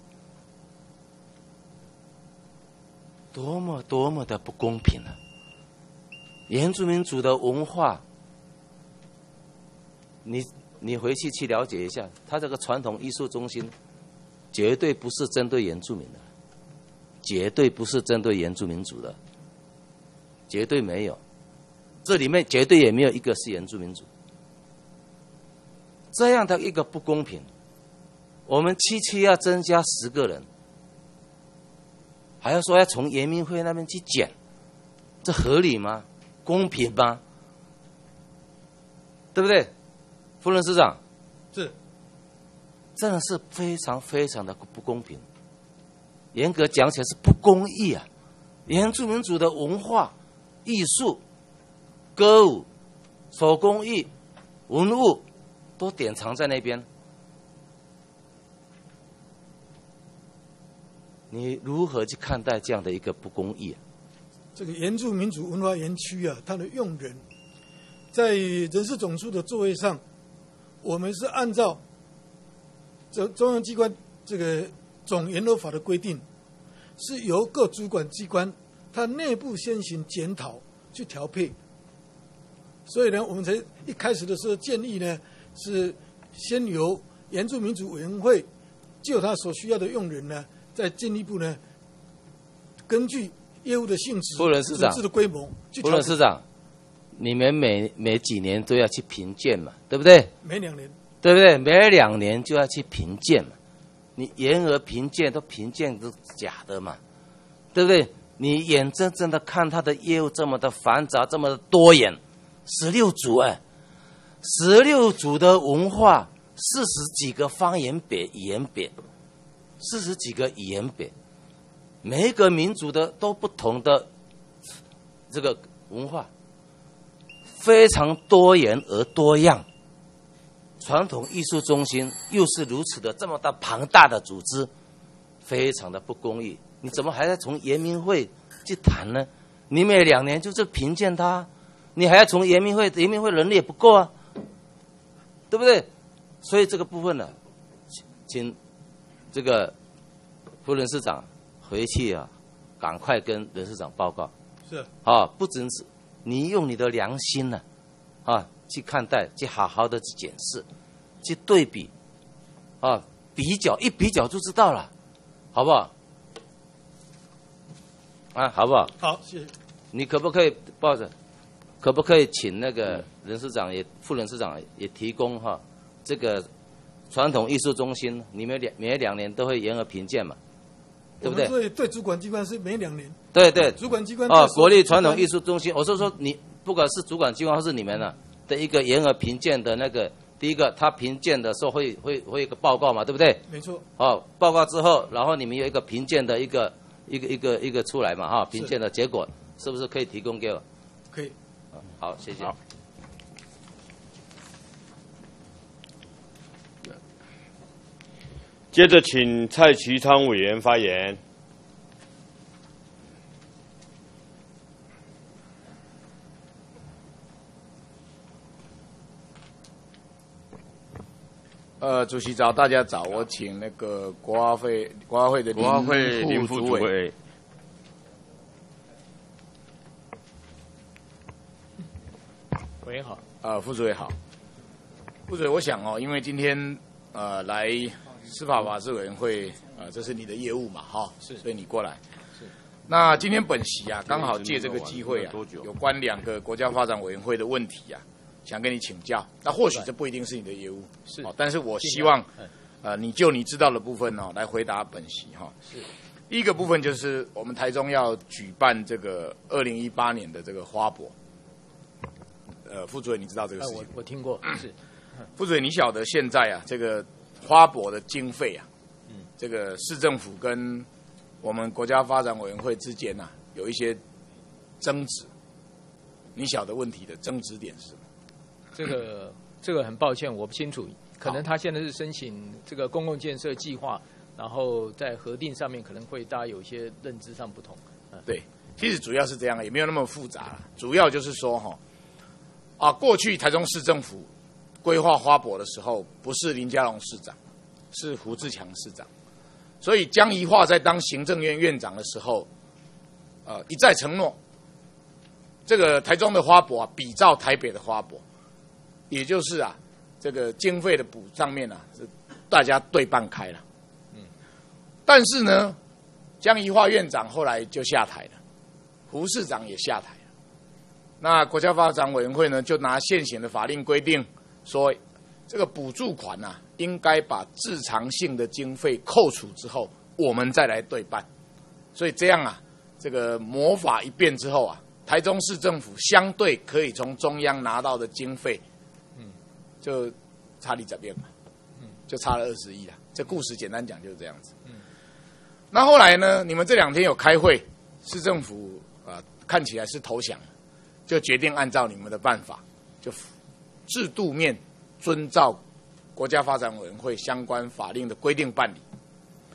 Speaker 14: 多么多么的不公平啊！原住民族的文化，你你回去去了解一下，他这个传统艺术中心绝对不是针对原住民的，绝对不是针对原住民族的，绝对没有，这里面绝对也没有一个是原住民族。这样的一个不公平，我们区区要增加十个人。还要说要从原民会那边去减，这合理吗？公平吗？对不对？夫人市长，
Speaker 7: 是，
Speaker 14: 真的是非常非常的不公平。严格讲起来是不公义啊！原住民族的文化、艺术、歌舞、手工艺、文物都典藏在那边， 你如何去看待这样的一个不公义啊？
Speaker 7: 这个原住民族文化园区啊，它的用人，在人事总处的座位上，我们是按照中中央机关这个总研楼法的规定，是由各主管机关它内部先行检讨去调配。所以呢，我们才一开始的时候建议呢，是先由原住民族委员会就他所需要的用人呢，再进一步呢，根据业务的性质、
Speaker 14: 夫人市长
Speaker 7: 组织的规模去
Speaker 14: 夫
Speaker 7: 调整。
Speaker 14: 人市长，你们每每几年都要去评鉴嘛，对不对？
Speaker 7: 每两年，
Speaker 14: 对不对？每两年就要去评鉴嘛，你严额评鉴都评鉴都假的嘛，对不对？你眼睁睁的看他的业务这么的繁杂，这么的多元，十六组哎，十六组的文化，四十几个方言别语言别，四十几个语言别，每一个民族的都不同的这个文化，非常多元而多样。传统艺术中心又是如此的这么大庞大的组织，非常的不公义。你怎么还在从研明会去谈呢？你每两年就是评鉴他，你还要从研明会，研明会人力也不够啊，对不对？所以这个部分呢，请这个夫人市长回去啊，赶快跟人事长报告。
Speaker 7: 是
Speaker 14: 啊，不只是你用你的良心呢、啊，啊，去看待，去好好的去检视，去对比，啊，比较一比较就知道了，好不好？啊，好不好？
Speaker 7: 好，谢谢。
Speaker 14: 你可不可以抱着？可不可以请那个人事长也、副人事长也提供哈、啊，这个传统艺术中心，你们两每两年都会严格评鉴嘛，对不对？
Speaker 7: 对对，主管机关是每两年。
Speaker 14: 对对，
Speaker 7: 主管机关
Speaker 14: 哦，国立传统艺术中心，我是说你不管是主管机关还是你们呢、啊、的一个严格评鉴的那个，第一个他评鉴的时候会会会有一个报告嘛，对不对？
Speaker 7: 没错。
Speaker 14: 哦，报告之后，然后你们有一个评鉴的一个一个一个一个出来嘛哈，评鉴的结果是不是可以提供给我？
Speaker 7: 可以。
Speaker 14: 好，谢谢。
Speaker 2: 好。接着请蔡其昌委员发言。
Speaker 15: 呃，主席早，大家早，我请那个国花会国花会的
Speaker 2: 国花会林副主委。
Speaker 15: 委员好，呃，副主委好。副主委，我想哦，因为今天呃来司法法制委员会，呃，这是你的业务嘛，哈、哦，是，所以你过来。是。那今天本席啊，刚好借这个机会啊，有关两个国家发展委员会的问题啊，想跟你请教。那或许这不一定是你的业务，是，哦，但是我希望，呃，你就你知道的部分哦，来回答本席哈、哦。是。第一个部分就是我们台中要举办这个二零一八年的这个花博。呃，副主委，你知道这个事情？
Speaker 16: 我我听过，是。
Speaker 15: 副主委，你晓得现在啊，这个花博的经费啊，嗯，这个市政府跟我们国家发展委员会之间呐、啊，有一些争执。你晓得问题的争执点是什么？
Speaker 16: 这个这个很抱歉，我不清楚。可能他现在是申请这个公共建设计划，然后在核定上面可能会大家有一些认知上不同。嗯、
Speaker 15: 对，其实主要是这样，也没有那么复杂啦。主要就是说哈。啊，过去台中市政府规划花博的时候，不是林佳龙市长，是胡志强市长。所以江宜桦在当行政院院长的时候，呃，一再承诺，这个台中的花博啊，比照台北的花博，也就是啊，这个经费的补上面啊，是大家对半开了。嗯，但是呢，江宜桦院长后来就下台了，胡市长也下台。那国家发展委员会呢，就拿现行的法令规定说，这个补助款啊，应该把自偿性的经费扣除之后，我们再来对办。所以这样啊，这个魔法一变之后啊，台中市政府相对可以从中央拿到的经费，嗯，就差你这边嘛，嗯，就差了二十亿啊。这故事简单讲就是这样子。嗯，那后来呢，你们这两天有开会，市政府啊、呃、看起来是投降。就决定按照你们的办法，就制度面遵照国家发展委员会相关法令的规定办理。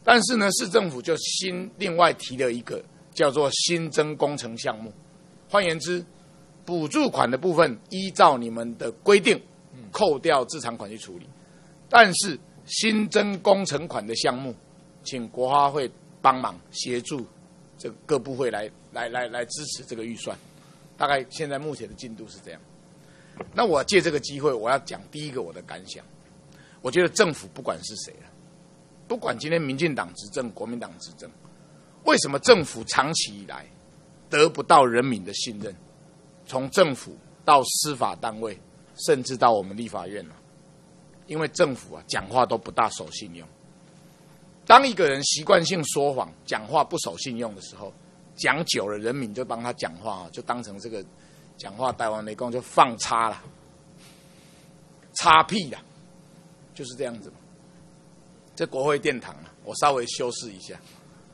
Speaker 15: 但是呢，市政府就新另外提了一个叫做新增工程项目，换言之，补助款的部分依照你们的规定扣掉自偿款去处理，但是新增工程款的项目，请国发会帮忙协助这个各部会来来来来支持这个预算。大概现在目前的进度是这样。那我借这个机会，我要讲第一个我的感想。我觉得政府不管是谁了，不管今天民进党执政、国民党执政，为什么政府长期以来得不到人民的信任？从政府到司法单位，甚至到我们立法院啊，因为政府啊讲话都不大守信用。当一个人习惯性说谎、讲话不守信用的时候，讲久了，人民就帮他讲话啊，就当成这个讲话台湾雷公就放叉了，叉屁啦。就是这样子嘛。这国会殿堂啊，我稍微修饰一下。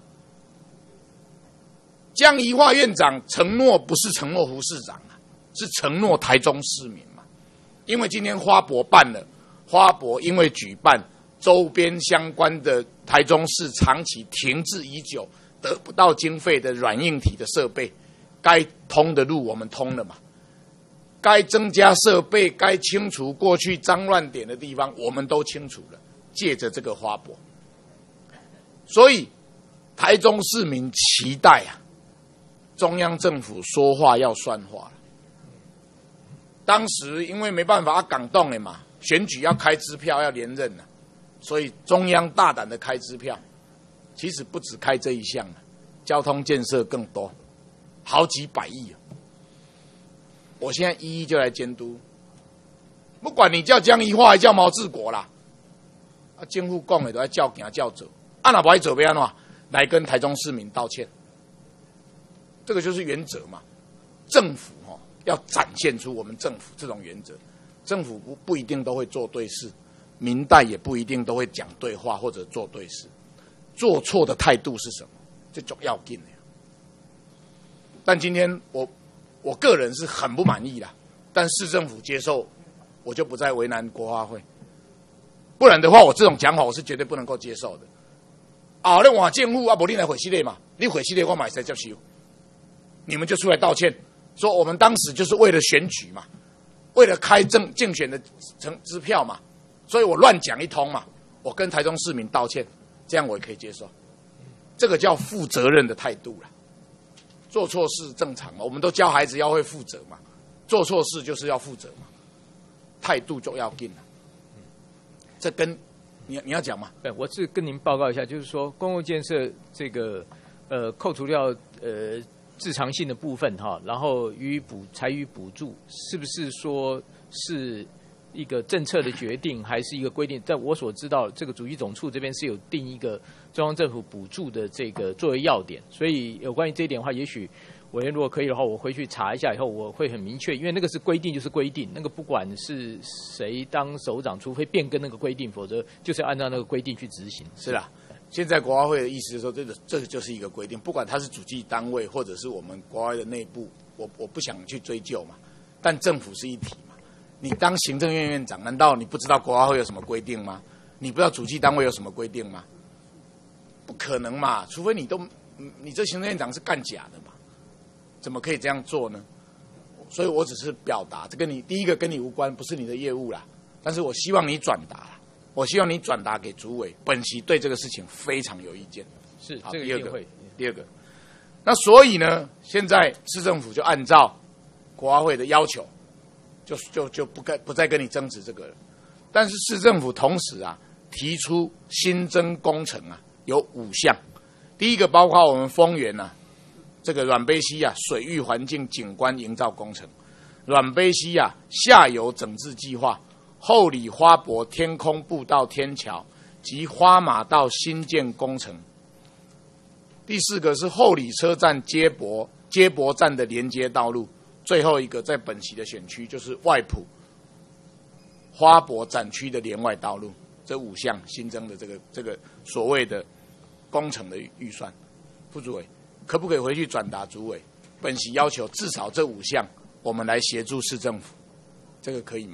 Speaker 15: 江宜桦院长承诺不是承诺胡市长啊，是承诺台中市民嘛。因为今天花博办了，花博因为举办，周边相关的台中市长期停滞已久，得不到经费的软硬体的设备，该通的路我们通了嘛。该增加设备、该清除过去脏乱点的地方，我们都清楚了。借着这个花博，所以台中市民期待啊，中央政府说话要算话了。当时因为没办法，啊港动的嘛，选举要开支票要连任了，所以中央大胆的开支票。其实不止开这一项了，交通建设更多，好几百亿啊。我现在一一就来监督，不管你叫江宜桦还叫毛治国啦，啊，政府讲的都要叫行叫走，啊，哪不爱走要安怎来跟台中市民道歉？这个就是原则嘛。政府哦要展现出我们政府这种原则，政府不不一定都会做对事，民代也不一定都会讲对话或者做对事，做错的态度是什么？这就要紧的。但今天我。我个人是很不满意的，但市政府接受，我就不再为难国发会。不然的话，我这种讲法我是绝对不能够接受的。啊，那我政府啊，不你来毁系列嘛？你毁系列我买谁接受？你们就出来道歉，说我们当时就是为了选举嘛，为了开政竞选的成支票嘛，所以我乱讲一通嘛，我跟台中市民道歉，这样我也可以接受。这个叫负责任的态度啦。做错事正常嘛，我们都教孩子要会负责嘛，做错事就是要负责嘛，态度就要紧了。这跟你你要讲吗？
Speaker 16: 对，我是跟您报告一下，就是说公共建设这个呃扣除掉呃自偿性的部分哈，然后予以补才予补助，是不是说是一个政策的决定，还是一个规定？在我所知道，这个主计总处这边是有定一个中央政府补助的这个作为要点，所以有关于这一点的话，也许委员如果可以的话，我回去查一下以后，我会很明确，因为那个是规定就是规定，那个不管是谁当首长，除非变更那个规定，否则就是要按照那个规定去执行。
Speaker 15: 是啦，现在国发会的意思是说，这个这个就是一个规定，不管它是主计单位或者是我们国发会的内部，我我不想去追究嘛，但政府是一体嘛。你当行政院院长，难道你不知道国发会有什么规定吗？你不知道主计单位有什么规定吗？不可能嘛，除非你都你这行政院长是干假的嘛，怎么可以这样做呢？所以我只是表达，这跟你第一个跟你无关，不是你的业务啦。但是我希望你转达啦，我希望你转达给主委，本席对这个事情非常有意见。
Speaker 16: 是，
Speaker 15: 好，
Speaker 16: 这个
Speaker 15: 第二个
Speaker 16: 一定会。
Speaker 15: 第二个，那所以呢，现在市政府就按照国发会的要求。就就就不该不再跟你争执这个了，但是市政府同时啊提出新增工程啊有五项，第一个包括我们丰原啊这个软杯溪啊水域环境景观营造工程，软杯溪啊下游整治计划，后里花博天空步道天桥及花马道新建工程，第四个是后里车站接驳接驳站的连接道路。最后一个在本期的选区就是外埔花博展区的连外道路，这五项新增的这个这个所谓的工程的预算，副主委可不可以回去转达主委？本席要求至少这五项，我们来协助市政府，这个可以吗？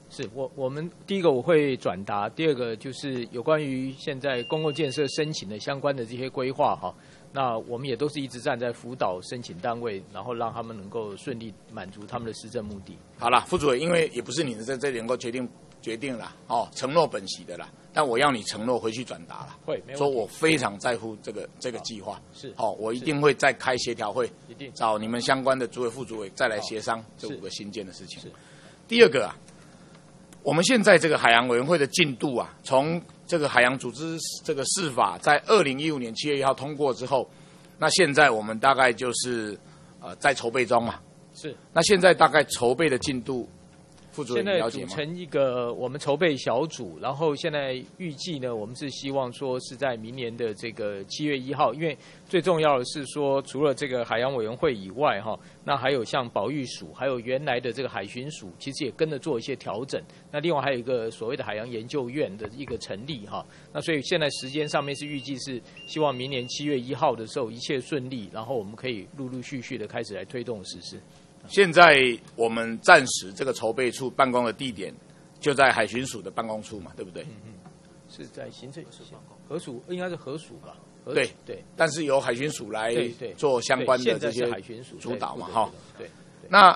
Speaker 16: 是我我们第一个我会转达，第二个就是有关于现在公共建设申请的相关的这些规划哈。那我们也都是一直站在辅导申请单位，然后让他们能够顺利满足他们的施政目的。
Speaker 15: 好了，副主委，因为也不是你的这这里能够决定决定了哦，承诺本席的啦，但我要你承诺回去转达了，
Speaker 16: 会，没问题，
Speaker 15: 说我非常在乎这个这个计划，
Speaker 16: 是，
Speaker 15: 好、哦，我一定会再开协调会，
Speaker 16: 一定
Speaker 15: 找你们相关的主委、副主委再来协商这五个新建的事情。
Speaker 16: 是，
Speaker 15: 第二个啊，我们现在这个海洋委员会的进度啊，从这个海洋组织这个释法在二零一五年七月一号通过之后，那现在我们大概就是呃在筹备中嘛。
Speaker 16: 是。
Speaker 15: 那现在大概筹备的进度，副主任
Speaker 16: 现在
Speaker 15: 了解吗？
Speaker 16: 组成一个我们筹备小组，然后现在预计呢，我们是希望说是在明年的这个七月一号，因为最重要的是说，除了这个海洋委员会以外，哈，那还有像保育署，还有原来的这个海巡署，其实也跟着做一些调整。那另外还有一个所谓的海洋研究院的一个成立，哈，那所以现在时间上面是预计是希望明年七月一号的时候一切顺利，然后我们可以陆陆续续的开始来推动实施。
Speaker 15: 现在我们暂时这个筹备处办公的地点就在海巡署的办公处嘛，对不对？
Speaker 16: 嗯嗯，是在行政河署，应该是河署吧？河
Speaker 15: 对
Speaker 16: 对，
Speaker 15: 但是由海巡署来
Speaker 16: 对对
Speaker 15: 做相关的这些
Speaker 16: 海巡署
Speaker 15: 主导嘛，
Speaker 16: 对
Speaker 15: 哈。
Speaker 16: 对。对
Speaker 15: 那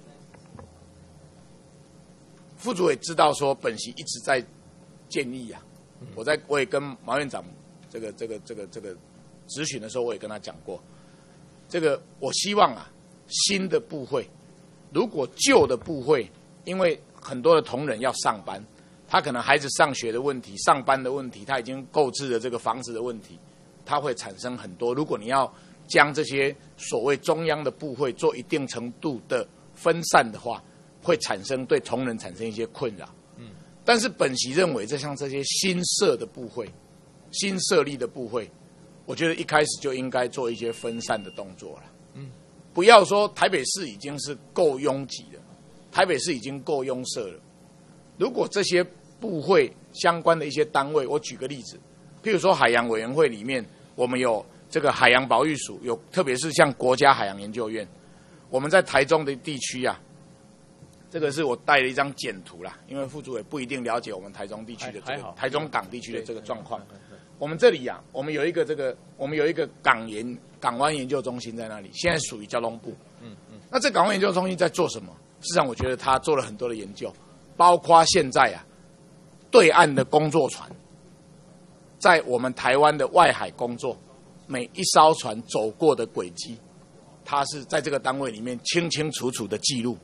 Speaker 15: 副主委知道说，本席一直在建议啊，
Speaker 16: 嗯
Speaker 15: 我在我也跟毛院长这个这个这个这个质询的时候，我也跟他讲过，这个我希望啊。新的部会，如果旧的部会，因为很多的同仁要上班，他可能孩子上学的问题、上班的问题，他已经购置了这个房子的问题，它会产生很多。如果你要将这些所谓中央的部会做一定程度的分散的话，会产生对同仁产生一些困扰。嗯，但是本席认为，这像这些新设的部会、新设立的部会，我觉得一开始就应该做一些分散的动作了。不要说台北市已经是够拥挤了，台北市已经够拥塞了。如果这些部会相关的一些单位，我举个例子，譬如说海洋委员会里面，我们有这个海洋保育署，有特别是像国家海洋研究院，我们在台中的地区啊，这个是我带了一张简图啦，因为副主委不一定了解我们台中地区的这个台中港地区的这个状况。我们这里啊，我们有一个这个，我们有一个港研港湾研究中心在那里，现在属于交通部。嗯嗯。那这港湾研究中心在做什么？事实上，我觉得他做了很多的研究，包括现在啊，对岸的工作船，在我们台湾的外海工作，每一艘船走过的轨迹，它是在这个单位里面清清楚楚的记录。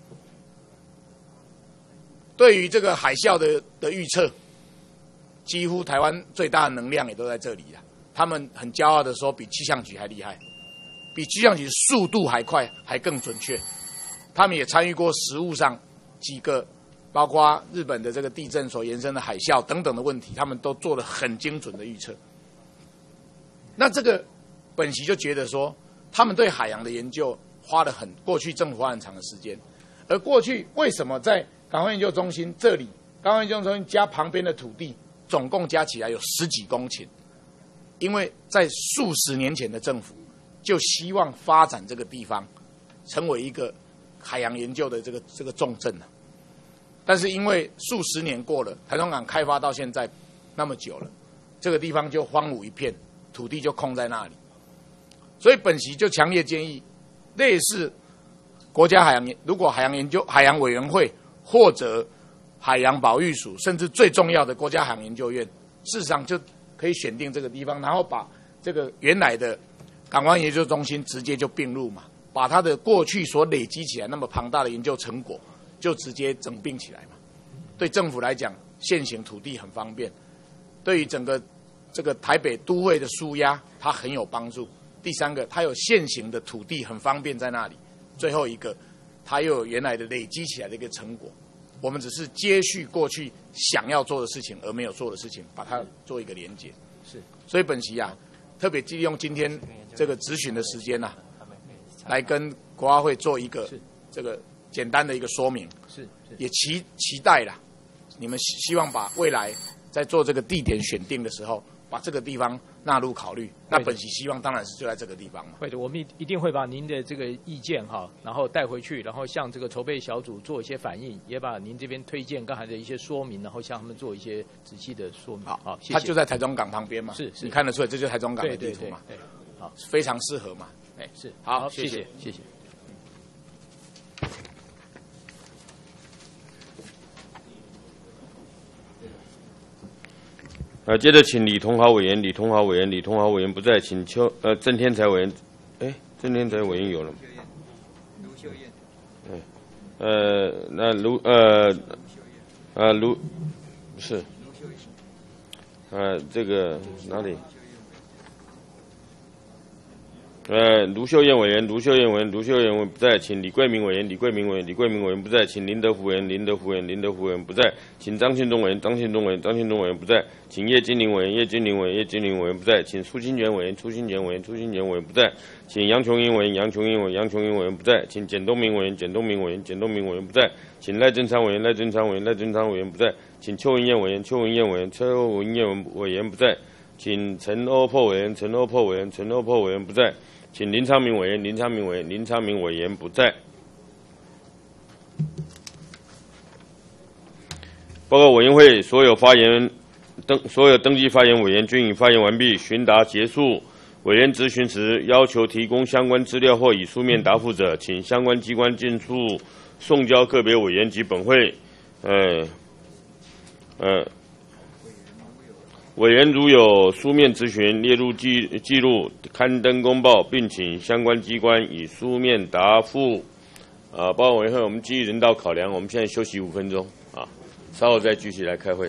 Speaker 15: 对于这个海啸的的预测。几乎台湾最大的能量也都在这里了。他们很骄傲的说，比气象局还厉害，比气象局速度还快，还更准确。他们也参与过实务上几个，包括日本的这个地震所延伸的海啸等等的问题，他们都做了很精准的预测。那这个本席就觉得说，他们对海洋的研究花了很过去政府花很长的时间，而过去为什么在港湾研究中心这里，港湾研究中心加旁边的土地？总共加起来有十几公顷，因为在数十年前的政府就希望发展这个地方，成为一个海洋研究的这个这个重镇了。但是因为数十年过了，台中港开发到现在那么久了，这个地方就荒芜一片，土地就空在那里。所以本席就强烈建议，类似国家海洋研，如果海洋研究海洋委员会或者海洋保育署，甚至最重要的国家海洋研究院，事实上就可以选定这个地方，然后把这个原来的港湾研究中心直接就并入嘛，把它的过去所累积起来那么庞大的研究成果，就直接整并起来嘛。对政府来讲，现行土地很方便；对于整个这个台北都会的疏压，它很有帮助。第三个，它有现行的土地很方便在那里；最后一个，它又有原来的累积起来的一个成果。我们只是接续过去想要做的事情而没有做的事情，把它做一个连结。
Speaker 16: 是，
Speaker 15: 所以本席啊，特别利用今天这个质询的时间呐、啊，来跟国发会做一个这个简单的一个说明。
Speaker 16: 是，
Speaker 15: 也期期待啦，你们希希望把未来在做这个地点选定的时候， 把这个地方纳入考虑。那本席希望当然是就在这个地方嘛。
Speaker 16: 会的，我们一定会把您的这个意见哈，然后带回去，然后向这个筹备小组做一些反映，也把您这边推荐刚才的一些说明，然后向他们做一些仔细的说明。好，好，谢谢。
Speaker 15: 它就在台中港旁边嘛，
Speaker 16: 是是，
Speaker 15: 你看得出来，这就是台中港的地图嘛，
Speaker 16: 对对对对，好，
Speaker 15: 非常适合嘛。
Speaker 16: 哎，是，
Speaker 15: 好，
Speaker 16: 谢谢，谢谢。
Speaker 2: 呃，接着请李同豪委员，李同豪委员，李同豪委员不在，请邱呃郑天才委员，哎，郑天才委员有了吗？卢秀燕，嗯，呃，那卢呃呃卢不是，呃这个哪里？呃，卢秀燕委员，卢秀燕委员，卢秀燕委员不在，请李桂明委员，李桂明委员，李桂明委员不在，请林德福委员，林德福委员，林德福委员不在，请张庆忠委员，张庆忠委员，张庆忠委员不在，请叶金玲委员，叶金玲委员，叶金玲委员不在，请苏清泉委员，苏清泉委员，苏清泉委员不在，请杨琼英委员，杨琼英委员，杨琼英委员不在，请简东明委员，简东明委员，简东明委员不在，请赖正昌委员，赖正昌委员，赖正昌委员不在，请邱文燕委员，邱文燕委员，邱文燕委员不在，请陈欧破委员，陈欧破委员，陈欧破委员不在。请林昌明委员，林昌明委员，林昌明委员不在。报告委员会所有发言登所有登记发言委员均已发言完毕，询答结束。委员质询时要求提供相关资料或以书面答复者，请相关机关尽速送交个别委员及本会。呃呃。委员如有书面质询，列入记记录，刊登公报，并请相关机关以书面答复。啊，报告委员会，我们基于人道考量，我们现在休息五分钟，啊，稍后再继续来开会。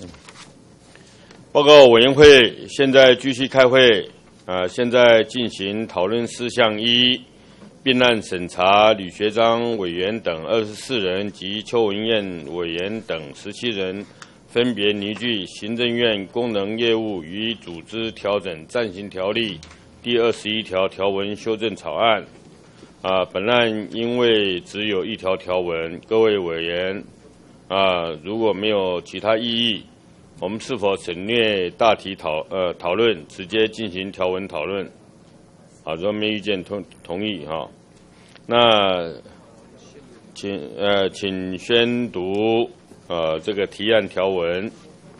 Speaker 2: 报告委员会，现在继续开会。啊、呃，现在进行讨论事项一，并案审查吕学章委员等二十四人及邱文彦委员等十七人，分别拟具行政院功能业务与组织调整暂行条例第二十一条条文修正草案。啊、呃，本案因为只有一条条文，各位委员啊、呃，如果没有其他异议，我们是否省略大体讨呃讨论，直接进行条文讨论？好，如果没意见同同意哈，那请呃请宣读呃这个提案条文。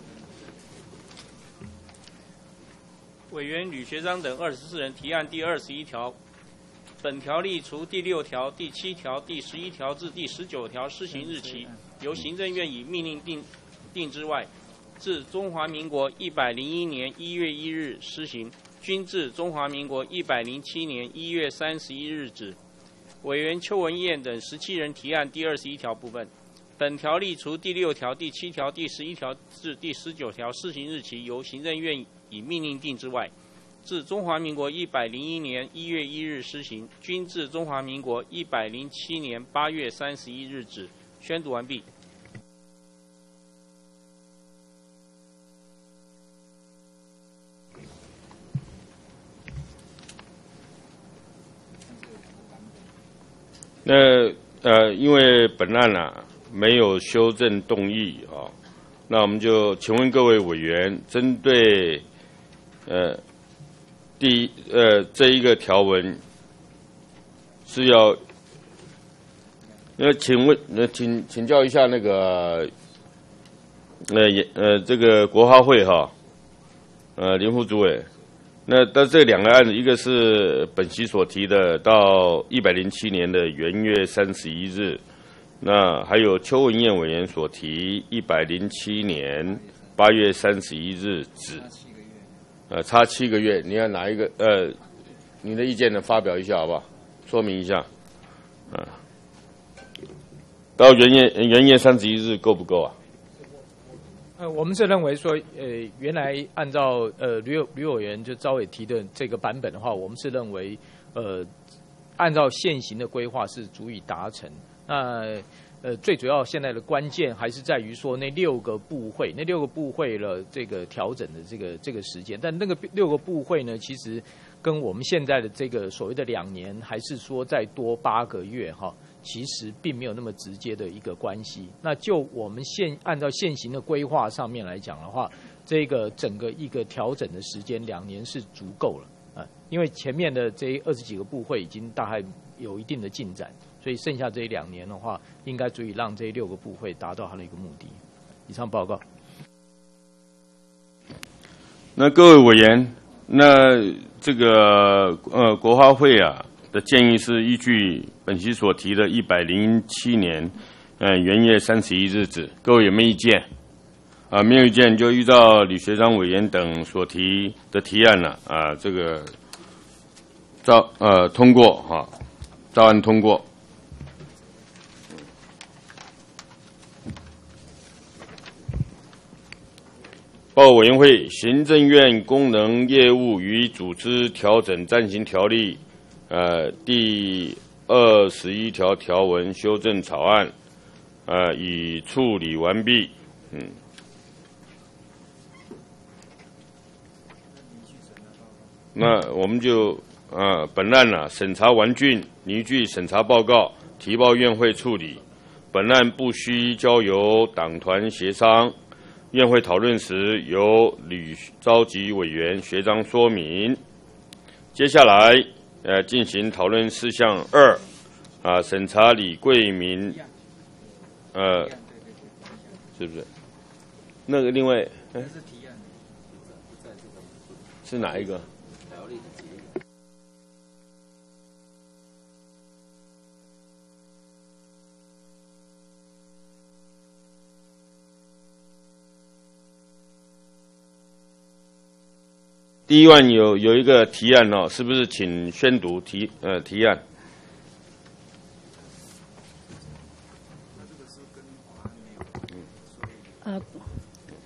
Speaker 3: 委员吕学章等二十四人提案第二十一条，本条例除第六条、第七条、第十一条至第十九条施行日期由行政院以命令定定之外，自中华民国一百零一年一月一日施行，均自中华民国一百零七年一月三十一日止。委员邱文彦等十七人提案第二十一条部分，本条例除第六条、第七条、第十一条至第十九条施行日期由行政院以命令定之外，自中华民国一百零一年一月一日施行，均自中华民国一百零七年八月三十一日止。宣读完毕。
Speaker 2: 那呃，因为本案啊没有修正动议啊，那我们就请问各位委员，针对呃第呃这一个条文是要，那请问呃请请教一下那个呃也呃这个国发会哈，呃林副主委。那但这两个案子，一个是本席所提的到一百零七年的元月三十一日，那还有邱文彦委员所提一百零七年八月三十一日止，呃，差七个月。你要哪一个？呃，你的意见呢？发表一下好不好？说明一下。啊、呃，到元月元月三十一日够不够啊？
Speaker 16: 呃，我们是认为说，呃，原来按照呃吕吕委员就招委提的这个版本的话，我们是认为，呃，按照现行的规划是足以达成。那呃，最主要现在的关键还是在于说那六个部会，那六个部会了这个调整的这个这个时间，但那个六个部会呢，其实跟我们现在的这个所谓的两年，还是说再多八个月哈。其实并没有那么直接的一个关系。那就我们现按照现行的规划上面来讲的话，这个整个一个调整的时间两年是足够了啊，因为前面的这二十几个部会已经大概有一定的进展，所以剩下这两年的话，应该足以让这六个部会达到它的一个目的。以上报告。
Speaker 2: 那各位委员，那这个呃国发会啊。的建议是依据本席所提的一百零七年，呃元月三十一日止，各位有没有意见？啊、呃，没有意见就依照吕学章委员等所提的提案了啊、呃，这个照呃通过哈，照案通过。报告委员会，行政院功能业务与组织调整暂行条例。呃，第二十一条条文修正草案，呃，已处理完毕。嗯，那我们就呃，本案呢、啊、审查完竣，拟具审查报告，提报院会处理。本案不需交由党团协商，院会讨论时由吕召集委员学章说明。接下来。呃，进行讨论事项二，啊，审查李桂明，呃，是不是？那个另外，哎，是哪一个？第一案有有一个提案哦，是不是请宣读提呃提案？
Speaker 17: 呃，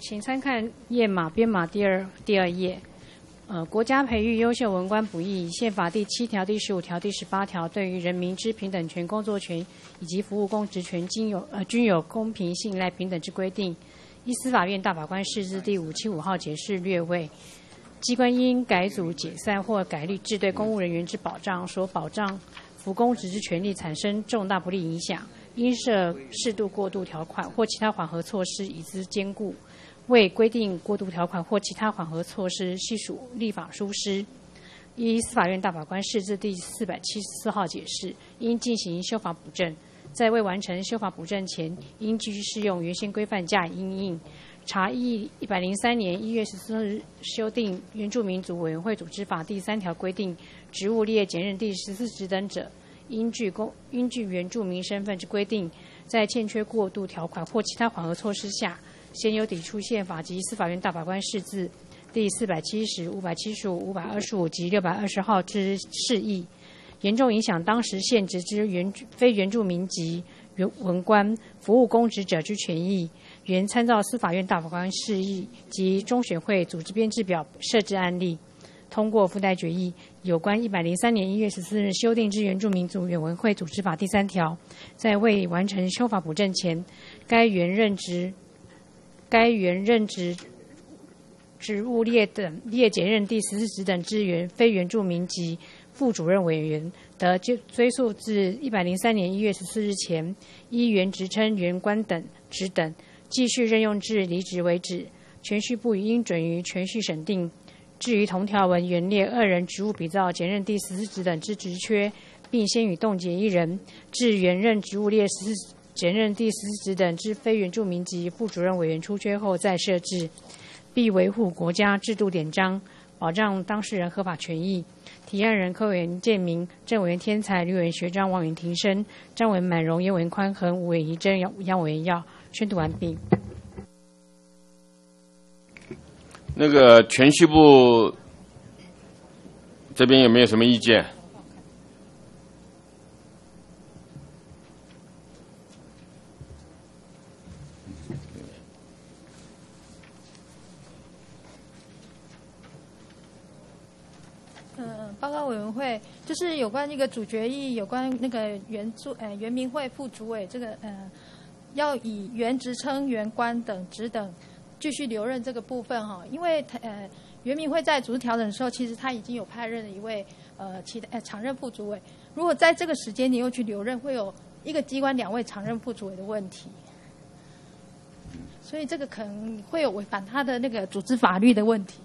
Speaker 17: 请参看页码编码第二第二页。呃，国家培育优秀文官不易，宪法第七条、第十五条、第十八条对于人民之平等权、工作权以及服务公职权均有呃均有公平、信赖、平等之规定。依司法院大法官释字第五七五号解释略位，机关因改组、解散或改立致对公务人员之保障，所保障服公职之权利产生重大不利影响，应设适度过渡条款或其他缓和措施以资兼顾。未规定过渡条款或其他缓和措施，系属立法疏失。依司法院大法官释字第四百七十四号解释，应进行修法补正，在未完成修法补正前，应继续适用原先规范加以因应。查议一百零三年一月十四日修订原住民族委员会组织法第三条规定，职务列检任第十四职等者，应具公应具原住民身份之规定，在欠缺过渡条款或其他缓和措施下，先有抵触宪法及司法院大法官释字第四百七十、五百七十五、五百二十五及六百二十号之释义，严重影响当时现职之原非原住民籍原文官服务公职者之权益。原参照司法院大法官释义及中选会组织编制表设置案例，通过附带决议。有关一百零三年一月十四日修订之原住民族委员会组织法第三条，在未完成修法补正前，该原任职该原任职职务列等列检任第十四职等之原非原住民籍副主任委员，得追溯至一百零三年一月十四日前，依原职称原官等职等继续任用至离职为止。铨叙部应准于铨叙审定。至于同条文原列二人职务比照检任第十四职等之职缺，并先予冻结一人，至原任职务列十四检任第十四职等之非原住民籍副主任委员出缺后再设置，必维护国家制度典章，保障当事人合法权益。提案人柯委员建明、郑委员天才、吕委员学章、王委员庭生、张委员满荣、叶委员宽恒、吴委员仪真、杨委员耀。宣读完毕。
Speaker 2: 那个铨叙部这边有没有什么意见？
Speaker 18: 嗯，报告委员会就是有关那个主决议，有关那个原住呃原民会副主委这个呃，要以原职称原官等职等继续留任这个部分哈，因为呃原民会在组织调整的时候，其实他已经有派任了一位呃其呃常任副主委，如果在这个时间你又去留任，会有一个机关两位常任副主委的问题，所以这个可能会有违反他的那个组织法律的问题。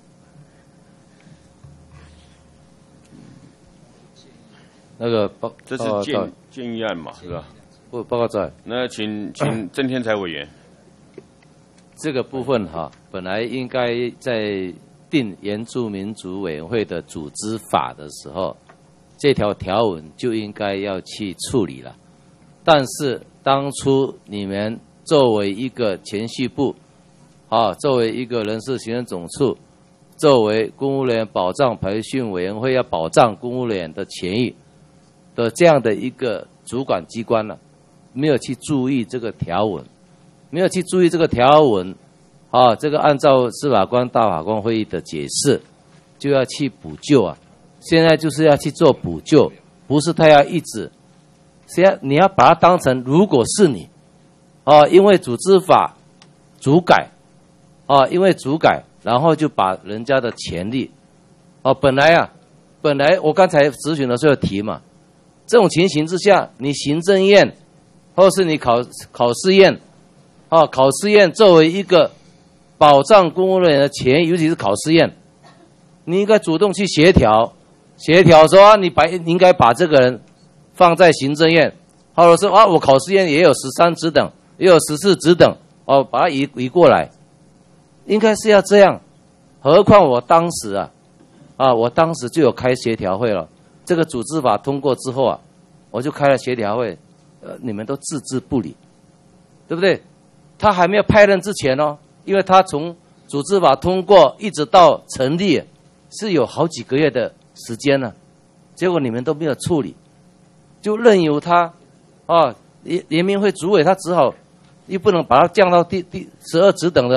Speaker 14: 那个报，
Speaker 2: 这是建、哦、建议案嘛，是吧？
Speaker 14: 不，报告在。
Speaker 2: 那请请郑天才委员。
Speaker 14: 这个部分哈，本来应该在定原住民族委员会的组织法的时候，这条条文就应该要去处理了。但是当初你们作为一个铨叙部，啊，作为一个人事行政总处，作为公务员保障培训委员会，要保障公务员的权益的这样的一个主管机关了，没有去注意这个条文。没有去注意这个条文，啊，这个按照司法官大法官会议的解释，就要去补救啊。现在就是要去做补救，不是他要一直，谁要你要把它当成，如果是你，啊，因为组织法主改，啊，因为主改，然后就把人家的权利，啊，本来啊，本来我刚才咨询的时候提嘛，这种情形之下，你行政院，或是你考考试院。啊，考试院作为一个保障公务人员的权益，尤其是考试院，你应该主动去协调，协调说啊，你把你应该把这个人放在行政院，或者说啊，我考试院也有十三职等，也有十四职等，哦，把它移移过来，应该是要这样。何况我当时啊，啊，我当时就有开协调会了。这个组织法通过之后啊，我就开了协调会，呃，你们都置之不理，对不对？他还没有派任之前哦，因为他从组织法通过一直到成立是有好几个月的时间呢，结果你们都没有处理，就任由他啊，联联民会主委他只好又不能把他降到第第十二职等的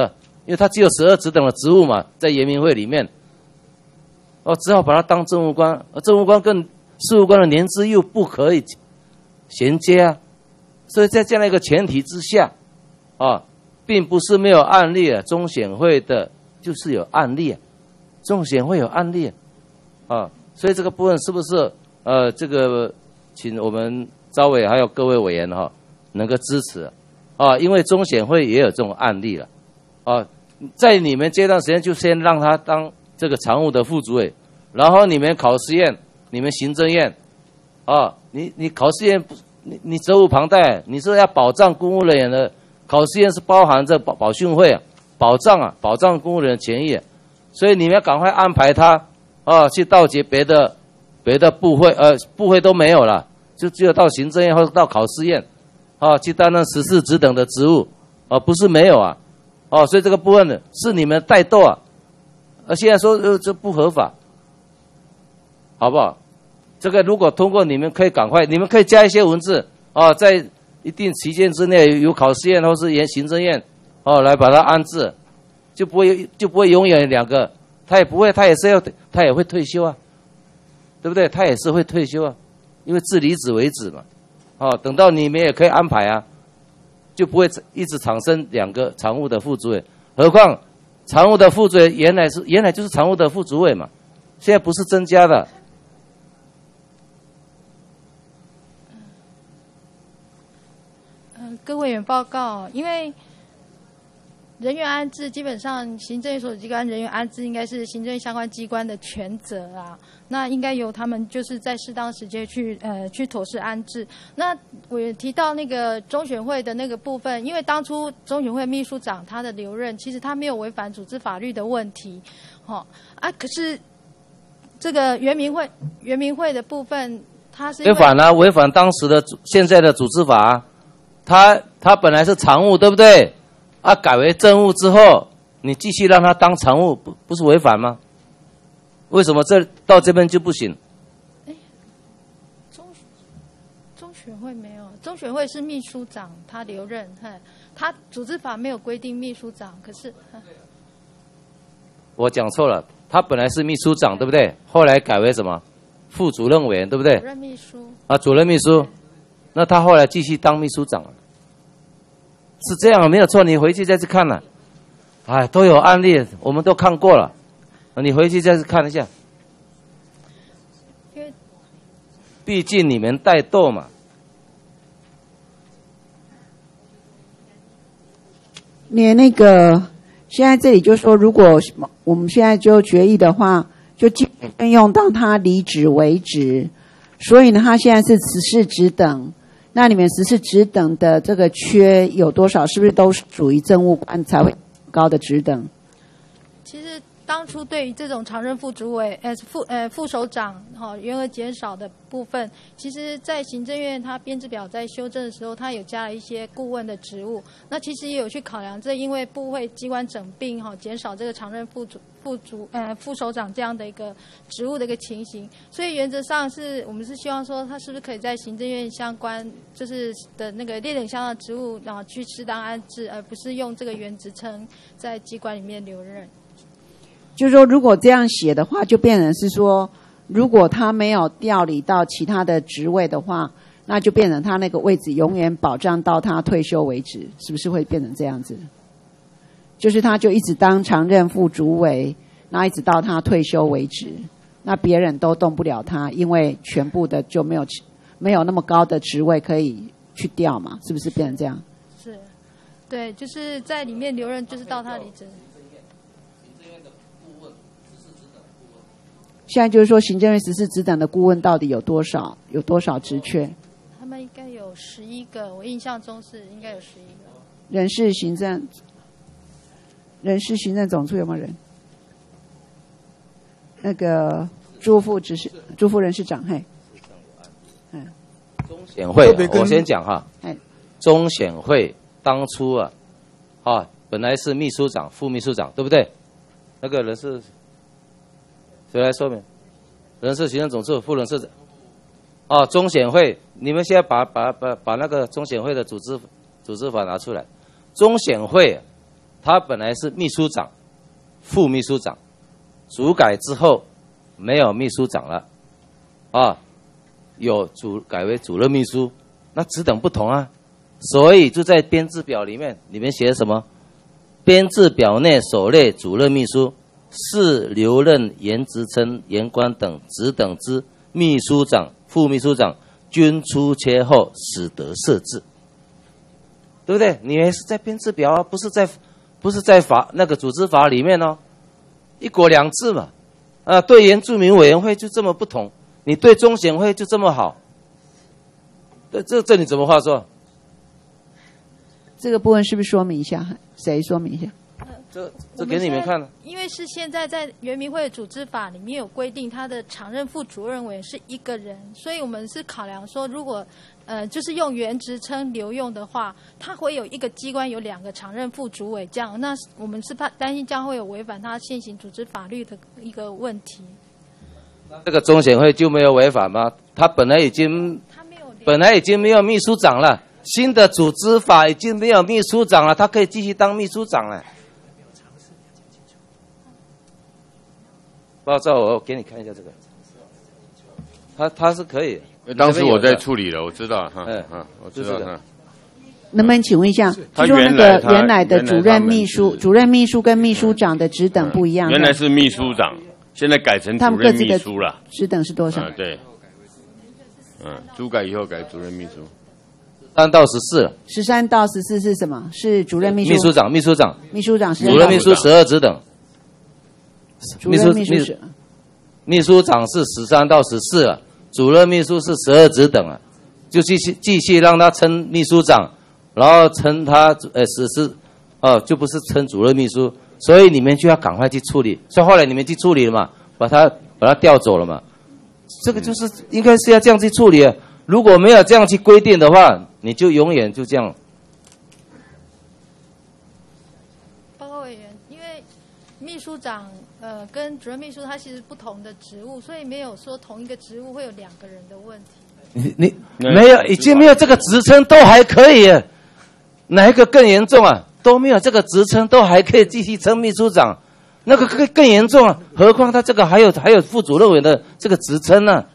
Speaker 14: 因为他只有十二职等的职务嘛，在原民会里面，哦，只好把他当政务官，而政务官跟事务官的年资又不可以衔接啊，所以在这样的一个前提之下，啊，并不是没有案例啊，中选会的就是有案例啊，中选会有案例啊，啊，所以这个部分是不是呃，这个请我们召委还有各位委员哈、啊，能够支持啊，因为中选会也有这种案例了，啊。在你们这段时间就先让他当这个常务的副主委，然后你们考试院、你们行政院，啊，你你考试院你你责无旁贷，你是要保障公务人员的，考试院是包含着保保训会啊，保障啊，保障公务人员权益，所以你们要赶快安排他啊去调节别的别的部会，呃，部会都没有了，就只有到行政院或者到考试院，啊，去担任十四职等的职务，啊，不是没有啊。哦，所以这个部分呢是你们带斗啊，而现在说呃这不合法，好不好？这个如果通过，你们可以赶快，你们可以加一些文字啊，在一定期间之内，由考试院或是沿行政院哦来把它安置，就不会就不会永远两个，他也不会，他也是要他也会退休啊，对不对？他也是会退休啊，因为自离子为止嘛，哦，等到你们也可以安排啊。就不会一直产生两个常务的副主委，何况常务的副主委原来是原来就是常务的副主委嘛，现在不是增加的。
Speaker 18: 嗯、呃，各位委员报告，因为人员安置基本上行政院所属机关人员安置应该是行政相关机关的权责啊。那应该由他们就是在适当时间去呃去妥善安置。那我也提到那个中选会的那个部分，因为当初中选会秘书长他的留任，其实他没有违反组织法律的问题，哦啊，可是这个原民会原民会的部分，他是
Speaker 14: 违反啊，违反当时的现在的组织法，他他本来是常务对不对？啊，改为政务之后，你继续让他当常务，不不是违反吗？为什么这到这边就不行？
Speaker 18: 哎，中中选会没有，中选会是秘书长他留任，他组织法没有规定秘书长，可是
Speaker 14: 我讲错了，他本来是秘书长对不对？后来改为什么？副主任委员对不对？
Speaker 18: 主任秘书
Speaker 14: 啊，主任秘书，那他后来继续当秘书长了，是这样没有错，你回去再去看了，哎，都有案例，我们都看过了。你回去再看一下，毕竟你们带斗嘛。
Speaker 9: 你那个现在这里就说，如果我们现在就决议的话，就继续用到他离职为止，所以呢，他现在是十四职等。那你们十四职等的这个缺有多少？是不是都属于政务官才会高的职等？
Speaker 18: 其实。当初对于这种常任副主委、呃副呃副首长哈、哦、员额减少的部分，其实，在行政院它编制表在修正的时候，它有加了一些顾问的职务。那其实也有去考量，这因为部会机关整并哈、哦，减少这个常任副主副主呃副首长这样的一个职务的一个情形。所以原则上是我们是希望说，它是不是可以在行政院相关就是的那个列等相关的职务，然后去适当安置，而不是用这个原职称在机关里面留任。
Speaker 9: 就是说，如果这样写的话，就变成是说，如果他没有调离到其他的职位的话，那就变成他那个位置永远保障到他退休为止，是不是会变成这样子？就是他就一直当常任副主委，那一直到他退休为止，那别人都动不了他，因为全部的就没有没有那么高的职位可以去调嘛，是不是变成这样？
Speaker 18: 是，对，就是在里面留任，就是到他离职。
Speaker 9: 现在就是说，行政院十四职等的顾问到底有多少？有多少职缺？
Speaker 18: 他们应该有十一个，我印象中是应该有十一个。
Speaker 9: 人事行政，人事行政总处有没有人？那个朱副执事、朱副人事长，嘿，
Speaker 14: 嗯，中选会，我先讲哈，中选会当初啊，啊，本来是秘书长、副秘书长，对不对？那个人是。谁来说明？人事行政总处副人事长。哦，中选会，你们现在把把把把那个中选会的组织组织法拿出来。中选会， 他本来是秘书长、副秘书长，主改之后没有秘书长了，啊，有主改为主任秘书，那职等不同啊，所以就在编制表里面，里面写什么？编制表内所列主任秘书是留任原职称、原官等职等之秘书长、副秘书长均出缺后，使得设置，对不对？你也是在编制表啊，不是在不是在法那个组织法里面哦，一国两制嘛，啊，对原住民委员会就这么不同，你对中选会就这么好，这这这你怎么话说？
Speaker 9: 这个部分是不是说明一下？谁说明一下？
Speaker 14: 这这给你们看了。
Speaker 18: 因为是现在在原民会组织法里面有规定，他的常任副主任委员是一个人，所以我们是考量说，如果呃就是用原职称留用的话，他会有一个机关有两个常任副主委这样，那我们是怕担心这样会有违反他现行组织法律的一个问题。
Speaker 14: 这个中选会就没有违法吗？他本来已经本来已经没有秘书长了，新的组织法已经没有秘书长了，他可以继续当秘书长了。报照我给你看一下这个，他他是可以。
Speaker 2: 当时我在处理了，我知道哈，嗯嗯，我知道哈。
Speaker 9: 能不能请问一下，
Speaker 2: 他
Speaker 9: 就说那
Speaker 2: 原来
Speaker 9: 个原来的主任秘
Speaker 2: 原
Speaker 9: 书、主任秘书跟秘书长的职等不一样的？
Speaker 2: 原来是秘书长，现在改成
Speaker 9: 他
Speaker 2: 主任
Speaker 9: 们各自的
Speaker 2: 秘书了。
Speaker 9: 职等是多少？
Speaker 2: 嗯，对。嗯，主改以后改主任秘书。
Speaker 14: 三到十四。
Speaker 9: 十三到十四是什么？是主任秘书。
Speaker 14: 秘书长，秘书长。
Speaker 9: 秘书长是
Speaker 14: 主任秘书十二职等。
Speaker 9: 主任秘书
Speaker 14: 秘
Speaker 9: 是
Speaker 14: 秘书长是十三到十四了，主任秘书是十二职等了，就继续继续让他称秘书长，然后称他呃实施，哦就不是称主任秘书，所以你们就要赶快去处理。所以后来你们去处理了嘛，把他把他调走了嘛，这个就是应该是要这样去处理的。如果没有这样去规定的话，你就永远就这样。
Speaker 18: 报告委员，因为秘书长呃跟主任秘书他其实不同的职务，所以没有说同一个职务会有两个人的问题。
Speaker 14: 你你没有，已经没有这个职称都还可以，哪一个更严重啊？都没有这个职称都还可以继续称秘书长，那个更更严重啊！何况他这个还有还有副主任委的这个职称呢？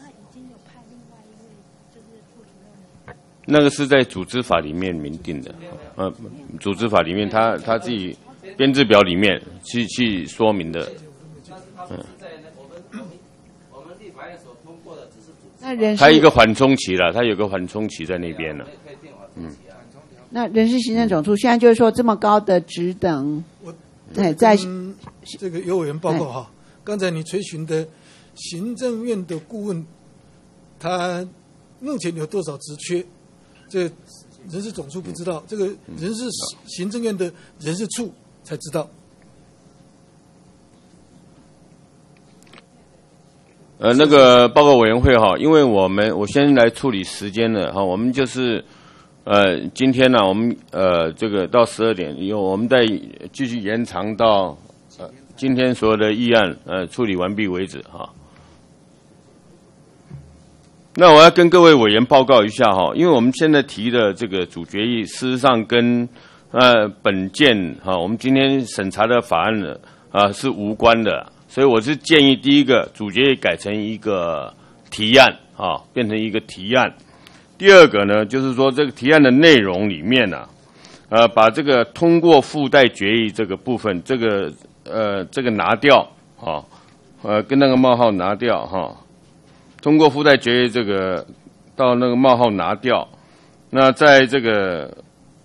Speaker 2: 那个是在组织法里面明定的，呃，组织法里面他他自己编制表里面去去说明的，嗯。
Speaker 9: 那人事
Speaker 2: 他一个缓冲期了，他有个缓冲期在那边了，嗯。
Speaker 9: 那人事行政总处现在就是说这么高的职等，哎，在
Speaker 7: 这个有委员报告哈，刚才你垂询的行政院的顾问，他目前有多少职缺？这人事总处不知道，这个人事行政院的人事处才知道。
Speaker 2: 呃，那个报告委员会哈，因为我们我先来处理时间了哈，我们就是呃今天呢、啊，我们呃这个到十二点以后，我们再继续延长到呃今天所有的议案呃处理完毕为止哈。那我要跟各位委员报告一下哈，因为我们现在提的这个主决议，事实上跟呃本件哈我们今天审查的法案呢啊、呃、是无关的，所以我是建议第一个主决议改成一个提案啊，变成一个提案。第二个呢，就是说这个提案的内容里面呢、啊，呃，把这个通过附带决议这个部分，这个呃这个拿掉啊，呃跟那个冒号拿掉哈。啊通过附带决议这个到那个冒号拿掉，那在这个，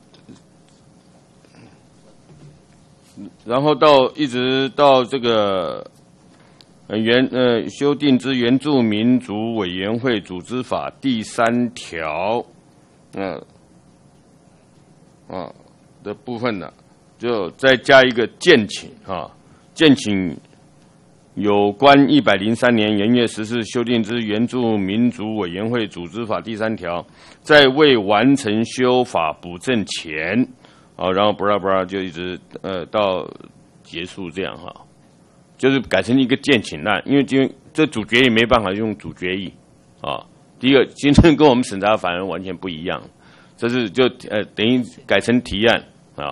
Speaker 2: 然后到一直到这个呃原呃修订之原住民族委员会组织法第三条，嗯、呃、啊的部分呢，就再加一个建请啊，建请。有关一百零三年元月十四修订之原住民族委员会组织法第三条，在未完成修法补正前，啊，然后布拉布拉就一直呃到结束这样哈，就是改成一个建请案，因为因为这主决议没办法用主决议啊。第一个，今天跟我们审查法案完全不一样，这是就呃等于改成提案啊。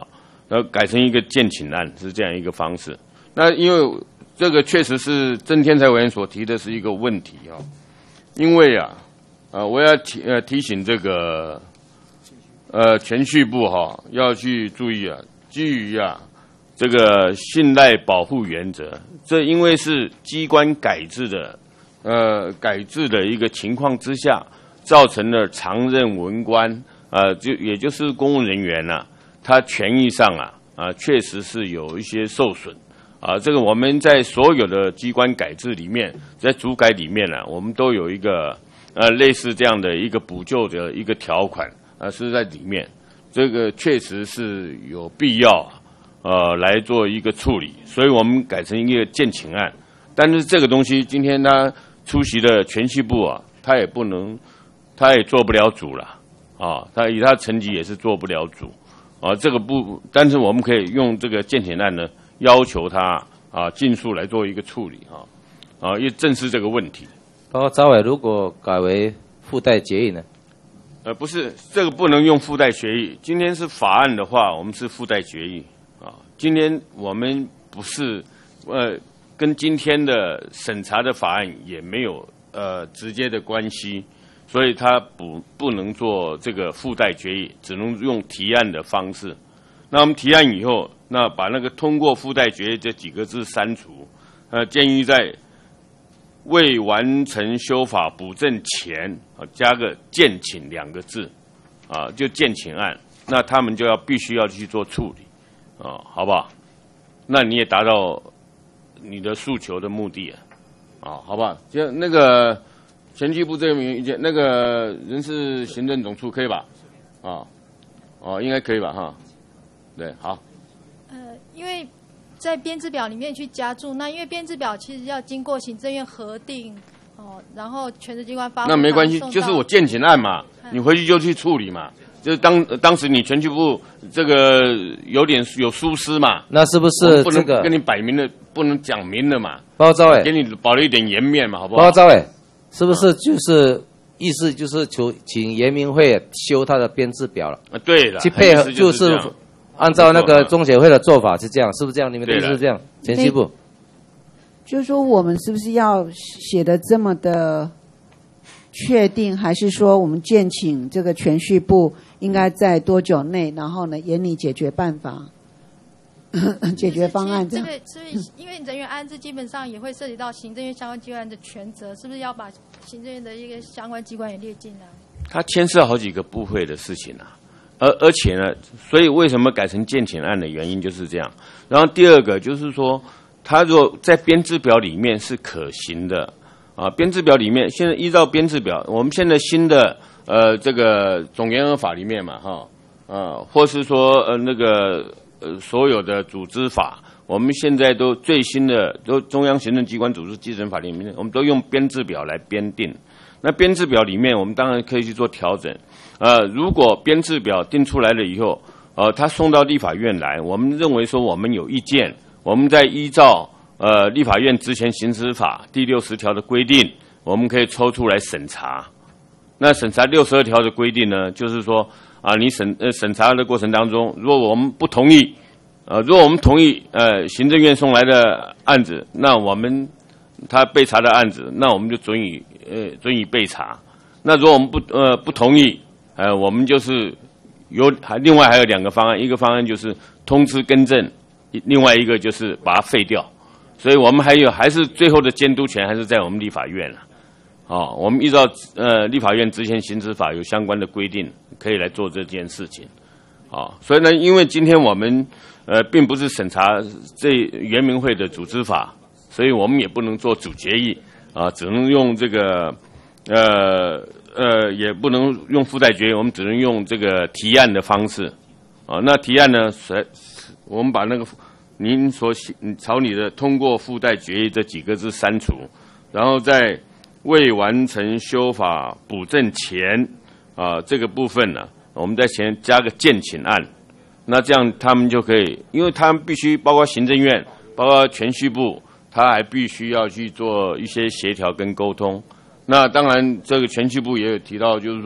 Speaker 2: 然后改成一个建请案，是这样一个方式。那因为这个确实是郑天才委员所提的是一个问题啊，因为啊，呃，我要提呃提醒这个呃铨叙部哈、啊、要去注意啊，基于啊这个信赖保护原则，这因为是机关改制的呃改制的一个情况之下，造成了常任文官呃就也就是公务人员呐、啊，他权益上啊啊确实是有一些受损。啊，这个我们在所有的机关改制里面，在主改里面呢、啊，我们都有一个呃类似这样的一个补救的一个条款啊、呃，是在里面。这个确实是有必要呃来做一个处理，所以我们改成一个建请案。但是这个东西今天他出席的铨叙部啊，他也不能，他也做不了主了啊，他以他成绩也是做不了主啊。这个不，但是我们可以用这个建请案呢。要求他啊，尽速来做一个处理啊，啊，也正视这个问题。
Speaker 14: 包括招委如果改为附带决议呢？
Speaker 2: 呃，不是，这个不能用附带决议。今天是法案的话，我们是附带决议啊。今天我们不是呃，跟今天的审查的法案也没有呃直接的关系，所以它不不能做这个附带决议，只能用提案的方式。那我们提案以后。那把那个通过附带决议这几个字删除，呃，建议在未完成修法补正前啊加个建请两个字，啊，就建请案，那他们就要必须要去做处理，啊，好不好？那你也达到你的诉求的目的啊，啊，好不好？就那个铨叙部这个意见，那个人事行政总处可以吧？啊，哦，应该可以吧？哈，对，好。
Speaker 18: 因为在编制表里面去加注，那因为编制表其实要经过行政院核定，哦，然后权责机关发布，
Speaker 2: 那没关系，就是我建请案嘛，你回去就去处理嘛。就是当当时你铨叙部这个有点有疏失嘛，
Speaker 14: 那是不是
Speaker 2: 不能跟你摆明了，不能讲明了嘛？
Speaker 14: 报告招委，
Speaker 2: 给你保留一点颜面嘛，好不好？
Speaker 14: 报告招委，是不是就是意思就是求请研明会修他的编制表了？
Speaker 2: 啊，对了，
Speaker 14: 去配合就是。按照那个中协会的做法是这样，是不是这样？你们的意思是这样？铨叙部，
Speaker 9: 就是说我们是不是要写的这么的确定，还是说我们建请这个铨叙部应该在多久内，然后呢研拟解决办法、解决方案这样？
Speaker 18: 这个，所以因为人员安置基本上也会涉及到行政院相关机关的权责，是不是要把行政院的一个相关机关也列进来？
Speaker 2: 它牵涉好几个部会的事情啊。而而且呢，所以为什么改成建请案的原因就是这样。然后第二个就是说，它如果在编制表里面是可行的啊，编制表里面现在依照编制表，我们现在新的呃这个总研核法里面嘛哈，啊，或是说呃那个呃所有的组织法，我们现在都最新的都中央行政机关组织基准法里面，我们都用编制表来编定。那编制表里面，我们当然可以去做调整。呃，如果编制表定出来了以后，呃，他送到立法院来，我们认为说我们有意见，我们再依照呃立法院职权行使法第六十条的规定，我们可以抽出来审查。那审查六十二条的规定呢，就是说啊，你审呃审查的过程当中，如果我们不同意，呃，如果我们同意呃行政院送来的案子，那我们他被查的案子，那我们就准以呃准以备查。那如果我们不呃不同意，呃，我们就是有还另外还有两个方案，一个方案就是通知更正，另外一个就是把它废掉。所以我们还有还是最后的监督权还是在我们立法院了。哦，我们依照呃立法院职权行使法有相关的规定，可以来做这件事情。哦，所以呢，因为今天我们呃并不是审查这原民会的组织法，所以我们也不能做主决议啊，只能用这个呃。呃，也不能用附带决议，我们只能用这个提案的方式，啊，那提案呢，我们把那个您所朝你的通过附带决议这几个字删除，然后在未完成修法补正前，啊，这个部分呢，我们在前加个建请案，那这样他们就可以，因为他们必须包括行政院，包括铨叙部，他还必须要去做一些协调跟沟通。那当然，这个铨叙部也有提到，就是说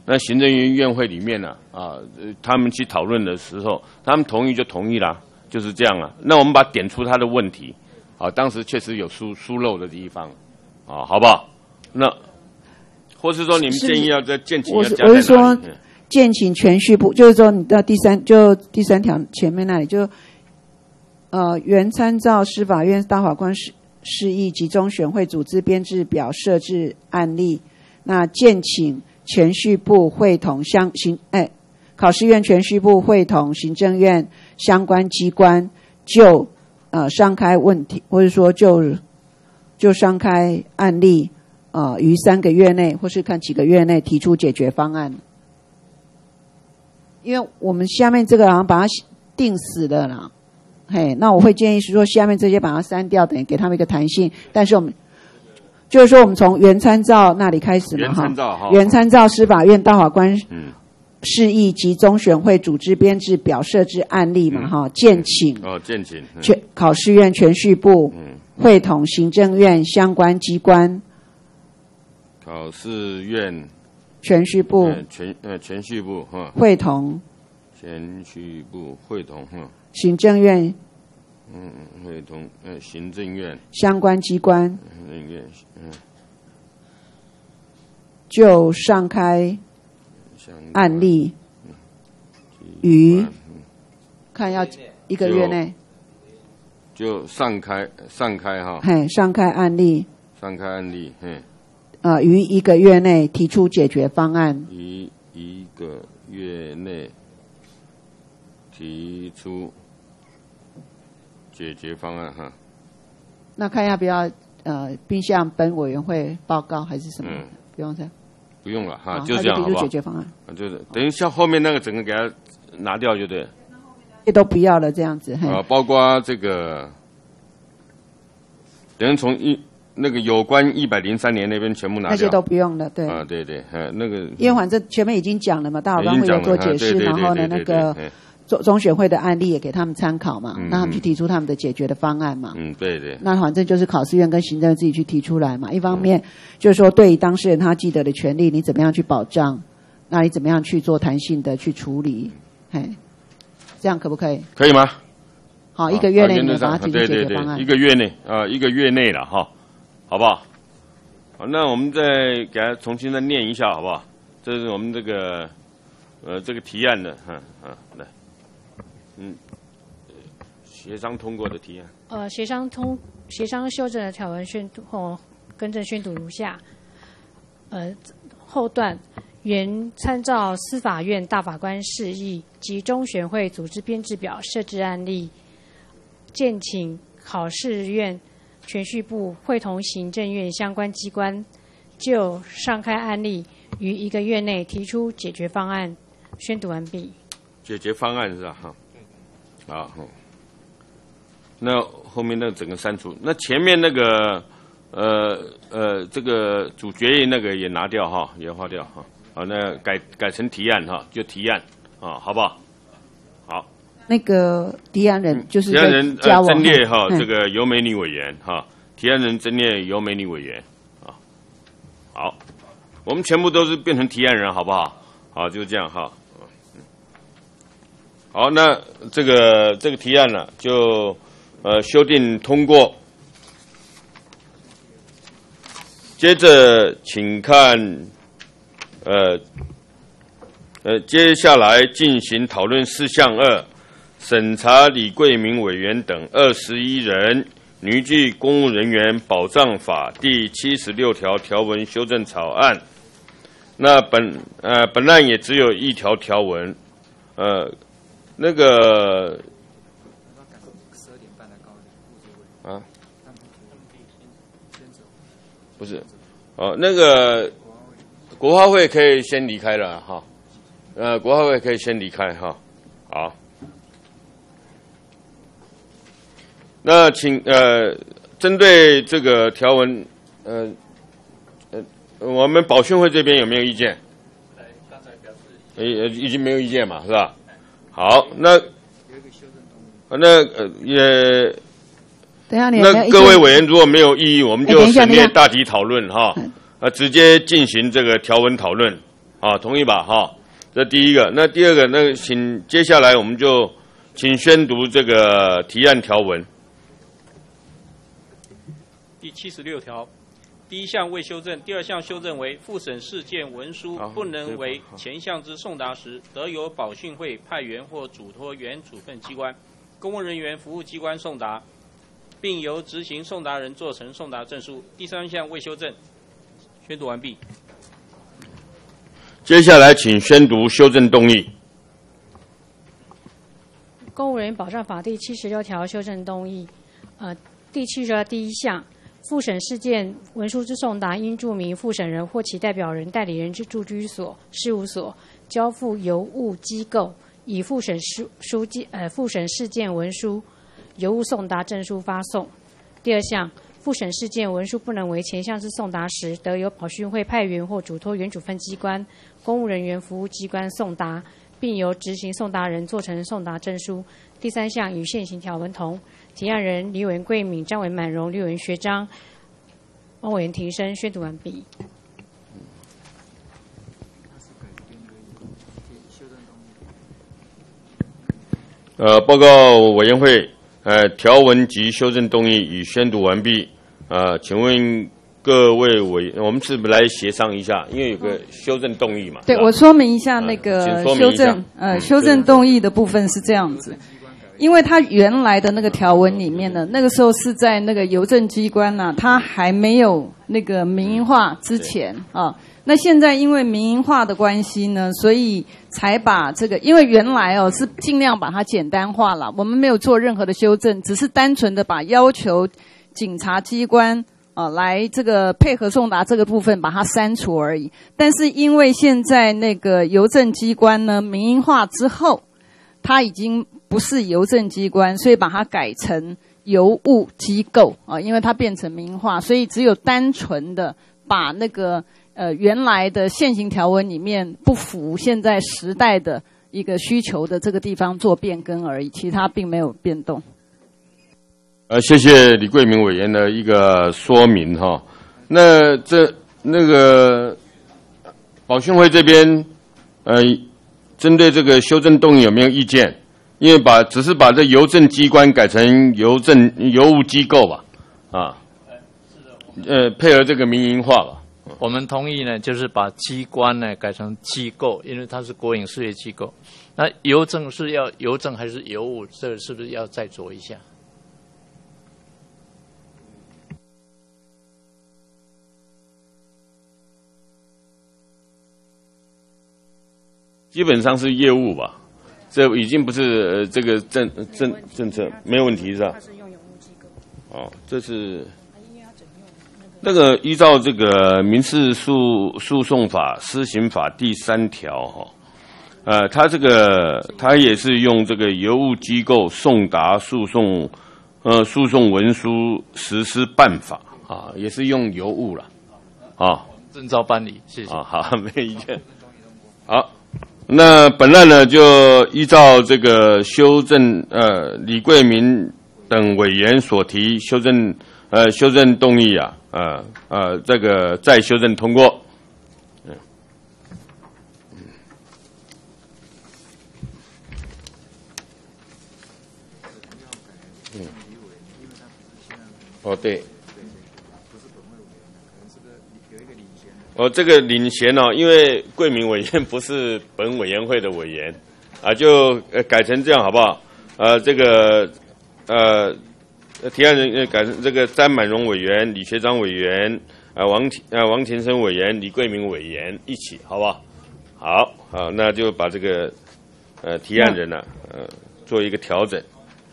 Speaker 2: 那行政院院会里面呢、啊，啊，他们去讨论的时候，他们同意就同意啦，就是这样啊。那我们把它点出他的问题，啊，当时确实有疏疏漏的地方，啊，好不好？那或是说你们建议要在建请要加在哪里？
Speaker 9: 我是说，建请全序部，就是说你到第三就第三条前面那里就，呃，原参照司法院大法官释释义及中选会组织编制表设置案例，那建请全序部会同相行哎，考试院全序部会同行政院相关机关就呃商开问题，或者说就就商开案例。呃，于三个月内，或是看几个月内提出解决方案，因为我们下面这个好像把它定死了啦，嘿，那我会建议是说下面这些把它删掉，等于给他们一个弹性。但是我们就是说，我们从原参照那里开始嘛，哈，原参照司法院大法官释义及中选会组织编制表设置案例嘛，哈、嗯，建请
Speaker 2: 哦，建请
Speaker 9: 全考试院全序部、嗯、会同行政院相关机关。
Speaker 2: 考试院
Speaker 9: 全序部、
Speaker 2: 呃、全呃全序部哈
Speaker 9: 会同
Speaker 2: 全序部会同哈
Speaker 9: 行政院
Speaker 2: 嗯会同呃行政院
Speaker 9: 相关机关
Speaker 2: 行政院嗯
Speaker 9: 就上开案例于看要一个月内
Speaker 2: 就上开上开哈
Speaker 9: 嘿上开案例
Speaker 2: 上开案例嘿。
Speaker 9: 呃，于一个月内提出解决方案。
Speaker 2: 于一个月内提出解决方案哈。
Speaker 9: 那看要不要呃，并向本委员会报告还是什么？嗯、不用这样。
Speaker 2: 不用了哈，就这样好不好？
Speaker 9: 提出解决方案。
Speaker 2: 就是等于像后面那个整个给它拿掉就对。
Speaker 9: 这都不要了，这样子。
Speaker 2: 啊，包括这个，等于从一。那个有关一百零三年那边全部拿掉，
Speaker 9: 那些都不用了，对
Speaker 2: 啊，对对，那个
Speaker 9: 因为反正前面已经讲了嘛，大法官会有做解释，然后呢，那个中中选会的案例也给他们参考嘛，让他们去提出他们的解决的方案嘛。
Speaker 2: 嗯，对对。
Speaker 9: 那反正就是考试院跟行政自己去提出来嘛。一方面就是说，对于当事人他既得的权利，你怎么样去保障？那你怎么样去做弹性的去处理？嘿，这样可不可以？
Speaker 2: 可以吗？
Speaker 9: 好，一个月内你把它提出解决方案。
Speaker 2: 一个月内啊，一个月内了哈。好不好？好，那我们再给他重新再念一下，好不好？这是我们这个呃这个提案的，嗯嗯，来，嗯，协商通过的提案。
Speaker 17: 呃，协商通协商修正的条文宣读后更正宣读如下：呃，后段原参照司法院大法官释义及中选会组织编制表设置案例，建请考试院。全序部会同行政院相关机关就上开案例于一个月内提出解决方案。宣读完毕。
Speaker 2: 解决方案是吧？哈，啊，那后面那整个删除，那前面那个呃呃这个主决议那个也拿掉哈，也划掉哈。好，那改改成提案哈，就提案啊，好不好？好。
Speaker 9: 那个提案人就是
Speaker 2: 提案人呃曾列哈，这个尤美女委员哈，提案人曾列尤美女委员啊，好，我们全部都是变成提案人，好不好？好，就这样哈。好，那这个这个提案呢，就呃修订通过。接着，请看呃呃，接下来进行讨论事项二。审查李桂明委员等二十一人拟具公务人员保障法第七十六条条文修正草案。那本呃本案也只有一条条文，呃，那个啊，不是，哦，那个国发会可以先离开了哈，呃，国发会可以先离开哈，好。那请呃，针对这个条文，呃呃，我们保训会这边有没有意见？呃，已经没有意见嘛，是吧？好，那那呃也，
Speaker 9: 等下你
Speaker 2: 那各位委员如果没有异议，我们就省略大体讨论哈，呃，直接进行这个条文讨论， 好，同意吧？哈，这第一个。那第二个，那请接下来我们就请宣读这个提案条文。
Speaker 3: 第七十六条，第一项未修正，第二项修正为复审事件文书不能为前项之送达时，得由保训会派员或嘱托原处分机关、公务人员服务机关送达，并由执行送达人做成送达证书。第三项未修正，宣读完毕。
Speaker 2: 接下来请宣读修正动议。
Speaker 17: 公务人员保障法第七十六条修正动议，呃，第七十条第一项。复审事件文书之送达，应注明复审人或其代表人、代理人之住居所、事务所，交付邮务机构，以复审书书件呃复审事件文书、邮物送达证书发送。第二项，复审事件文书不能为前项之送达时，得由保训会派员或嘱托原处分机关、公务人员服务机关送达，并由执行送达人做成送达证书。第三项与现行条文同。提案人李委员桂敏、张伟满荣、李委员学章、汪委员庭生宣读完毕。
Speaker 2: 呃，报告委员会，呃，条文及修正动议已宣读完毕。呃，请问各位委，我们是不是来协商一下？因为有个修正动议嘛。
Speaker 4: 对，我说明一下那个修正，呃，修正动议的部分是这样子。因为他原来的那个条文里面呢，那个时候是在那个邮政机关呢、啊，它还没有那个民营化之前啊。那现在因为民营化的关系呢，所以才把这个，因为原来哦是尽量把它简单化了，我们没有做任何的修正，只是单纯的把要求警察机关啊来这个配合送达这个部分把它删除而已。但是因为现在那个邮政机关呢民营化之后，它已经不是邮政机关，所以把它改成邮务机构啊，因为它变成民营化，所以只有单纯的把那个呃原来的现行条文里面不符现在时代的一个需求的这个地方做变更而已，其他并没有变动。
Speaker 2: 呃，谢谢李桂明委员的一个说明哈。那这那个保训会这边，呃，针对这个修正动议有没有意见？因为把只是把这邮政机关改成邮政邮务机构吧，啊，呃，配合这个民营化吧。
Speaker 8: 我们同意呢，就是把机关呢改成机构，因为它是国营事业机构。那邮政是要邮政还是邮务？这个是不是要再酌一下？
Speaker 2: 基本上是业务吧。这已经不是呃这个政政政策没有问题是吧？哦，这是那个依照这个民事诉诉讼法施行法第三条哈，呃，它这个它也是用这个邮务机构送达诉讼呃诉讼文书实施办法啊，也是用邮务了啊，
Speaker 8: 证照办理，谢谢
Speaker 2: 啊，好，没意见，好。那本案呢，就依照这个修正，呃，李桂明等委员所提修正，呃，修正动议啊，呃，呃，这个再修正通过。嗯，嗯，哦，对。哦，这个领衔哦，因为桂明委员不是本委员会的委员，啊，就呃改成这样好不好？呃，这个呃提案人呃改成这个詹满荣委员、李学章委员、啊王啊王田生委员、李桂明委员一起，好不好？好，好，那就把这个呃提案人呢、啊，呃做一个调整。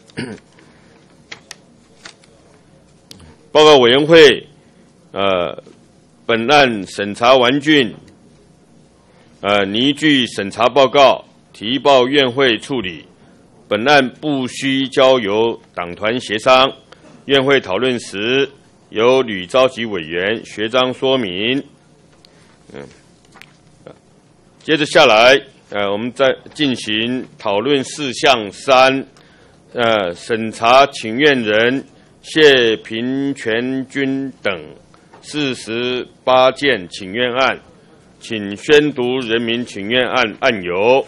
Speaker 2: 报告委员会，呃。本案审查完竣，呃，拟具审查报告，提报院会处理。本案不需交由党团协商，院会讨论时由吕召集委员学章说明。嗯，接着下来，呃，我们再进行讨论事项三，呃，审查请愿人谢平全君等四十八件请愿案， 请宣读人民请愿案案由。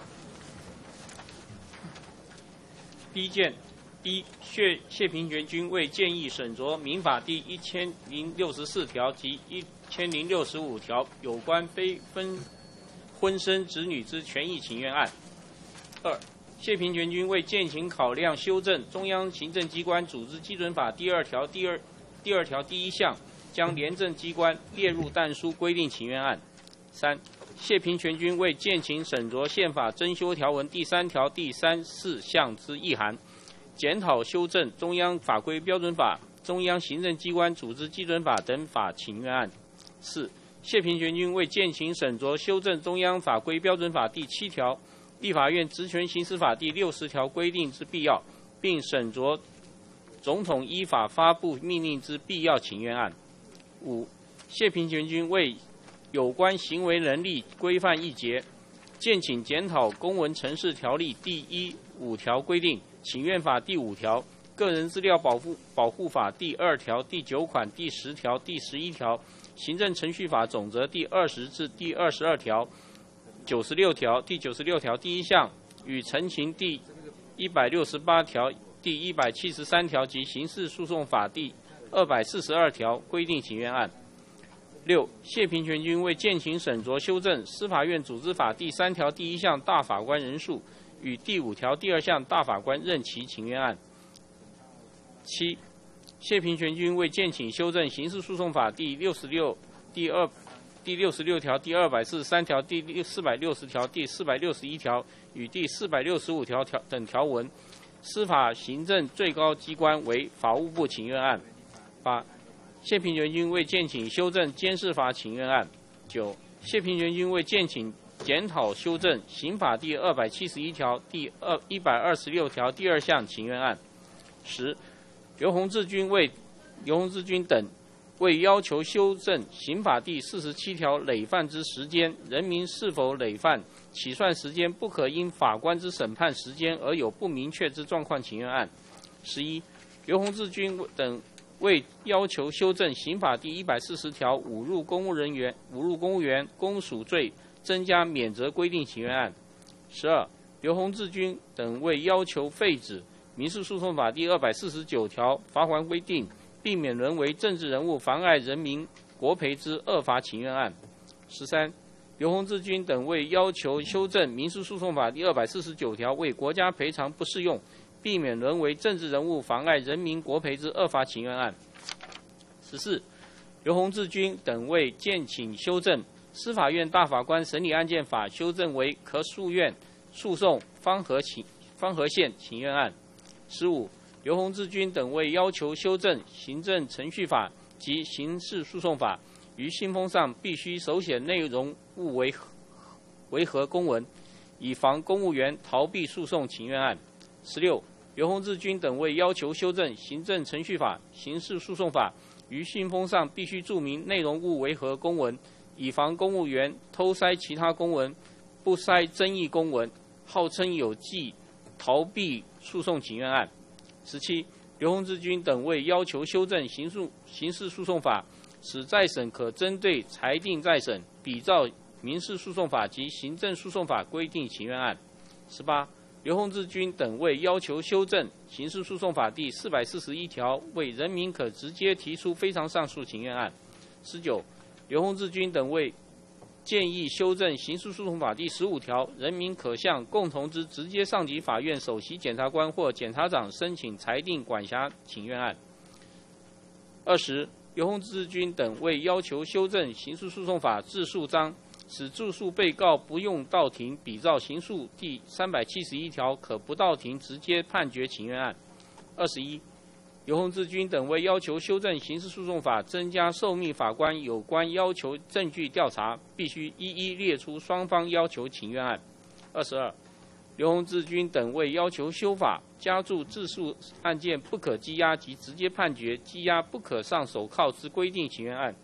Speaker 3: 第一件，一谢谢平全君为建议审酌民法第一千零六十四条及一千零六十五条有关非分婚生子女之权益请愿案。二，谢平全君为践行考量修正中央行政机关组织基准法第二条第二第二条第一项，将廉政机关列入但书规定请愿案。三，谢平全君为践行审酌宪法增修条文第三条第三四项之意涵，检讨修正中央法规标准法、中央行政机关组织基准法等法请愿案。四，谢平全君为践行审酌修正中央法规标准法第七条、立法院职权行使法第六十条规定之必要，并审酌总统依法发布命令之必要请愿案。五，谢平全君为有关行为能力规范一节，建请检讨公文程式条例第一五条规定、请愿法第五条、个人资料保护保护法第二条、第九款、第十条、第十一条、行政程序法总则第二十至第二十二条、九十六条、第九十六条第一项与陈情第一百六十八条、第一百七十三条及刑事诉讼法第二百四十二条规定请愿案。六，谢平全君为践行审酌修正司法院组织法第三条第一项大法官人数与第五条第二项大法官任期请愿案。七，谢平全君为践行修正刑事诉讼法第六十六、第二、第六十六条、第二百四十三条、第四百六十条、第四百六十一条与第四百六十五条条等条文，司法行政最高机关为法务部请愿案。八，谢平全君为践行修正监视法请愿案。九，谢平全君为践行检讨修正刑法第二百七十一条、第二一百二十六条第二项请愿案。十，刘洪志军为刘洪志军等为要求修正刑法第四十七条累犯之时间，人民是否累犯，起算时间不可因法官之审判时间而有不明确之状况请愿案。十一，刘洪志军等为要求修正刑法第一百四十条侮辱公务人员、侮辱公务员公属罪增加免责规定请愿案。十二，刘洪志军等为要求废止民事诉讼法第二百四十九条罚锾规定，避免沦为政治人物妨碍人民国赔之恶法请愿案。十三，刘洪志军等为要求修正民事诉讼法第二百四十九条为国家赔偿不适用，避免沦为政治人物妨碍人民国赔之恶法请愿案。十四，刘洪志军等为建请修正司法院大法官审理案件法修正为可诉愿诉讼方和请方和县请愿案。十五，刘洪志军等为要求修正行政程序法及刑事诉讼法，于信封上必须手写内容物为为合公文，以防公务员逃避诉讼请愿案。十六，刘洪志军等为要求修正行政程序法、刑事诉讼法，于信封上必须注明内容物为合公文，以防公务员偷塞其他公文、不塞争议公文，号称有计逃避诉讼请愿案。十七，刘洪志军等为要求修正刑诉刑事诉讼法，使再审可针对裁定再审，比照民事诉讼法及行政诉讼法规定请愿案。十八，刘洪志军等为要求修正刑事诉讼法第四百四十一条，为人民可直接提出非常上诉请愿案。十九，刘洪志军等为建议修正刑事诉讼法第十五条，人民可向共同之直接上级法院首席检察官或检察长申请裁定管辖请愿案。二十，刘洪志军等为要求修正刑事诉讼法自诉章，使自诉被告不用到庭，比照刑诉第三百七十一条，可不到庭直接判决请愿案。二十一，刘洪志军等为要求修正刑事诉讼法，增加受命法官有关要求证据调查，必须一一列出双方要求请愿案。二十二，刘洪志军等为要求修法，加注自诉案件不可羁押及直接判决、羁押不可上手铐之规定请愿案。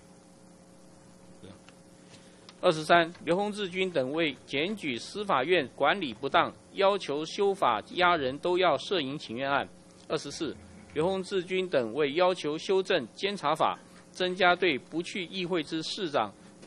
Speaker 3: 二十三，刘洪志军等为检举司法院管理不当，要求修法押人都要摄影请愿案。二十四，刘洪志军等为要求修正监察法，增加对不去议会之市长、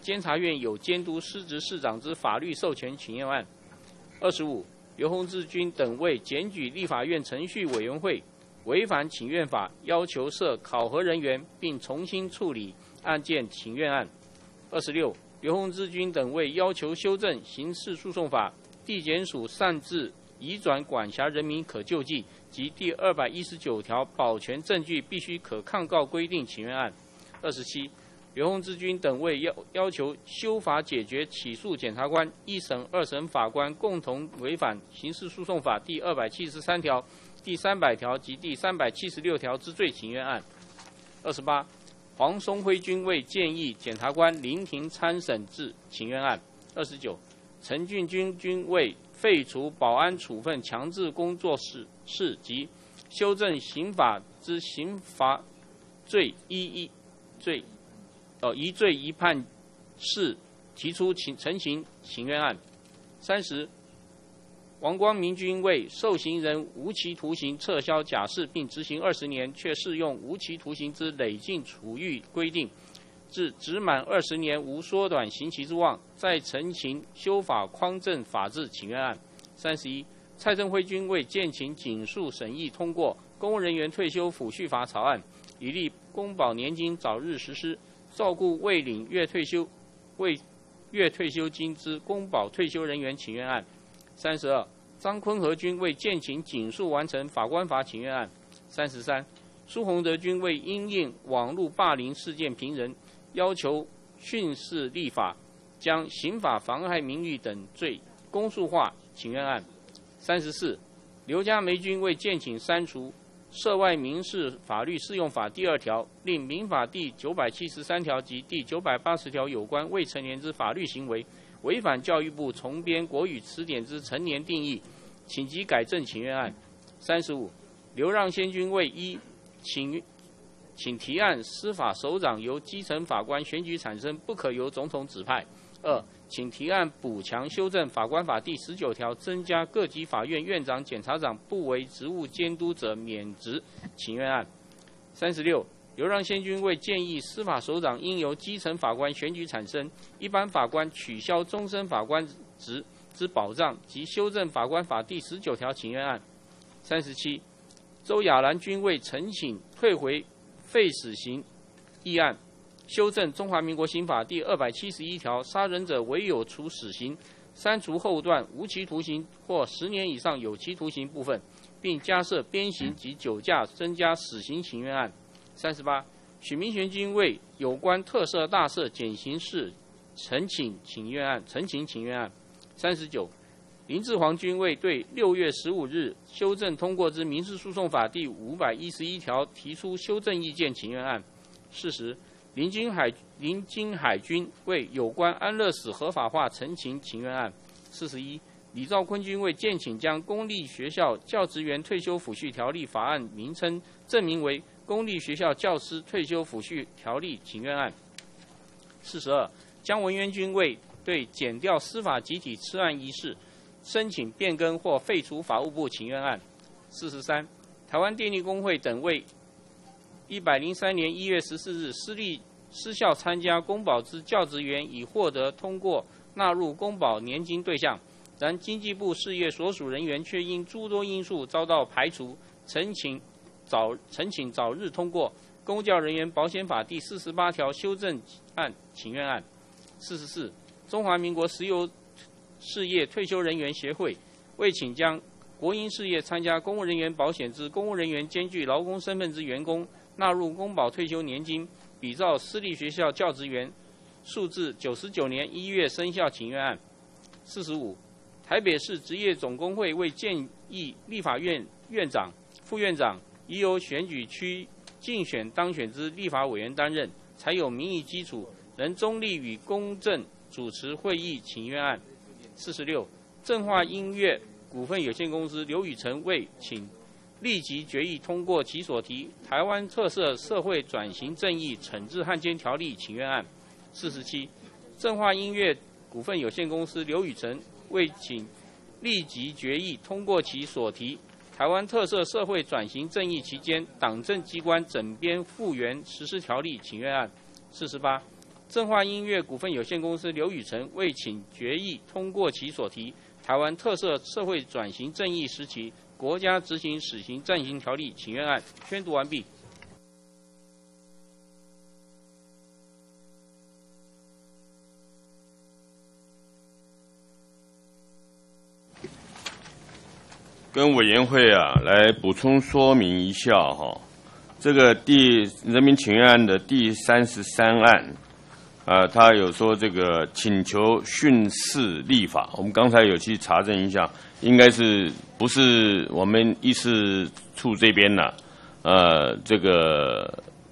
Speaker 3: 监察院有监督失职市长之法律授权请愿案。二十五，刘洪志军等为检举立法院程序委员会违反请愿法，要求设考核人员，并重新处理案件请愿案。二十六，刘洪志军等为要求修正刑事诉讼法地检署擅自移转管辖人民可救济及第二百一十九条保全证据必须可抗告规定请愿案。二十七，刘洪志军等为要要求修法解决起诉检察官、一审、二审法官共同违反刑事诉讼法第二百七十三条、第三百条及第三百七十六条之罪请愿案。二十八，黄松辉君为建议检察官临庭参审之请愿案。二十九，陈俊君君为废除保安处分强制工作室事及修正刑法之刑罚罪一一罪，呃一罪一判事提出请陈情请愿案。三十，王光明君为受刑人无期徒刑撤销假释并执行二十年，却适用无期徒刑之累进处遇规定，至职满二十年无缩短刑期之望，再陈情修法匡正法治请愿案。三十一，蔡正辉君为建请紧速审议通过公务人员退休抚恤法草案，以利公保年金早日实施，照顾未领月退休未月退休金之公保退休人员请愿案。三十二，张坤和君为建请紧速完成法官法请愿案。三十三，苏宏德君为因应网络霸凌事件评人，要求训示立法，将刑法妨害名誉等罪公诉化请愿案。三十四，刘家梅君为建请删除涉外民事法律适用法第二条，令民法第九百七十三条及第九百八十条有关未成年之法律行为违反教育部重编国语词典之成年定义，请即改正请愿案。三十五，刘让先君为一请请提案司法首长由基层法官选举产生，不可由总统指派。二，请提案补强修正法官法第十九条，增加各级法院院长、检察长不为职务监督者免职请愿案。三十六，刘让先君为建议司法首长应由基层法官选举产生，一般法官取消终身法官职之保障及修正法官法第十九条请愿案。三十七，周亚兰君为陈请退回废死刑议案，修正中华民国刑法第二百七十一条，杀人者唯有处死刑，删除后段无期徒刑或十年以上有期徒刑部分，并加设鞭刑及酒驾增加死刑请愿案。三十八，许明玄君为有关特赦大赦减刑事陈请请愿案陈情请愿案。三十九，林志煌君为对六月十五日修正通过之民事诉讼法第五百一十一条提出修正意见请愿案。四十，林金海林金海军为有关安乐死合法化陈情请愿案。四十一，李兆坤君为建请将公立学校教职员退休抚恤条例法案名称正名为公立学校教师退休抚恤条例请愿案。四十二，江文渊君为对检调司法集体吃案一事申请变更或废除法务部请愿案。四十三，台湾电力工会等为一百零三年一月十四日私立私校参加公保之教职员已获得通过纳入公保年金对象，然经济部事业所属人员却因诸多因素遭到排除，陈请早陈请早日通过公教人员保险法第四十八条修正案请愿案。四十四，中华民国石油事业退休人员协会为请将国营事业参加公务人员保险之公务人员兼具劳工身份之员工纳入公保退休年金，比照私立学校教职员数字九十九年一月生效请愿案。四十五，台北市职业总工会为建议立法院院长、副院长已由选举区竞选当选之立法委员担任，才有民意基础，能中立与公正主持会议请愿案。四十六，正化音乐股份有限公司刘宇成为请立即决议通过其所提台湾特色社会转型正义惩治汉奸条例请愿案。四十七，正化音乐股份有限公司刘宇成为请立即决议通过其所提台湾特色社会转型正义期间党政机关整编复原实施条例请愿案。四十八， 正化音乐股份有限公司刘宇成为请决议通过其所提台湾特色社会转型正义时期国家执行死刑暂行条例请愿案宣读完毕。
Speaker 2: 跟委员会啊来补充说明一下哈，这个第人民请愿案的第三十三案，啊，他有说这个请求训示立法，我们刚才有去查证一下，应该是不是我们议事处这边呢、啊？呃，这个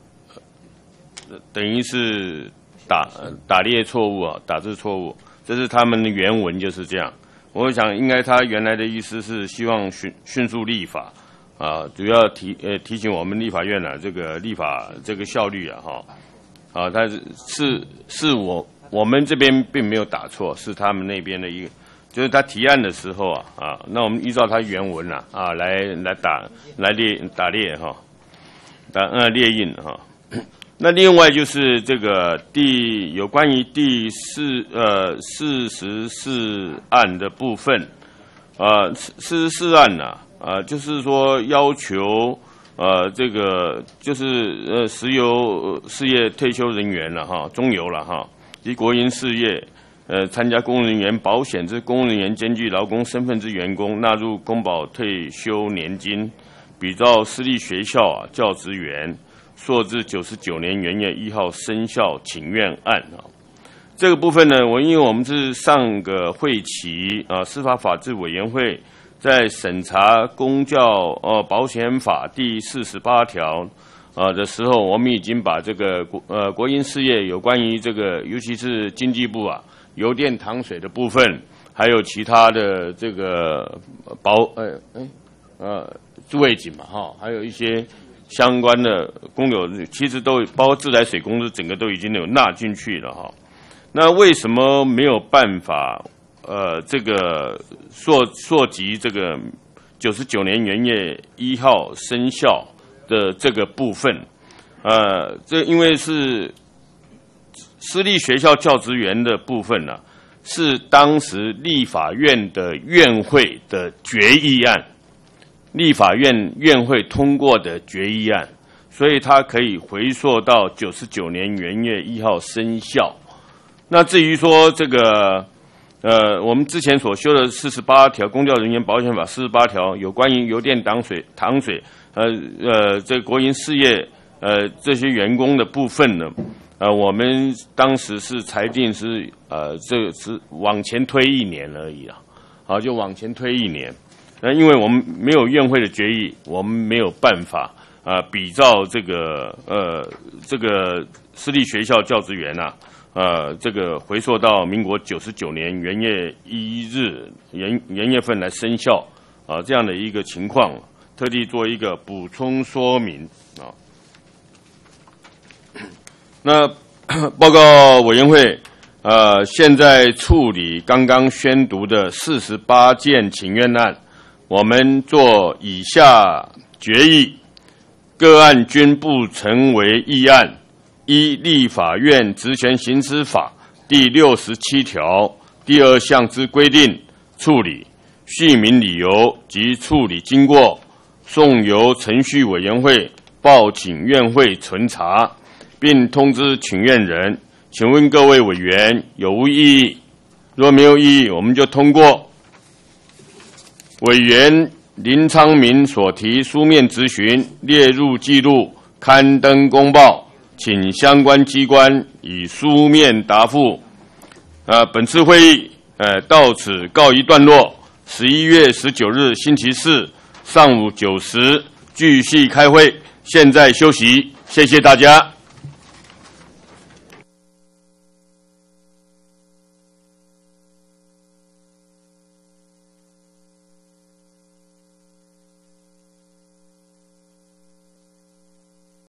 Speaker 2: 等于是打打列错误啊，打字错误，这是他们的原文就是这样。我想，应该他原来的意思是希望迅迅速立法，啊，主要提呃提醒我们立法院呢、啊，这个立法这个效率啊，哈，啊，他是是是我我们这边并没有打错，是他们那边的一个，就是他提案的时候啊，啊，那我们依照他原文啊，啊，来来打来列打列哈，打呃列印哈。那另外就是这个第有关于第四呃四十四案的部分，呃四十四案呐、啊，呃就是说要求呃这个就是呃石油事业退休人员了哈，中油了哈，及国营事业呃参加公务人员保险之公务人员兼具劳工身份之员工，纳入公保退休年金，比照私立学校啊教职员。溯至九十九年元月一号生效请愿案啊，这个部分呢，我因为我们是上个会期啊，司法法制委员会在审查公教呃保险法第四十八条啊的时候，我们已经把这个国呃国营事业有关于这个，尤其是经济部啊油电糖水的部分，还有其他的这个保呃哎呃诸位警嘛哈，还有一些。相关的公有其实都包括自来水公司，整个都已经有纳进去了哈。那为什么没有办法呃这个溯溯及这个九十九年元月一号生效的这个部分？呃，这因为是私立学校教职员的部分呢、啊，是当时立法院的院会的决议案。立法院院会通过的决议案，所以它可以回溯到九十九年元月一号生效。那至于说这个，呃，我们之前所修的四十八条公教人员保险法四十八条有关于油电糖水糖水，呃呃，这国营事业呃这些员工的部分呢，呃，我们当时是裁定是呃这是往前推一年而已啊，好，就往前推一年。那因为我们没有院会的决议，我们没有办法啊、呃，比照这个呃这个私立学校教职员啊，呃这个回溯到民国九十九年元月一日元元月份来生效啊、呃、这样的一个情况，特地做一个补充说明啊。那报告委员会，呃，现在处理刚刚宣读的四十八件请愿案。我们做以下决议，各案均不成为议案。依立法院职权行使法第六十七条第二项之规定处理，续明理由及处理经过，送由程序委员会报请院会存查，并通知请愿人。请问各位委员有无异议？若没有异议，我们就通过。委员林昌明所提书面质询列入记录，刊登公报，请相关机关以书面答复。呃，本次会议呃到此告一段落。十一月十九日星期四上午九时继续开会。现在休息，谢谢大家。